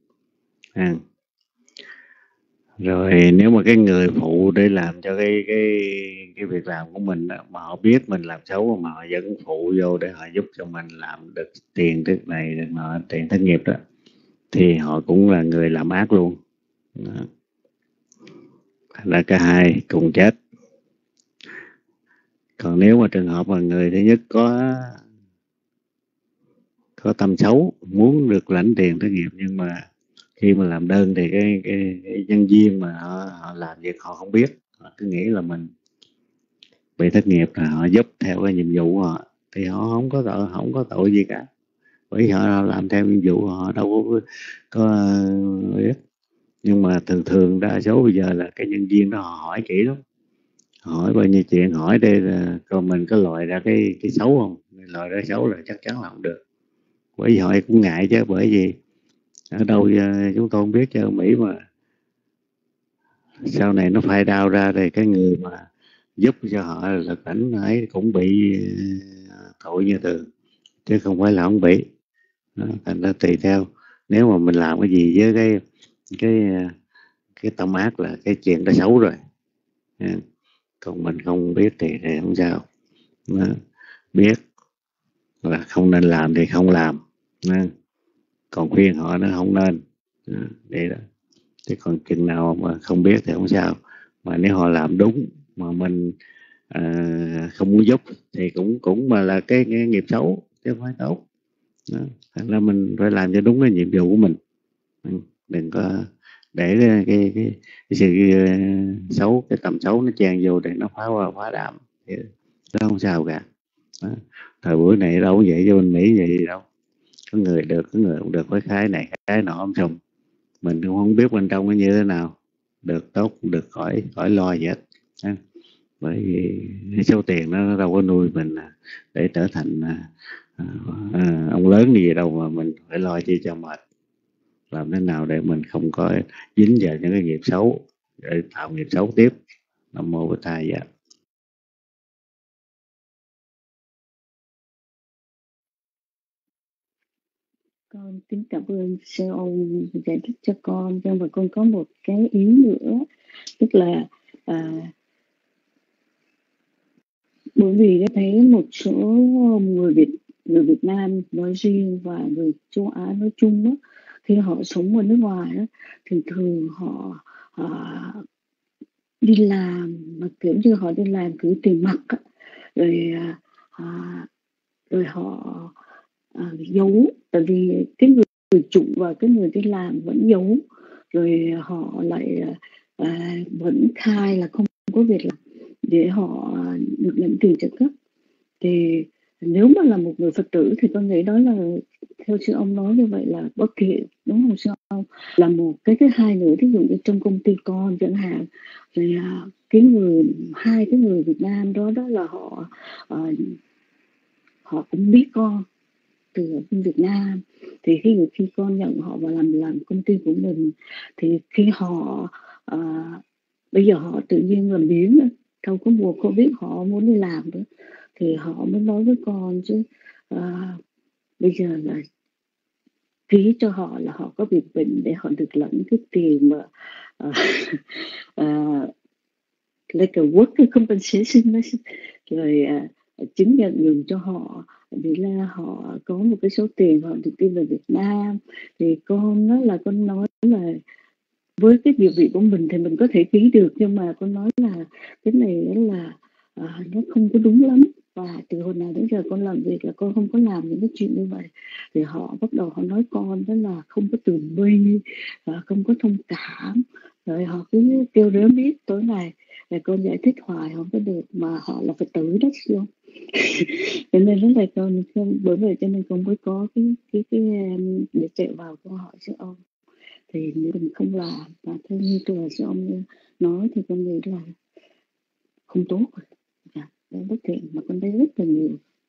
Rồi nếu mà cái người phụ để làm cho cái việc làm của mình đó, mà họ biết mình làm xấu mà họ vẫn phụ vô để họ giúp cho mình làm được tiền thức này được nọ, tiền thất nghiệp đó, thì họ cũng là người làm ác luôn đó. Là cả hai cùng chết. Còn nếu mà trường hợp mà người thứ nhất có tâm xấu, muốn được lãnh tiền thất nghiệp, nhưng mà khi mà làm đơn thì cái nhân viên mà họ làm việc họ không biết, họ cứ nghĩ là mình bị thất nghiệp là họ giúp theo cái nhiệm vụ của họ, thì họ không có tội gì cả, bởi họ làm theo nhiệm vụ họ đâu có biết. Nhưng mà thường đa số bây giờ là cái nhân viên đó họ hỏi kỹ lắm, hỏi bao nhiêu chuyện, hỏi đây là coi mình có loại ra cái xấu không, loại ra xấu là chắc chắn là không được. Bởi vì họ cũng ngại chứ, bởi vì ở đâu chúng tôi không biết chứ ở Mỹ mà sau này nó phai đao ra thì cái người mà giúp cho họ là cảnh ấy cũng bị tội như thường, chứ không phải là không bị. Thành ra tùy theo, nếu mà mình làm cái gì với cái tâm ác là cái chuyện đã xấu rồi. Còn mình không biết thì không sao. Biết là không nên làm thì không làm, còn khuyên họ nó không nên. Vậy đó. Chứ còn chừng nào mà không biết thì không sao. Mà nếu họ làm đúng mà mình không muốn giúp thì cũng mà là cái nghiệp xấu chứ không phải tốt. Thành ra mình phải làm cho đúng cái nhiệm vụ của mình, đừng có để cái sự xấu, cái tầm xấu nó chen vô để nó phá đám, nó không sao cả. Thời buổi này đâu có vậy, cho bên Mỹ vậy gì đâu, có người được có người không được, với cái này cái nọ không xong, mình cũng không biết bên trong nó như thế nào, được tốt được khỏi lo gì hết. Bởi vì cái số tiền nó đâu có nuôi mình để trở thành ông lớn gì đâu mà mình phải lo chi cho mệt. Làm thế nào để mình không có dính vào những cái nghiệp xấu để tạo nghiệp xấu tiếp. Nam mô Bổn Thầy. Dạ. Con kính cảm ơn sư ông giải thích cho con, nhưng mà con có một cái ý nữa, tức là bởi vì thấy một số người Việt Nam nói riêng và người châu Á nói chung đó, khi họ sống ở nước ngoài đó, thì thường họ đi làm mà kiểu như họ đi làm cứ tiền mặt đó, rồi họ giấu, tại vì cái người chủ và cái người đi làm vẫn giấu, rồi họ lại vẫn khai là không có việc làm để họ được nhận tiền trợ cấp. Thì nếu mà là một người Phật tử thì con nghĩ đó là, theo sư ông nói như vậy, là bất thiện, đúng không sư ông? Là một cái thứ hai nữa, ví dụ như trong công ty con chẳng hạn, rồi hai cái người Việt Nam đó là họ cũng biết con từ Việt Nam, thì khi con nhận họ vào làm công ty của mình, thì khi họ bây giờ họ tự nhiên làm biếng đâu có mùa Covid họ muốn đi làm nữa thì họ mới nói với con chứ bây giờ là ký cho họ là họ có bị bệnh để họ được lãnh cái tiền mà like a worker compensation rồi chứng nhận dùng cho họ vì là họ có một cái số tiền họ được đi về Việt Nam. Thì con nói là với cái địa vị của mình thì mình có thể ký được, nhưng mà con nói là cái này là nó không có đúng lắm. Và từ hồi nào đến giờ con làm việc là con không có làm những cái chuyện như vậy. Thì họ bắt đầu họ nói con đó là không có từ bi và không có thông cảm, rồi họ cứ kêu rớm biết tối ngày. Rồi con giải thích hoài không có được, mà họ là phải tử đất luôn. Cho nên rất là con bởi vậy cho nên con mới có cái để chạy vào câu hỏi cho ông. Thì nếu mình không làm và theo như tôi cho ông nói thì con nghĩ là không tốt rồi. Đấy, bất thiện mà con thấy rất là nhiều,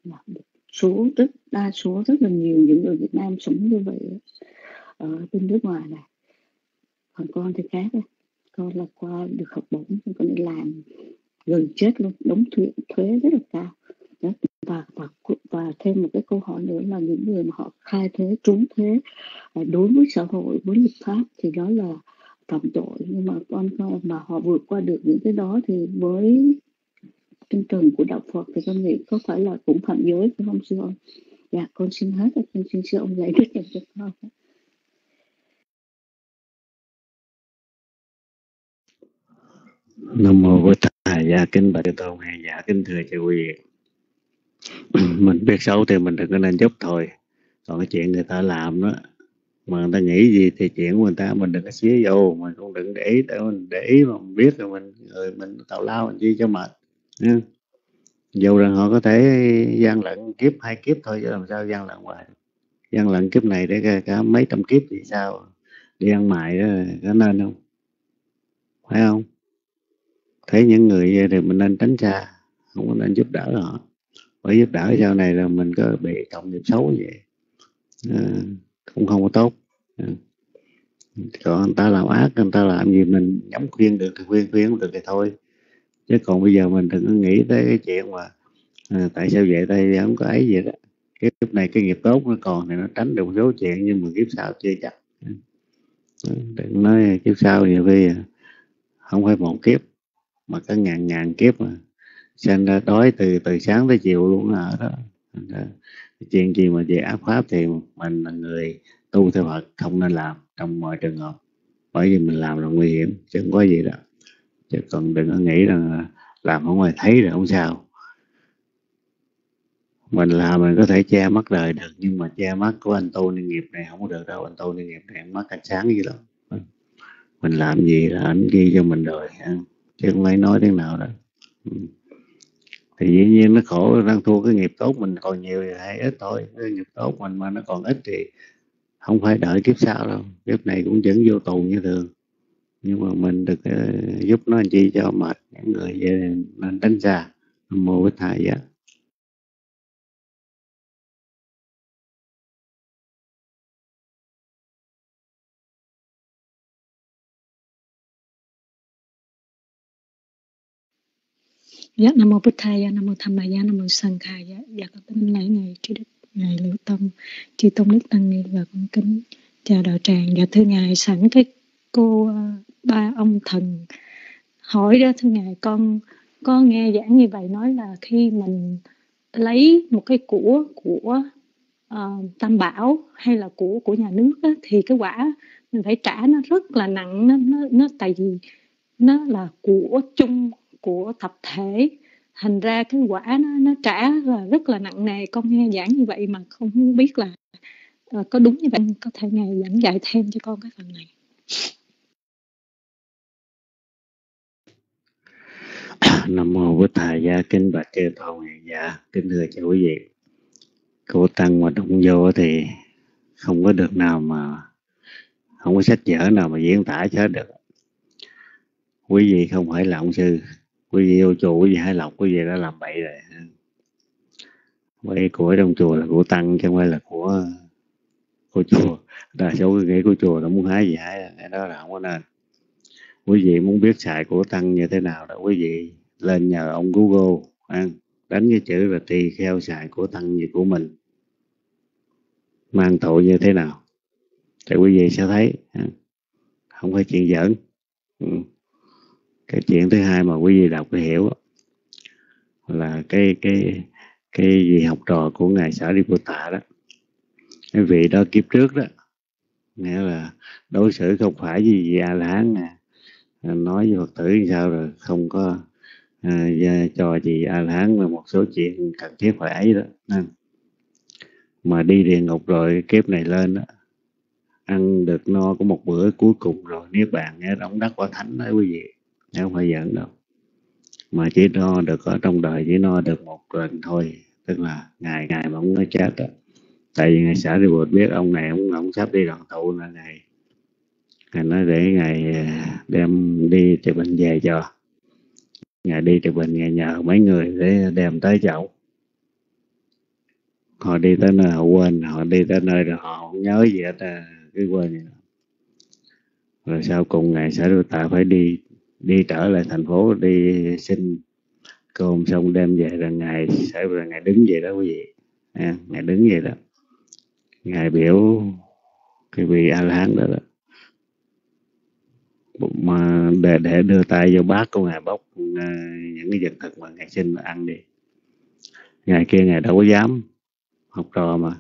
đa số rất là nhiều những người Việt Nam sống như vậy ở bên nước ngoài này. Còn con thì khác đấy, con là qua được học bổng, con đi làm gần chết luôn, đóng thuế rất là cao. Đó. Và thêm một cái câu hỏi nữa là những người mà họ khai thuế, trốn thuế đối với xã hội, với luật pháp thì đó là phạm tội. Nhưng mà mà họ vượt qua được những cái đó thì với tinh thần của đạo Phật thì con nghĩ có phải là cũng phạm giới phải không sư ông? Dạ con xin hết, con xin sư ông giải thích cho con. Nam mô Bổn Thầy. Dạ kính bạch Chư Tôn. Dạ kính thưa chư quý vị. Mình biết xấu thì mình đừng có nên giúp thôi. Còn cái chuyện người ta làm đó, mà người ta nghĩ gì thì chuyện của người ta mình đừng có xía vô, mình cũng đừng để ý. Mình để ý mà mình biết rồi mình tào lao mình chi cho mệt. Dù rằng họ có thể gian lận kiếp 2 kiếp thôi, chứ làm sao gian lận hoài. Gian lận kiếp này để cả mấy trăm kiếp thì sao? Đi ăn mày đó có nên không? Phải không? Thấy những người vậy thì mình nên tránh xa, không có nên giúp đỡ họ. Bởi giúp đỡ sau này là mình có bị cộng nghiệp xấu vậy, cũng không có tốt. Còn người ta làm ác, người ta làm gì mình nhắm khuyên được thì khuyên không được thì thôi. Chứ còn bây giờ mình đừng có nghĩ tới cái chuyện mà tại sao vậy đây không có ấy gì đó. Cái kiếp này cái nghiệp tốt nó còn thì nó tránh được một số chuyện, nhưng mà kiếp sau chưa chắc. Đừng nói kiếp sau nhiều khi không phải một kiếp mà có ngàn kiếp mà sinh ra đói từ sáng tới chiều luôn ở đó. Chuyện gì mà về ác pháp thì mình là người tu theo Phật không nên làm trong mọi trường hợp, bởi vì mình làm là nguy hiểm chứ không có gì đó. Chứ còn đừng có nghĩ rằng làm không ai thấy là không sao. Mình làm mình có thể che mắt đời được, nhưng mà che mắt của anh tu niệm nghiệp này không có được đâu. Anh tu niệm nghiệp này mắt ánh sáng gì lắm. Mình làm gì là anh ghi cho mình rồi, chứ không ai nói tiếng nào đâu. Thì dĩ nhiên nó khổ đang thua cái nghiệp tốt mình còn nhiều hay ít thôi. Cái nghiệp tốt mình mà nó còn ít thì không phải đợi kiếp sau đâu, kiếp này cũng vẫn vô tù như thường. Nhưng mà mình được giúp nó làm chi cho mệt. Những người vậy nên tránh xa. Nam mô Bổn Thầy. Dạ. Dạ Nam mô Bổn Thầy. Nam mô Tham Maya. Nam mô Sanh Khai. Dạ con kính lễ ngài Trí Đức, ngài Liễu Tông, chư Tôn Đức Tăng Ni và con kính chào đạo tràng. Dạ thưa ngài, sẵn cái cô ba ông thần hỏi đó, thưa ngài, con có nghe giảng như vậy nói là khi mình lấy một cái của Tam Bảo hay là của nhà nước đó, thì cái quả mình phải trả nó rất là nặng. Nó tại vì nó là của chung của tập thể, thành ra cái quả nó trả là rất là nặng nề. Con nghe giảng như vậy mà không biết là có đúng như vậy. Có thể ngài giảng dạy thêm cho con cái phần này. Nam mô Bổn Thầy. Dạ kính bạch Chư Tôn. Dạ kính thưa chư quý vị. Cô tăng mà đụng vô thì không có được nào mà, không có sách vở nào mà diễn tả cho được. Quý vị không phải là ông sư, quý vị vô chùa quý vị hãy lọc, quý vị đã làm bậy rồi. Bởi của trong chùa là của tăng chứ không phải là của chùa. Đa số nghĩ của chùa nó muốn hái gì hái, cái đó là không có nên. Quý vị muốn biết xài của tăng như thế nào đó, quý vị lên nhờ ông Google đánh cái chữ là tỳ kheo xài của tăng gì của mình mang tội như thế nào thì quý vị sẽ thấy không phải chuyện giỡn. Cái chuyện thứ hai mà quý vị đọc để hiểu là cái gì học trò của ngài Sariputta đó, cái vị đó kiếp trước đó, nghĩa là đối xử không phải gì A La Hán nói với Phật tử như sao rồi không có cho gì A La Hán là một số chuyện cần thiết phải ấy đó nên mà đi địa ngục rồi kiếp này lên đó, ăn được no có một bữa cuối cùng rồi niết bàn nghe đóng đắc quả thánh đó quý vị, không phải giỡn đâu. Mà chỉ no được ở trong đời, chỉ no được một lần thôi, tức là ngày mà ông nói chết đó. Tại vì ngài Sariputta biết ông này ông sắp đi đoàn tụ là ngài nói để ngài đem đi từ bên về cho ngài đi từ bên, ngài nhờ mấy người để đem tới chậu. Họ đi tới nơi họ quên, họ đi tới nơi rồi họ không nhớ gì hết, cứ quên vậy. Rồi sau cùng ngài Sariputta phải đi trở lại thành phố đi xin cơm xong đem về, rồi ngài Sariputta ngài đứng vậy đó quý vị, ngài đứng vậy đó, ngài biểu cái vị A La Hán đó, mà để đưa tay vô bát của ngài bóc những cái vật thực mà ngài xin ăn đi. Ngài kia ngài đâu có dám, học trò mà.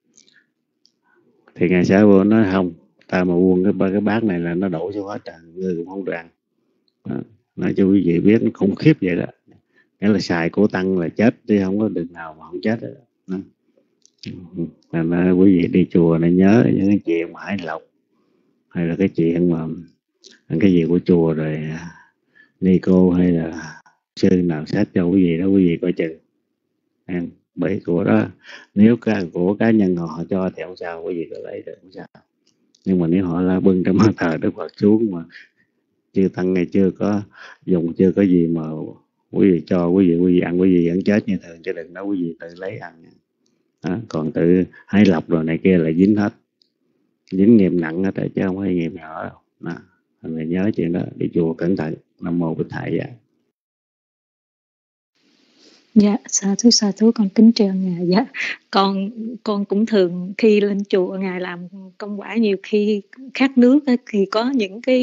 Thì ngài Sariputta nói không, ta mà buông cái bát này là nó đổ xuống hết trơn, người cũng không được ăn. Nói cho quý vị biết nó khủng khiếp vậy đó, nghĩa là xài của tăng là chết chứ không có đường nào mà không chết đó. Nên quý vị đi chùa này nhớ những cái chuyện mà Hải Lộc hay là cái chuyện mà cái gì của chùa rồi ni cô hay là sư nào sát cho quý vị đó, quý vị coi chừng. Bởi của đó nếu của cá nhân họ cho thì không sao, quý vị có lấy được không sao. Nhưng mà nếu họ la bưng trong bàn thờ Đức Phật xuống mà chư tăng này chưa có dùng, chưa có gì mà quý vị cho quý vị ăn, quý vị vẫn chết như thường, chứ đừng nói quý vị tự lấy ăn. Còn tự Hải Lộc rồi này kia là dính hết, dính nghiệp nặng hết chứ không phải nghiệp nhỏ đâu. Mình nhớ chuyện đó, đi chùa cẩn thận. Nam mô Bụt Thầy. Dạ, sa thú con kính tri ân ngài. Dạ, con cũng thường khi lên chùa ngài làm công quả nhiều khi khát nước á, thì có những cái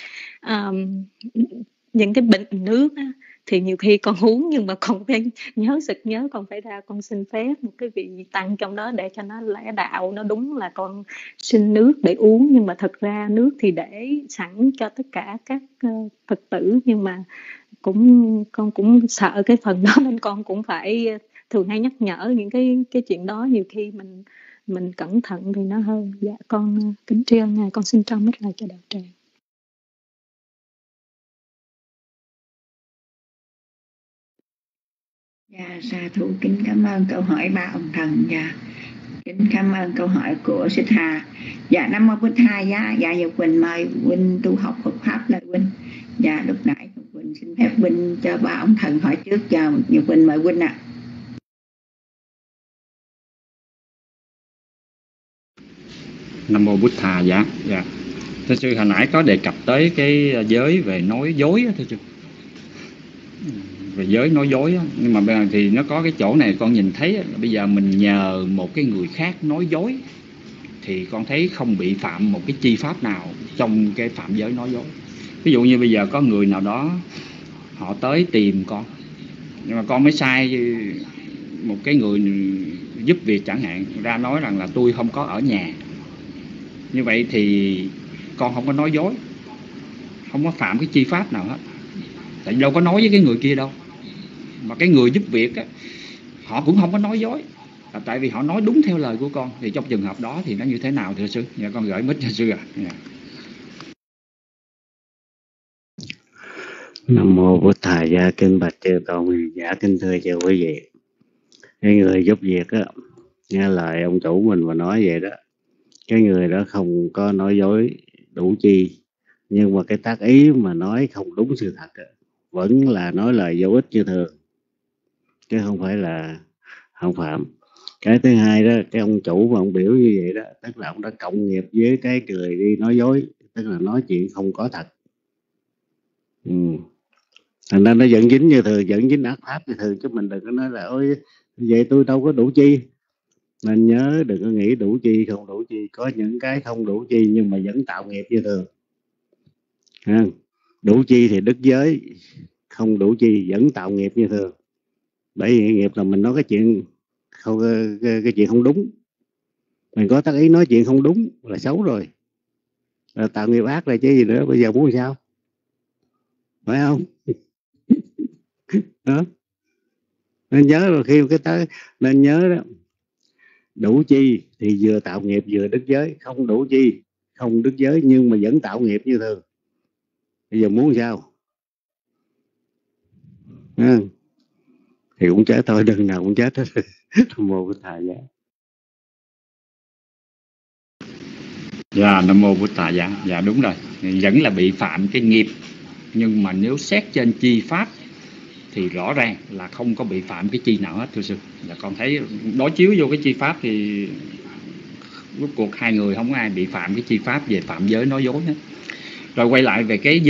bình nước á, thì nhiều khi con uống nhưng mà con phải sực nhớ con phải ra con xin phép một cái vị tăng trong đó để cho nó lẽ đạo, nó đúng là con xin nước để uống, nhưng mà thật ra nước thì để sẵn cho tất cả các Phật tử, nhưng mà con cũng sợ cái phần đó nên con cũng phải thường hay nhắc nhở những cái chuyện đó, nhiều khi mình cẩn thận thì nó hơn. Dạ, con kính tri ân ngài, con xin trao mít lại cho đạo tràng. Dạ, sa thú kính cảm ơn câu hỏi ba ông thần. Dạ, kính cảm ơn câu hỏi của Xích Hà. Dạ, Nam mô Bụt Thầy. Dạ, Nhật Quỳnh mời huynh tu học Phật pháp lại huynh. Dạ, lúc nãy Quỳnh xin phép huynh cho ba ông thần hỏi trước. Chào Nhật Quỳnh, mời huynh ạ. Nam mô Bụt Thầy. Dạ. Thưa sư, hồi nãy có đề cập tới cái giới về nói dối thưa sư, về giới nói dối. Nhưng mà bây giờ thì nó có cái chỗ này con nhìn thấy là bây giờ mình nhờ một cái người khác nói dối thì con thấy không bị phạm một cái chi pháp nào trong cái phạm giới nói dối. Ví dụ như bây giờ có người nào đó họ tới tìm con, nhưng mà con mới sai một cái người giúp việc chẳng hạn, ra nói rằng là tôi không có ở nhà. Như vậy thì con không có nói dối, không có phạm cái chi pháp nào hết. Tại đâu có nói với cái người kia đâu. Mà cái người giúp việc á, họ cũng không có nói dối, tại vì họ nói đúng theo lời của con. Thì trong trường hợp đó thì nó như thế nào thưa sư? Dạ, con gửi mic cho sư ạ. Nam mô Bụt Thầy. Gia kinh bạch chư tôn. Dạ kính thưa chư quý vị, cái người giúp việc á, nghe lời ông chủ mình mà nói vậy đó, cái người đó không có nói dối đủ chi, nhưng mà cái tác ý mà nói không đúng sự thật á, vẫn là nói lời vô ích như thường, chứ không phải là không phạm. Cái thứ hai đó, cái ông chủ mà ông biểu như vậy đó, tức là ông đã cộng nghiệp với cái người đi nói dối, tức là nói chuyện không có thật. thành ra nó dẫn dính như thường, dẫn dính ác pháp như thường, chứ mình đừng có nói là ôi vậy tôi đâu có đủ chi. Nên nhớ đừng có nghĩ đủ chi không đủ chi, có những cái không đủ chi nhưng mà vẫn tạo nghiệp như thường. Đủ chi thì đức giới, không đủ chi vẫn tạo nghiệp như thường. Bởi vì nghiệp là mình nói cái chuyện không, cái chuyện không đúng, mình có tác ý nói chuyện không đúng là xấu rồi, là tạo nghiệp ác rồi chứ gì nữa. Bây giờ muốn sao, phải không? Đó, nên nhớ rồi, khi cái tới nên nhớ đó, đủ chi thì vừa tạo nghiệp vừa đức giới, không đủ chi không đức giới nhưng mà vẫn tạo nghiệp như thường. Bây giờ muốn sao? Thì cũng chết thôi, đừng nào cũng chết hết. Nam mô Bụt Thầy Giá. Dạ, Nam mô Bụt Thầy Giá. Dạ đúng rồi, vẫn là bị phạm cái nghiệp, nhưng mà nếu xét trên chi pháp thì rõ ràng là không có bị phạm cái chi nào hết thưa sư. Dạ, con thấy đối chiếu vô cái chi pháp thì rốt cuộc hai người không có ai bị phạm cái chi pháp về phạm giới nói dối hết. Rồi quay lại về cái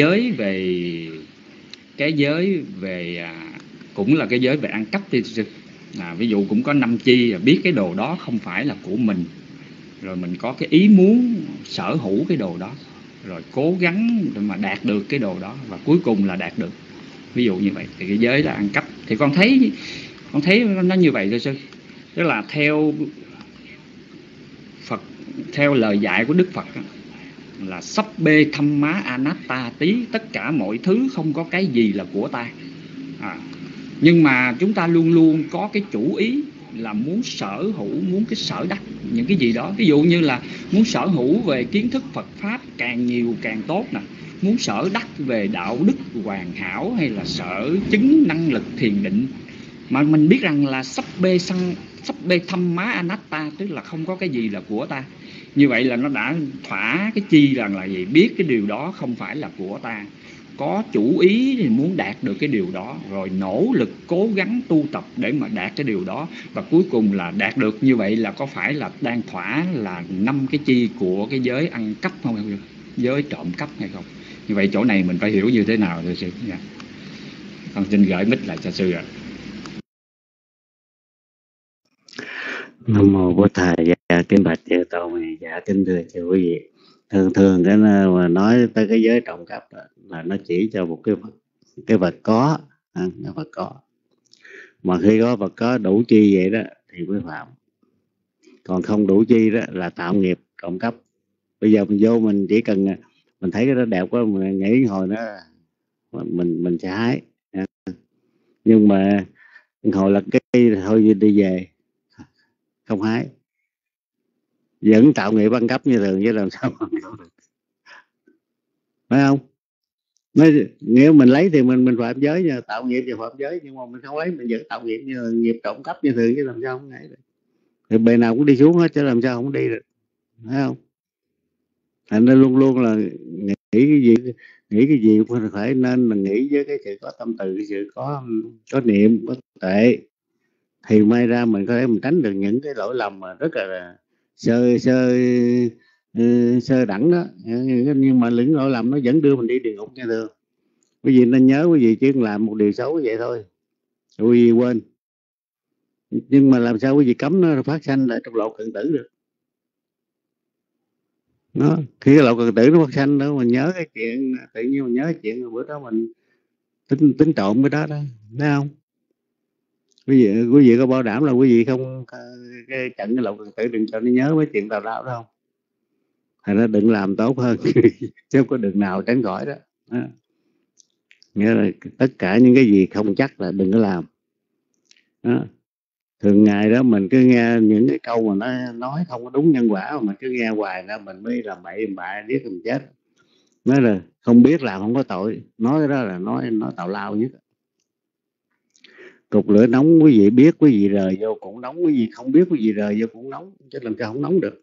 giới về cũng là cái giới về ăn cắp thì sư. Ví dụ cũng có 5 chi, biết cái đồ đó không phải là của mình, rồi mình có cái ý muốn sở hữu cái đồ đó, rồi cố gắng để mà đạt được cái đồ đó, và cuối cùng là đạt được. Ví dụ như vậy thì cái giới là ăn cắp. Thì con thấy nó như vậy thôi sư. Tức là theo Phật, theo lời dạy của Đức Phật là sắp bê thăm má anatta tí, tất cả mọi thứ không có cái gì là của ta. Nhưng mà chúng ta luôn luôn có cái chủ ý là muốn sở hữu, muốn cái sở đắc những cái gì đó. Ví dụ như là muốn sở hữu về kiến thức Phật Pháp càng nhiều càng tốt nè, muốn sở đắc về đạo đức hoàn hảo, hay là sở chứng năng lực thiền định. Mà mình biết rằng là sắp bê thăm má anatta, tức là không có cái gì là của ta. Như vậy là nó đã thỏa cái chi rằng là gì? Biết cái điều đó không phải là của ta, có chủ ý thì muốn đạt được cái điều đó, rồi nỗ lực cố gắng tu tập để mà đạt cái điều đó, và cuối cùng là đạt được. Như vậy là có phải là đang thỏa là 5 cái chi của cái giới ăn cắp không? Giới trộm cắp hay không? Như vậy chỗ này mình phải hiểu như thế nào thưa sư? Con xin gửi mic lại cho sư ạ. Nam mô Bụt Thầy. Dạ kính bạch chư tôn. Dạ kính thưa chư quý vị, thường cái mà nói tới cái giới trộm cắp là nó chỉ cho một cái vật có, cái vật có. Mà khi có vật có đủ chi vậy đó thì mới phạm, còn không đủ chi đó là tạo nghiệp trộm cắp. Bây giờ mình vô, mình chỉ cần mình thấy cái đó đẹp quá, mình nghĩ hồi đó mình sẽ hái, nhưng mà hồi là cái thôi đi về không hái, vẫn tạo nghiệp ăn cắp như thường, chứ làm sao mà được, phải không? Nếu mình lấy thì mình phạm giới, như tạo nghiệp thì phạm giới, nhưng mà mình không lấy mình vẫn tạo nghiệp như nghiệp trộm cắp như thường, chứ làm sao không nghĩ được. Thì bề nào cũng đi xuống hết, chứ làm sao không đi được, phải không? Thành ra luôn luôn là nghĩ cái gì cũng phải nên là nghĩ với cái sự có tâm từ, cái sự có niệm, có tuệ, thì may ra mình có thể mình tránh được những cái lỗi lầm mà rất là sơ đẳng đó. Nhưng mà những lỗi lầm nó vẫn đưa mình đi địa ngục như thường. Quý vị nên nhớ, quý vị chỉ làm một điều xấu vậy thôi, quý vị quên. Nhưng mà làm sao quý vị cấm nó phát sanh lại trong lộ cận tử được? Nó khi cái lộ cận tử nó phát sanh đó, mình nhớ cái chuyện, tự nhiên mình nhớ cái chuyện bữa đó mình tính trộm cái đó đó, thấy không? Quý vị có bảo đảm là quý vị không cái trận cái lộ cận tử đừng cho nó nhớ mấy chuyện tào lao đâu. Thành ra đừng làm tốt hơn chứ không có đường nào tránh khỏi đó. Nghĩa là tất cả những cái gì không chắc là đừng có làm đó. Thường ngày đó mình cứ nghe những cái câu mà nó nói không có đúng nhân quả, mà mình cứ nghe hoài ra mình mới làm bậy bạ biết mình chết. Nói là không biết làm không có tội, nói cái đó là nói tào lao nhất. Cục lửa nóng quý vị biết, quý vị rời vô cũng nóng, quý vị không biết quý vị rời vô cũng nóng, chứ làm sao không nóng được,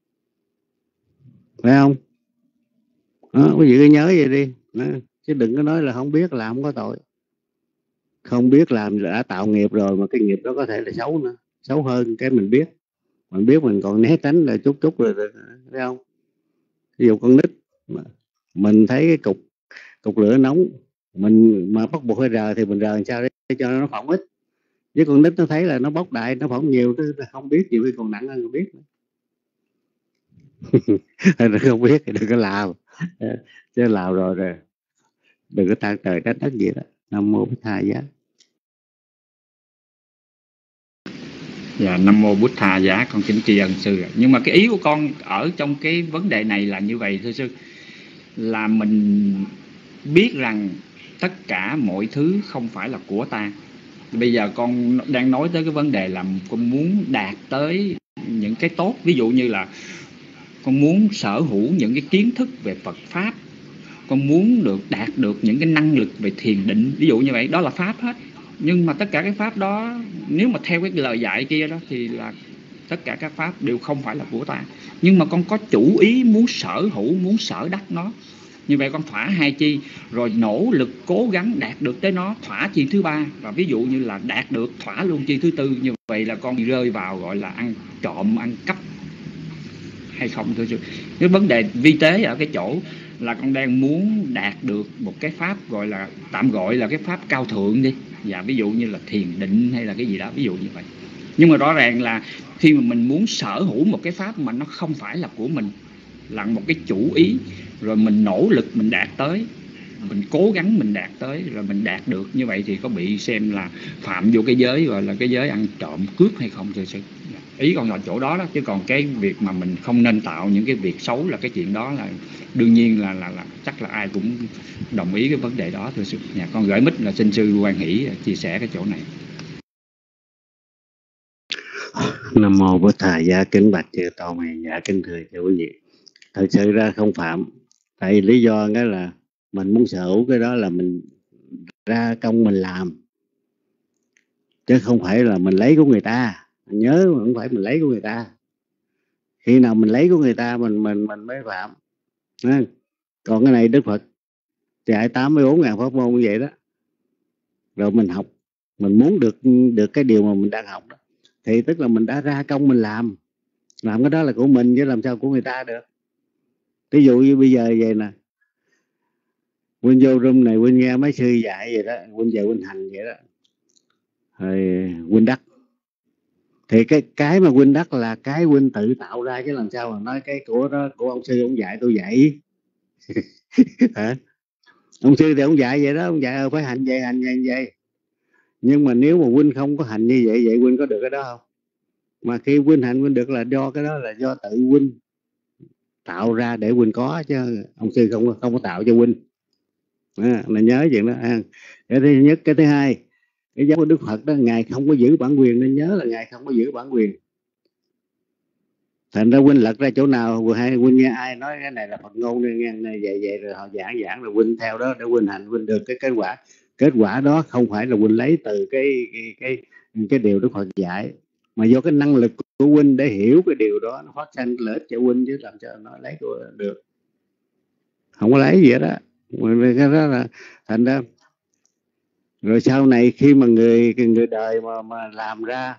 phải không? Đó, quý vị cứ nhớ vậy đi đó. Chứ đừng có nói là không biết làm không có tội. Không biết làm đã tạo nghiệp rồi, mà cái nghiệp đó có thể là xấu nữa, xấu hơn cái mình biết. Mình biết mình còn né tránh là chút rồi, thấy không? Ví dụ con nít mình thấy cái cục lửa nóng Mình mà bắt buộc phải rờ thì mình rờ làm sao để cho nó phỏng ít, với con nít nó thấy là nó bốc đại, nó phỏng nhiều, nó không biết, nhiều khi còn nặng hơn không biết. Nó không biết thì đừng có làm, chứ làm rồi đừng có than trời trách đất gì đó. Nam mô Bích Tha Giá. Dạ, Nam mô Bút Tha Giá, con kính tri ân sư. Nhưng mà cái ý của con ở trong cái vấn đề này là như vậy thưa sư, là mình biết rằng tất cả mọi thứ không phải là của ta. Bây giờ con đang nói tới cái vấn đề là con muốn đạt tới những cái tốt, ví dụ như là con muốn sở hữu những cái kiến thức về Phật Pháp, con muốn đạt được những cái năng lực về thiền định, ví dụ như vậy, đó là Pháp hết. Nhưng mà tất cả cái Pháp đó, nếu mà theo cái lời dạy kia đó, thì là tất cả các Pháp đều không phải là của ta. Nhưng mà con có chủ ý muốn sở hữu, muốn sở đắc nó. Như vậy con thỏa hai chi, rồi nỗ lực cố gắng đạt được tới nó, thỏa chi thứ ba. Và ví dụ như là đạt được thỏa luôn chi thứ tư. Như vậy là con rơi vào gọi là ăn trộm, ăn cắp hay không thưa sư? Cái vấn đề vi tế ở cái chỗ là con đang muốn đạt được một cái pháp gọi là, tạm gọi là cái pháp cao thượng đi, và ví dụ như là thiền định hay là cái gì đó, ví dụ như vậy. Nhưng mà rõ ràng là khi mà mình muốn sở hữu một cái pháp mà nó không phải là của mình, là một cái chủ ý, rồi mình nỗ lực mình đạt tới, mình cố gắng mình đạt tới, rồi mình đạt được, như vậy thì có bị xem là phạm vô cái giới gọi là cái giới ăn trộm cướp hay không thưa sư? Ý còn là chỗ đó đó, chứ còn cái việc mà mình không nên tạo những cái việc xấu là cái chuyện đó là đương nhiên là chắc là ai cũng đồng ý cái vấn đề đó thưa sư. Nhà con gửi mic là xin sư Quan Hỷ chia sẻ cái chỗ này. Nam mô Bích Tha Giá. Kính bạch chư tôn hiền giả, kính thưa chư quý vị, thật sự ra không phạm. Tại lý do đó là mình muốn sở hữu cái đó là mình ra công mình làm, chứ không phải là mình lấy của người ta. Mình nhớ không phải mình lấy của người ta. Khi nào mình lấy của người ta mình mới phạm. Còn cái này Đức Phật dạy 84.000 pháp môn như vậy đó, rồi mình học, mình muốn được cái điều mà mình đang học đó, thì tức là mình đã ra công mình làm cái đó là của mình, chứ làm sao của người ta được. Ví dụ như bây giờ vậy nè, Quynh vô room này, Quynh nghe mấy sư dạy vậy đó, Quynh về Quynh hành vậy đó, rồi Quynh đắc. Thì cái mà Quynh đắc là cái Quynh tự tạo ra, chứ làm sao mà nói cái của đó của ông sư ông dạy tôi dạy. Hả? Ông sư thì ông dạy vậy đó, ông dạy phải hành vậy. Nhưng mà nếu mà Quynh không có hành như vậy Quynh có được cái đó không? Mà khi Quynh hành Quynh được là do cái đó là do tự Quynh tạo ra để Quynh có, chứ ông sư không có tạo cho Quynh. Là nhớ chuyện đó. Cái thứ nhất. Cái thứ hai, cái giáo của Đức Phật đó, Ngài không có giữ bản quyền, nên nhớ là Ngài không có giữ bản quyền. Thành ra Quynh lật ra chỗ nào hay Quynh nghe ai nói cái này là Phật ngôn nên nghe vậy rồi họ giảng rồi Quynh theo đó để Quynh hành, Quynh được cái kết quả. Kết quả đó không phải là Quynh lấy từ cái điều Đức Phật dạy, mà do cái năng lực của Quynh để hiểu cái điều đó, nó phát sinh lợi ích cho Quynh, chứ làm sao nó lấy của được. Không có lấy gì đó. Cái đó là thành ra rồi sau này khi mà người đời mà làm ra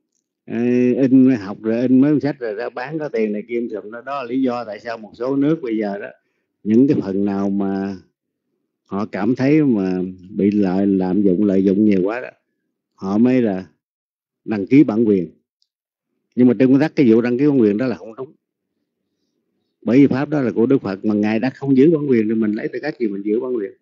in học rồi in mấy sách rồi ra bán có tiền này kim sùm đó, đó là lý do tại sao một số nước bây giờ đó, những cái phần nào mà họ cảm thấy mà bị lợi dụng nhiều quá đó, họ mới là đăng ký bản quyền. Nhưng mà trên nguyên tắc cái vụ đăng ký bản quyền đó là không đúng, bởi vì pháp đó là của Đức Phật, mà Ngài đã không giữ bản quyền thì mình lấy tư cách gì mình giữ bản quyền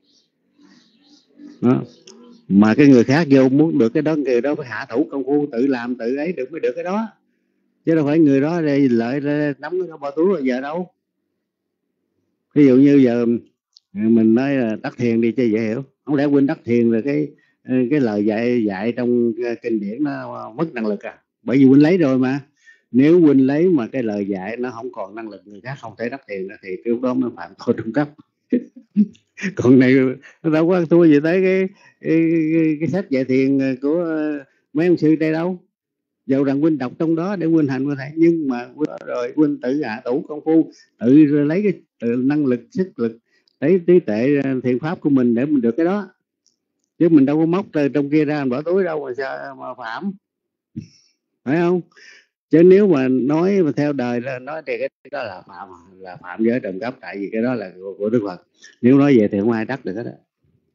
đó. Mà cái người khác vô muốn được cái đó, người đó phải hạ thủ công phu tự làm tự ấy được mới được cái đó, chứ đâu phải người đó đây lợi nắm cái bao túi rồi giờ đâu. Ví dụ như giờ mình nói là đắc thiền đi cho dễ hiểu, không lẽ Quynh đắc thiền rồi cái lời dạy trong kinh điển nó mất năng lực à? Bởi vì Quynh lấy rồi mà. Nếu Quynh lấy mà cái lời dạy nó không còn năng lực, người khác không thể đắc thiền thì lúc đó mới phạm tội trung cấp. Còn này nó đâu có thua gì tới cái sách dạy thiền của mấy ông sư đây đâu. Dầu rằng Quynh đọc trong đó để Quynh hành có thể, nhưng mà rồi Quynh tự hạ thủ công phu, tự lấy cái tự năng lực, sức lực, lấy trí tuệ thiện pháp của mình để mình được cái đó, chứ mình đâu có móc trong kia ra bỏ túi đâu mà sao mà phạm, phải không? Chứ nếu mà nói mà theo đời là nói thì cái đó là phạm giới trộm cắp, tại vì cái đó là của Đức Phật. Nếu nói về thì không ai đắc được hết đó.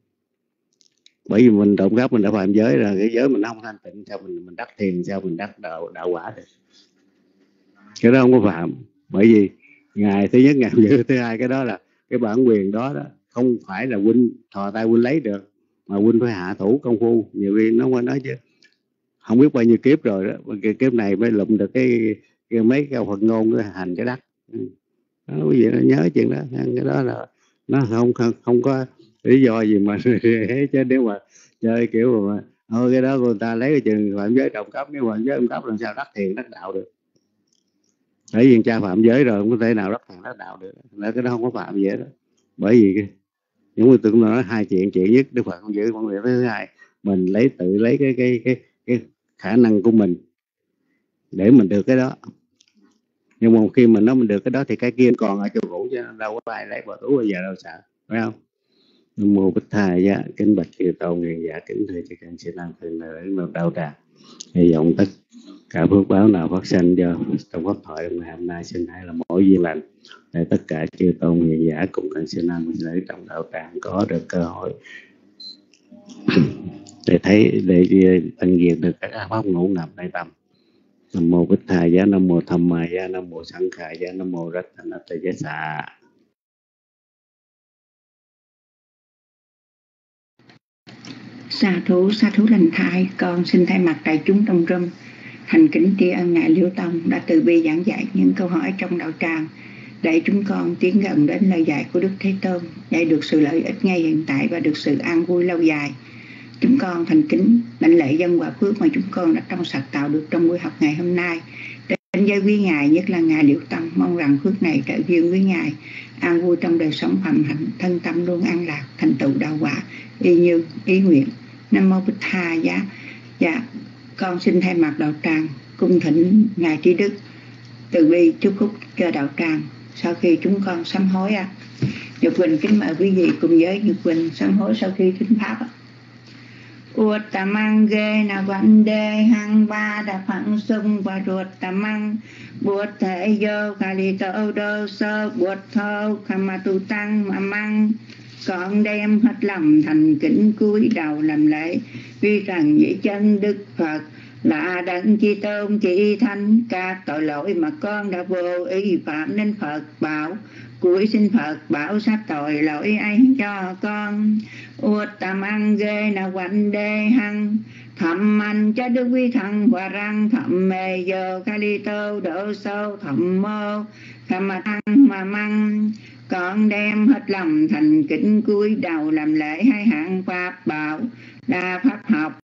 Bởi vì mình trộm cắp mình đã phạm giới rồi, cái giới mình không thanh tịnh, sao mình đắc thiền, sao mình đắc đạo quả được? Cái đó không có phạm. Bởi vì Ngài thứ nhất Ngài giữ, thứ hai cái đó là cái bản quyền đó không phải là huynh thò tay huynh lấy được, mà huynh phải hạ thủ công phu. Nhiều khi nó mới nói chứ không biết bao nhiêu kiếp rồi đó, kiếp này mới lụm được cái mấy cái Phật ngôn cái hành cái đắc. Đó, quý vị nó nhớ chuyện đó. Cái đó là nó không có lý do gì mà chứ nếu mà chơi kiểu mà thôi cái đó người ta lấy cái chừng phạm giới trộm cắp, cái phạm giới trộm cắp làm sao đắc thiền đắc đạo được? Bởi vì cha phạm giới rồi không có thể nào đắc thiền đắc đạo được. Là cái đó không có phạm gì hết đó. Bởi vì những người tôi nói hai chuyện nhất Đức Phật không giữ, vấn đề thứ hai mình tự lấy cái khả năng của mình để mình được cái đó. Nhưng mà khi mình nói mình được cái đó thì cái kia còn ở chỗ cũ, chứ đâu có ai lấy bỏ túi bây giờ đâu sợ, phải không? Nam mô Bích Thầy giá, kính bạch chư tôn nguyện giả, kính thưa chư căn sĩ năng thường đến một đạo tràng. Hy vọng tất cả phước báo nào phát sinh do trong pháp thoại ngày hôm nay xin hãy là mỗi duyên lành để tất cả chư tôn nguyện giả cùng căn sĩ năng để trong đạo tràng có được cơ hội để thấy, để tăng diện được các pháp ngũ nạpในtâm. Nam mô Bích Thầy giá, Nam mô Tham Ma giá, Nam mô Sanh Khả giá, Nam mô Rattanataya Sa. Sa thú lành thai, con xin thay mặt đại chúng trong room thành kính tri ân Ngài Liễu Tông đã từ bi giảng dạy những câu hỏi trong đạo tràng để chúng con tiến gần đến lời dạy của Đức Thế Tôn, dạy được sự lợi ích ngay hiện tại và được sự an vui lâu dài. Chúng con thành kính đảnh lễ dân quả phước mà chúng con đã trong sạch tạo được trong buổi học ngày hôm nay đến với quý Ngài, nhất là Ngài Liễu Tông. Mong rằng phước này trợ duyên với Ngài an vui trong đời sống phạm hạnh, thân tâm luôn an lạc, thành tựu đạo quả y như ý nguyện. Nam mô Bích Tha giá. Dạ, con xin thay mặt đạo tràng cung thỉnh Ngài Trí Đức từ bi chúc phúc cho đạo tràng sau khi chúng con sám hối. Nhật Quỳnh kính mời quý vị cùng với Nhật Quỳnh sám hối sau khi thính pháp. Uttamang ghê na văn đê hăng ba đà phẳng sung và ruột tamang buộc thể vô khả lì tô đô sơ buộc thô khả mà tu tăng mà măng. Con đem hết lòng thành kính cúi đầu làm lễ, vì rằng dưới chân Đức Phật là đấng chi tôn chi thánh, các tội lỗi mà con đã vô ý phạm nên Phật bảo. Cúi xin Phật bảo sát tội lỗi ấy cho con. Uttamang ghê na quanh đê hăng thầm anh cho Đức quý thần và răng thầm mê vô ca ly tô độ sâu thầm mô thầm mà thăng mà măng. Con đem hết lòng thành kính cúi đầu làm lễ hai hạng pháp bảo đa pháp học